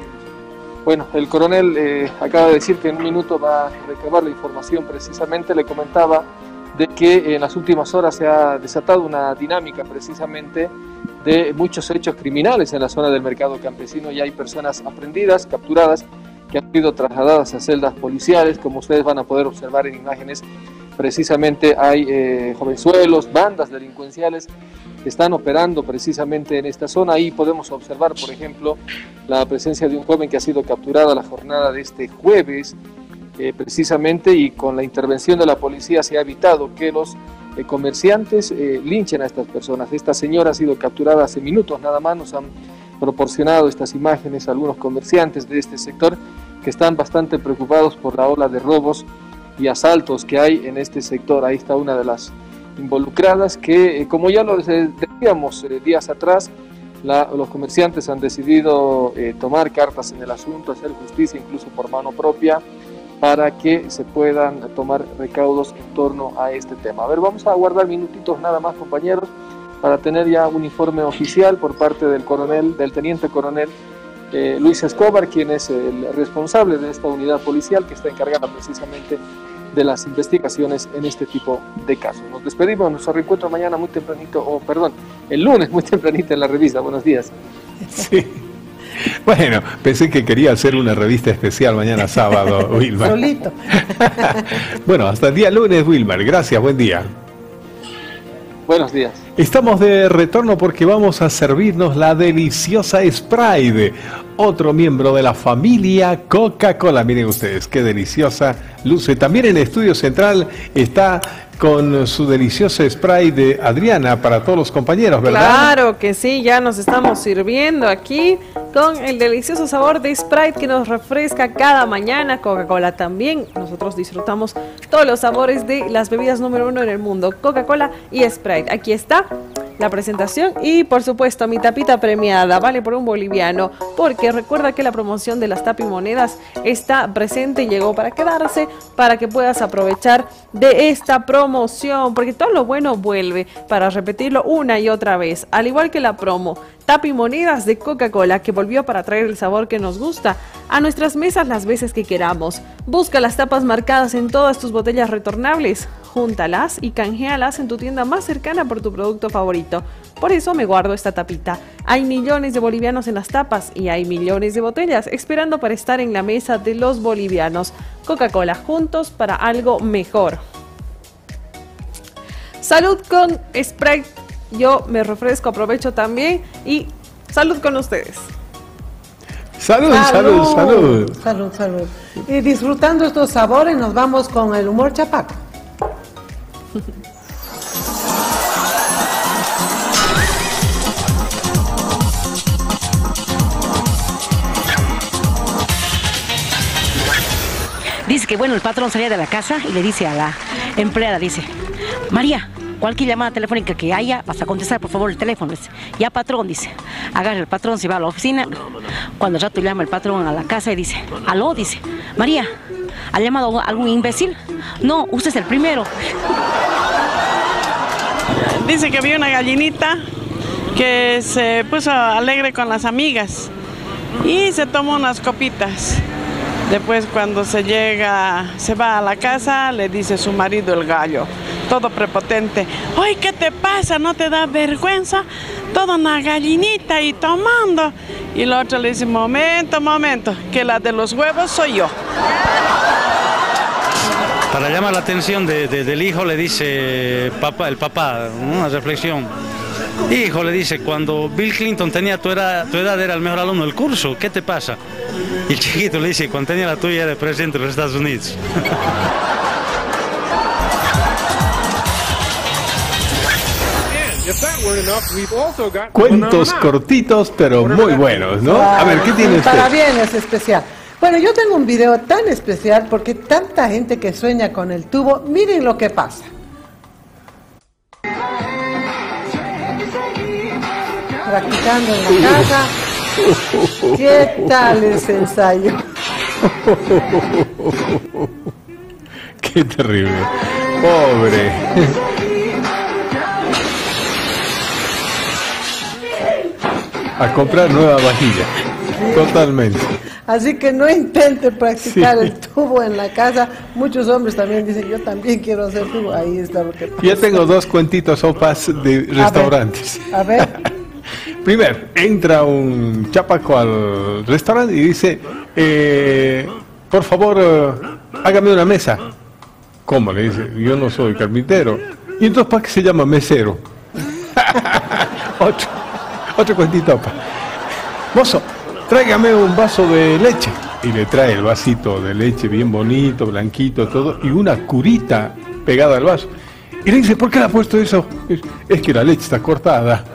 Bueno, el coronel acaba de decir que en un minuto va a recabar la información. Precisamente le comentaba de que en las últimas horas se ha desatado una dinámica precisamente de muchos hechos criminales en la zona del mercado campesino y hay personas aprehendidas, capturadas, que han sido trasladadas a celdas policiales. Como ustedes van a poder observar en imágenes, precisamente hay jovenzuelos, bandas delincuenciales que están operando precisamente en esta zona. Ahí podemos observar, por ejemplo, la presencia de un joven que ha sido capturado la jornada de este jueves, precisamente, y con la intervención de la policía se ha evitado que los comerciantes linchen a estas personas. Esta señora ha sido capturada hace minutos nada más. Nos han proporcionado estas imágenes a algunos comerciantes de este sector que están bastante preocupados por la ola de robos y asaltos que hay en este sector. Ahí está una de las involucradas que, como ya lo decíamos días atrás, los comerciantes han decidido tomar cartas en el asunto, hacer justicia incluso por mano propia para que se puedan tomar recaudos en torno a este tema. A ver, vamos a aguardar minutitos nada más, compañeros, para tener ya un informe oficial por parte del teniente coronel Luis Escobar, quien es el responsable de esta unidad policial que está encargada precisamente de las investigaciones en este tipo de casos. Nos despedimos, nos reencuentro mañana muy tempranito, el lunes muy tempranito en la revista. Buenos días. Sí. Bueno, pensé que quería hacer una revista especial mañana sábado, Wilmar. Solito. Bueno, hasta el día lunes, Wilmar. Gracias, buen día. Buenos días. Estamos de retorno porque vamos a servirnos la deliciosa Sprite, otro miembro de la familia Coca-Cola. Miren ustedes, qué deliciosa luce. También en el estudio central está con su deliciosa Sprite de Adriana para todos los compañeros, ¿verdad? Claro que sí, ya nos estamos sirviendo aquí con el delicioso sabor de Sprite que nos refresca cada mañana. Coca-Cola también. Nosotros disfrutamos todos los sabores de las bebidas número 1 en el mundo, Coca-Cola y Sprite. Aquí está la presentación y por supuesto mi tapita premiada vale por un boliviano, porque recuerda que la promoción de las tapimonedas está presente y llegó para quedarse, para que puedas aprovechar de esta promoción, porque todo lo bueno vuelve, para repetirlo una y otra vez, al igual que la promo Tapimonedas de Coca-Cola, que volvió para traer el sabor que nos gusta a nuestras mesas las veces que queramos. Busca las tapas marcadas en todas tus botellas retornables, júntalas y canjealas en tu tienda más cercana por tu producto favorito. Por eso me guardo esta tapita. Hay millones de bolivianos en las tapas y hay millones de botellas esperando para estar en la mesa de los bolivianos. Coca-Cola, juntos para algo mejor. Salud con Sprite. Yo me refresco, aprovecho también y salud con ustedes. Salud, salud, salud. Salud, salud. Y disfrutando estos sabores nos vamos con el humor chapaco. Dice que bueno, el patrón salía de la casa y le dice a la empleada, dice, María, cualquier llamada telefónica que haya, vas a contestar por favor el teléfono. Dice, ya patrón, dice, agarra el patrón, se va a la oficina. Cuando al rato llama el patrón a la casa y dice, aló, dice, María, ¿ha llamado algún imbécil? No, usted es el primero. Dice que vio una gallinita que se puso alegre con las amigas y se tomó unas copitas. Después cuando se va a la casa, le dice su marido el gallo, todo prepotente, ¡ay, qué te pasa! ¿No te da vergüenza? Toda una gallinita y tomando. Y el otro le dice, momento, que la de los huevos soy yo. Para llamar la atención del hijo le dice el papá, una reflexión. Hijo, le dice, cuando Bill Clinton tenía tu edad era el mejor alumno del curso, ¿qué te pasa? Y el chiquito le dice, cuando tenía la tuya era el presidente de los Estados Unidos. Cuentos cortitos, pero muy buenos, ¿no? A ver, ¿qué tiene usted? Para bien es especial. Bueno, yo tengo un video tan especial porque tanta gente que sueña con el tubo, miren lo que pasa. Practicando en la casa. ¿Qué tal ese ensayo? Qué terrible. Pobre. A comprar nueva vajilla. Totalmente. Así que no intente practicar el tubo en la casa. Muchos hombres también dicen, yo también quiero hacer tubo. Ahí está lo que pasa. Ya tengo dos cuentitos sopas de restaurantes. A ver. Primero, entra un chapaco al restaurante y dice, por favor, hágame una mesa. ¿Cómo? Le dice, yo no soy carpintero. ¿Y entonces para qué se llama mesero? Otro cuentito. Mozo, tráigame un vaso de leche. Y le trae el vasito de leche bien bonito, blanquito, todo, y una curita pegada al vaso. Y le dice, ¿por qué le ha puesto eso? Es que la leche está cortada.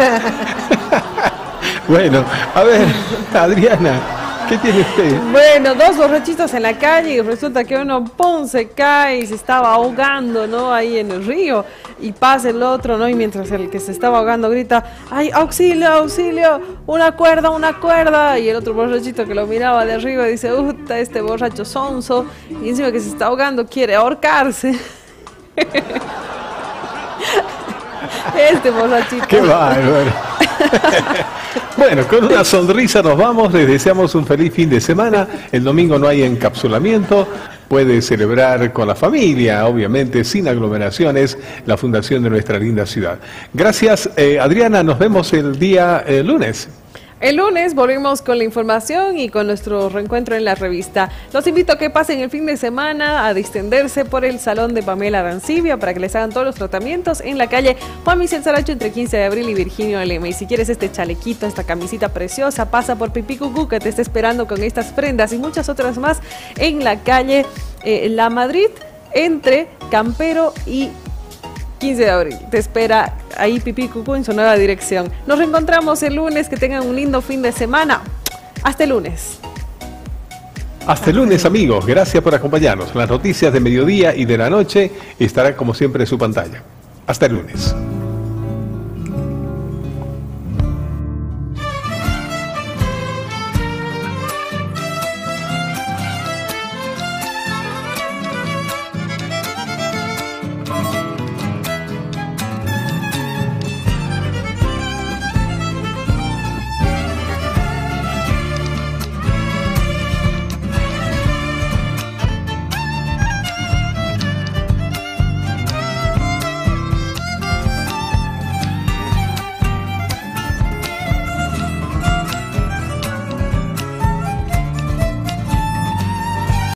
Bueno, a ver, Adriana, ¿qué tiene usted? Bueno, dos borrachitos en la calle y resulta que uno, ¡pum!, se cae y se estaba ahogando, ¿no? Ahí en el río. Y pasa el otro, ¿no? Y mientras el que se estaba ahogando grita, ¡ay, auxilio, auxilio! ¡Una cuerda, una cuerda! Y el otro borrachito que lo miraba de arriba dice, este borracho sonso. Y encima que se está ahogando quiere ahorcarse. Este borrachito. ¡Qué bárbaro! Bueno, con una sonrisa nos vamos, les deseamos un feliz fin de semana. El domingo no hay encapsulamiento, puede celebrar con la familia, obviamente sin aglomeraciones, la fundación de nuestra linda ciudad. Gracias, Adriana, nos vemos el día lunes. El lunes volvemos con la información y con nuestro reencuentro en la revista. Los invito a que pasen el fin de semana a distenderse por el salón de Pamela Arancibia para que les hagan todos los tratamientos en la calle Juan Michel Saracho entre 15 de abril y Virginio Lema. Y si quieres este chalequito, esta camisita preciosa, pasa por Pipí Cucú que te está esperando con estas prendas y muchas otras más en la calle La Madrid entre Campero y 15 de abril. Te espera ahí Pipí Cucú en su nueva dirección. Nos reencontramos el lunes. Que tengan un lindo fin de semana. Hasta el lunes. Hasta el lunes, amigos. Gracias por acompañarnos. Las noticias de mediodía y de la noche estarán como siempre en su pantalla. Hasta el lunes.